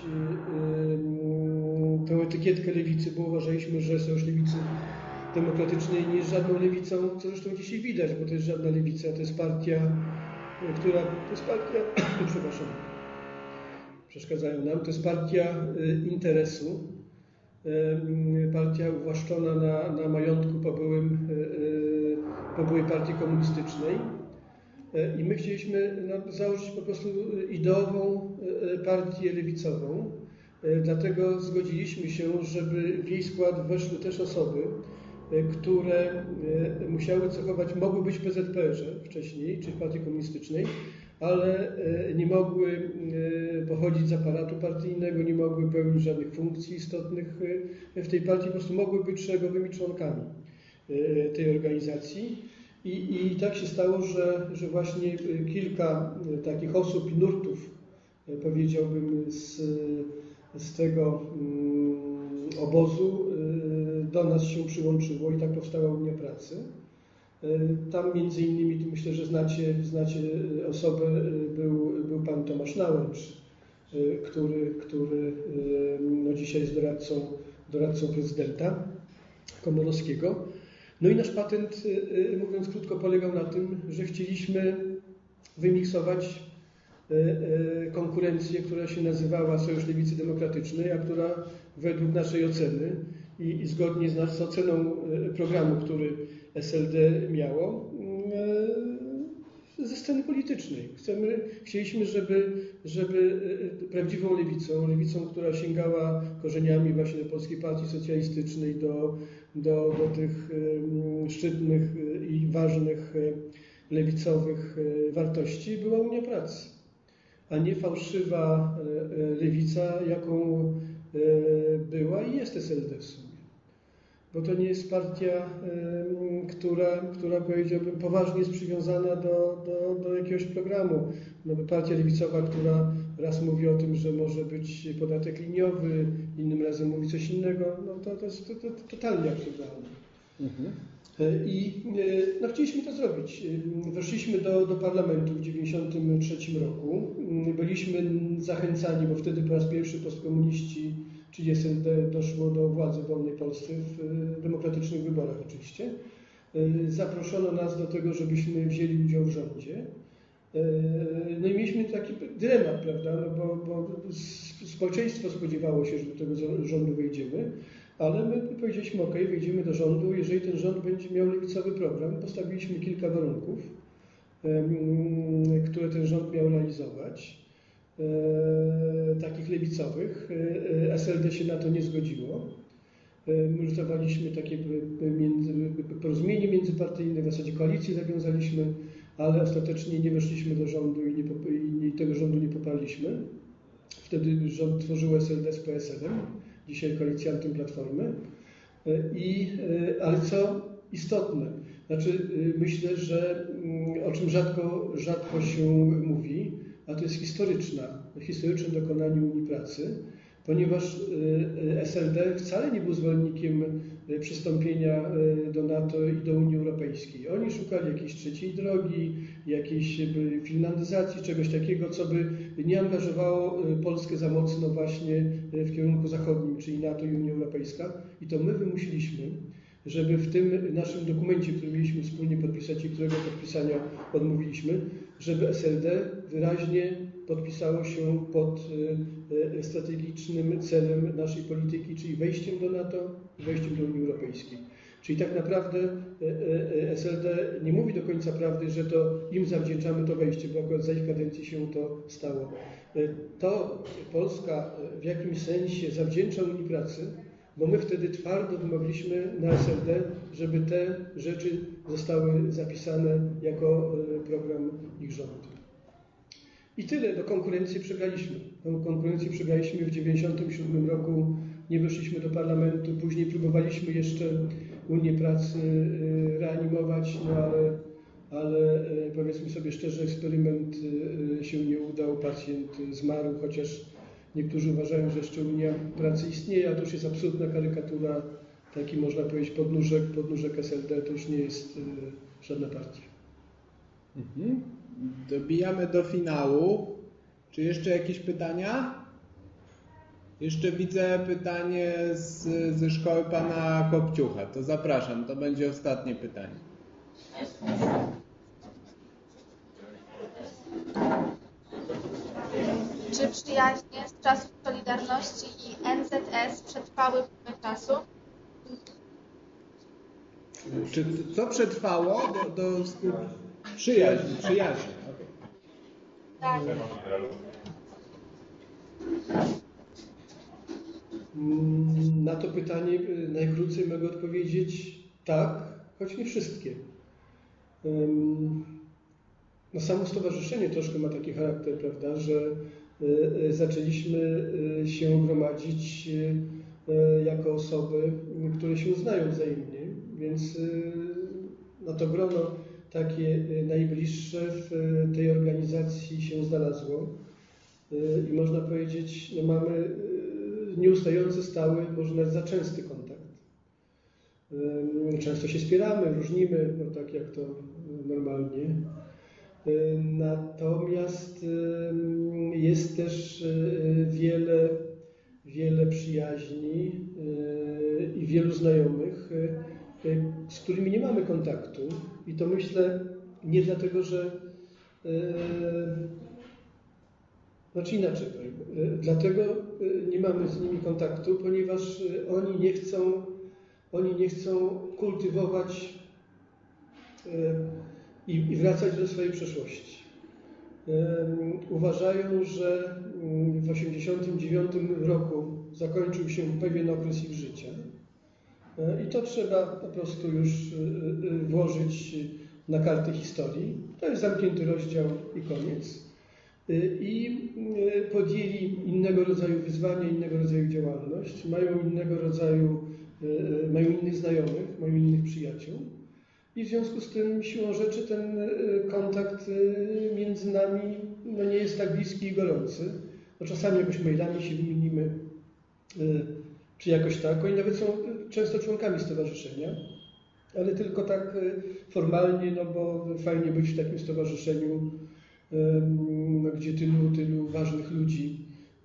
tę etykietkę lewicy, bo uważaliśmy, że Sojusz Lewicy Demokratycznej nie jest żadną lewicą, co zresztą dzisiaj widać, bo to jest żadna lewica, to jest partia, która, to jest partia, przepraszam, przeszkadzają nam, to jest partia interesu, partia uwłaszczona na, na majątku po, byłym, po byłej partii komunistycznej. I my chcieliśmy założyć po prostu ideową partię lewicową. Dlatego zgodziliśmy się, żeby w jej skład weszły też osoby, które musiały cechować, mogły być w P Z P R ze wcześniej, czy w partii komunistycznej, ale nie mogły pochodzić z aparatu partyjnego, nie mogły pełnić żadnych funkcji istotnych w tej partii, po prostu mogły być szeregowymi członkami tej organizacji. I, i tak się stało, że, że właśnie kilka takich osób i nurtów, powiedziałbym, z, z tego obozu do nas się przyłączyło i tak powstała Unia Pracy. Tam między innymi, tu myślę, że znacie, znacie osobę, był, był pan Tomasz Nałęcz, który, który no dzisiaj jest doradcą, doradcą prezydenta Komorowskiego. No i nasz patent, mówiąc krótko, polegał na tym, że chcieliśmy wymiksować konkurencję, która się nazywała Sojusz Lewicy Demokratycznej, a która według naszej oceny i, i zgodnie z naszą oceną programu, który S L D miało, ze sceny politycznej. Chcemy, chcieliśmy, żeby, żeby prawdziwą lewicą, lewicą, która sięgała korzeniami właśnie do Polskiej Partii Socjalistycznej, do, do, do tych szczytnych i ważnych lewicowych wartości, była Unia Pracy, a nie fałszywa lewica, jaką była i jest S L D w sumie. Bo to nie jest partia, która, która powiedziałbym, poważnie jest przywiązana do, do, do jakiegoś programu. No, partia lewicowa, która raz mówi o tym, że może być podatek liniowy, innym razem mówi coś innego, no to, to jest to, to, to totalnie absurdalne. Mhm. I no, chcieliśmy to zrobić. Weszliśmy do, do parlamentu w tysiąc dziewięćset dziewięćdziesiątym trzecim roku. Byliśmy zachęcani, bo wtedy po raz pierwszy postkomuniści, czyli S L D, doszło do władzy w wolnej Polsce w demokratycznych wyborach oczywiście. Zaproszono nas do tego, żebyśmy wzięli udział w rządzie. No i mieliśmy taki dylemat, prawda, no bo, bo społeczeństwo spodziewało się, że do tego rządu wejdziemy, ale my powiedzieliśmy, ok, wejdziemy do rządu, jeżeli ten rząd będzie miał lewicowy program. Postawiliśmy kilka warunków, które ten rząd miał realizować, takich lewicowych. S L D się na to nie zgodziło. My rysowaliśmy takie między, porozumienie międzypartyjne, w zasadzie koalicję zawiązaliśmy, ale ostatecznie nie weszliśmy do rządu i, nie, i tego rządu nie poparliśmy. Wtedy rząd tworzył S L D z P S L-em, dzisiaj koalicjantem Platformy. I, ale co istotne, znaczy myślę, że o czym rzadko, rzadko się mówi, a to jest historyczna, historyczne dokonanie Unii Pracy, ponieważ S L D wcale nie był zwolennikiem przystąpienia do NATO i do Unii Europejskiej. Oni szukali jakiejś trzeciej drogi, jakiejś finlandyzacji, czegoś takiego, co by nie angażowało Polskę za mocno właśnie w kierunku zachodnim, czyli NATO i Unia Europejska. I to my wymusiliśmy, żeby w tym naszym dokumencie, który mieliśmy wspólnie podpisać i którego podpisania odmówiliśmy, żeby S L D wyraźnie podpisało się pod strategicznym celem naszej polityki, czyli wejściem do NATO i wejściem do Unii Europejskiej. Czyli tak naprawdę S L D nie mówi do końca prawdy, że to im zawdzięczamy to wejście, bo akurat za ich kadencji się to stało. To Polska w jakimś sensie zawdzięcza Unii Pracy, bo my wtedy twardo wymogliśmy na S L D, żeby te rzeczy zostały zapisane jako program ich rządu. I tyle, do konkurencji przegraliśmy. Tą konkurencję przegraliśmy w tysiąc dziewięćset dziewięćdziesiątym siódmym roku, nie weszliśmy do parlamentu, później próbowaliśmy jeszcze Unię Pracy reanimować, no ale, ale powiedzmy sobie szczerze, eksperyment się nie udał, pacjent zmarł, chociaż niektórzy uważają, że jeszcze Unia Pracy istnieje, a to już jest absurdna karykatura, taki można powiedzieć podnóżek, podnóżek S L D, to już nie jest y, żadna partia. Mhm. Dobijamy do finału. Czy jeszcze jakieś pytania? Jeszcze widzę pytanie z, ze szkoły pana Kopciucha. To zapraszam, to będzie ostatnie pytanie. Czy przyjaźnie z czasów Solidarności i N Z S przetrwały próbę czasu? Czy co przetrwało do, do przyjaźni? Przyjaźni. Okay. Tak. Na to pytanie najkrócej mogę odpowiedzieć tak, choć nie wszystkie. No samo stowarzyszenie troszkę ma taki charakter, prawda, że zaczęliśmy się gromadzić jako osoby, które się znają wzajemnie, więc no to grono takie najbliższe w tej organizacji się znalazło i można powiedzieć, no mamy nieustający, stały, może nawet za częsty kontakt. Często się spieramy, różnimy, no tak jak to normalnie. Natomiast jest też wiele, wiele przyjaźni i wielu znajomych, z którymi nie mamy kontaktu. I to myślę nie dlatego, że... Znaczy inaczej powiem. Dlatego nie mamy z nimi kontaktu, ponieważ oni nie chcą, oni nie chcą kultywować i, i wracać do swojej przeszłości. Uważają, że w osiemdziesiątym dziewiątym roku zakończył się pewien okres ich życia i to trzeba po prostu już włożyć na karty historii. To jest zamknięty rozdział i koniec. I podjęli innego rodzaju wyzwania, innego rodzaju działalność, mają innego rodzaju, mają innych znajomych, mają innych przyjaciół i w związku z tym siłą rzeczy ten kontakt między nami no nie jest tak bliski i gorący. No czasami jakoś mailami się wymienimy, czy jakoś tak. Oni nawet są często członkami stowarzyszenia, ale tylko tak formalnie, no bo fajnie być w takim stowarzyszeniu, gdzie tylu, tylu ważnych ludzi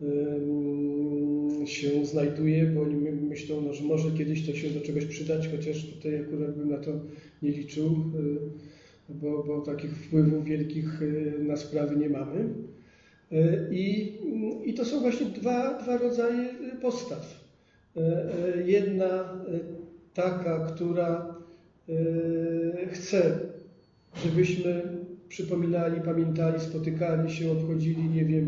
się znajduje, bo oni myślą, no, że może kiedyś to się do czegoś przydać, chociaż tutaj akurat bym na to nie liczył, bo, bo takich wpływów wielkich na sprawy nie mamy. I, i to są właśnie dwa, dwa rodzaje postaw. Jedna taka, która chce, żebyśmy przypominali, pamiętali, spotykali się, obchodzili, nie wiem,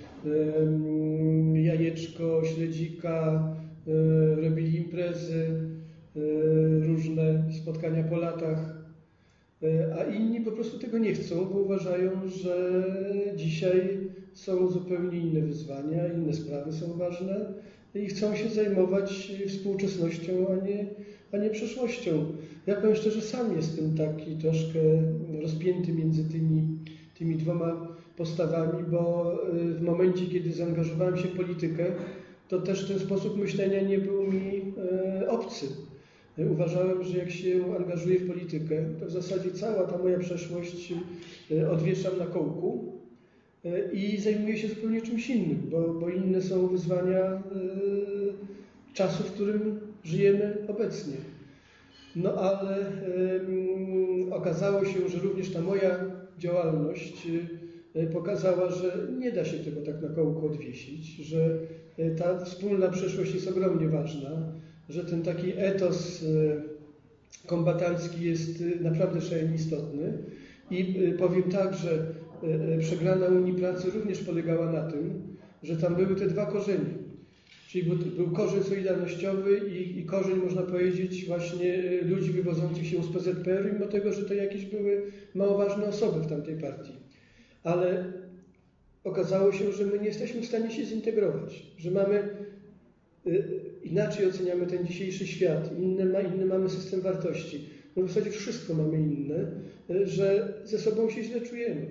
jajeczko, śledzika, robili imprezy, różne spotkania po latach. a inni po prostu tego nie chcą, bo uważają, że dzisiaj są zupełnie inne wyzwania, inne sprawy są ważne i chcą się zajmować współczesnością, a nie, a nie przeszłością. Ja powiem szczerze, sam jestem taki troszkę rozpięty między tymi, tymi dwoma postawami, bo w momencie, kiedy zaangażowałem się w politykę, to też ten sposób myślenia nie był mi obcy. Uważałem, że jak się angażuję w politykę, to w zasadzie cała ta moja przeszłość odwieszam na kołku i zajmuję się zupełnie czymś innym, bo, bo inne są wyzwania czasu, w którym żyjemy obecnie. No ale um, okazało się, że również ta moja działalność pokazała, że nie da się tego tak na kołku odwiesić, że ta wspólna przeszłość jest ogromnie ważna, że ten taki etos kombatancki jest naprawdę szalenie istotny i powiem tak, że przegrana Unii Pracy również polegała na tym, że tam były te dwa korzenie. Czyli był korzeń solidarnościowy i, i korzeń, można powiedzieć, właśnie ludzi wywodzących się z P Z P R, mimo tego, że to jakieś były mało ważne osoby w tamtej partii. Ale okazało się, że my nie jesteśmy w stanie się zintegrować, że mamy inaczej oceniamy ten dzisiejszy świat, inny, ma, inny mamy system wartości. No w zasadzie wszystko mamy inne, że ze sobą się źle czujemy.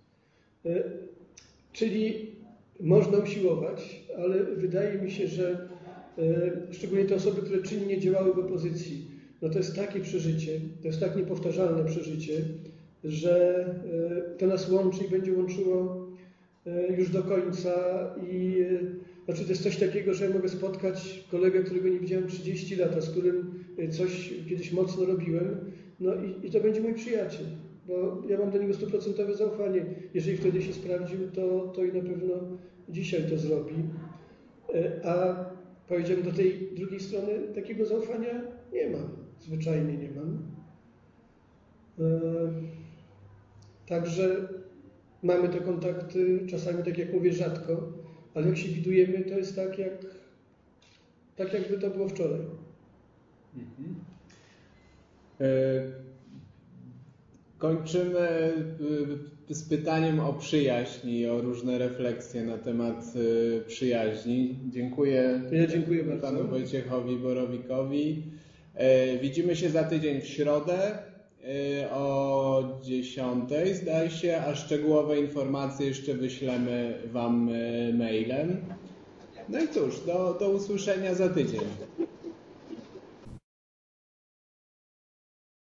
Czyli można usiłować, ale wydaje mi się, że szczególnie te osoby, które czynnie działały w opozycji, no to jest takie przeżycie, to jest tak niepowtarzalne przeżycie, że to nas łączy i będzie łączyło już do końca i znaczy to jest coś takiego, że ja mogę spotkać kolegę, którego nie widziałem trzydzieści lat, a z którym coś kiedyś mocno robiłem, no i, i to będzie mój przyjaciel, bo ja mam do niego stuprocentowe zaufanie. Jeżeli wtedy się sprawdził, to, to i na pewno dzisiaj to zrobi. A powiedziałem, do tej drugiej strony takiego zaufania nie mam, zwyczajnie nie mam. Także mamy te kontakty, czasami tak jak mówię, rzadko, ale jak się widujemy, to jest tak, jak, tak jakby to było wczoraj. Mhm. Kończymy z pytaniem o przyjaźń i o różne refleksje na temat przyjaźni. Dziękuję, ja dziękuję bardzo panu Wojciechowi Borowikowi. Widzimy się za tydzień w środę o dziesiątej, zdaje się, a szczegółowe informacje jeszcze wyślemy wam mailem. No i cóż, do, do usłyszenia za tydzień.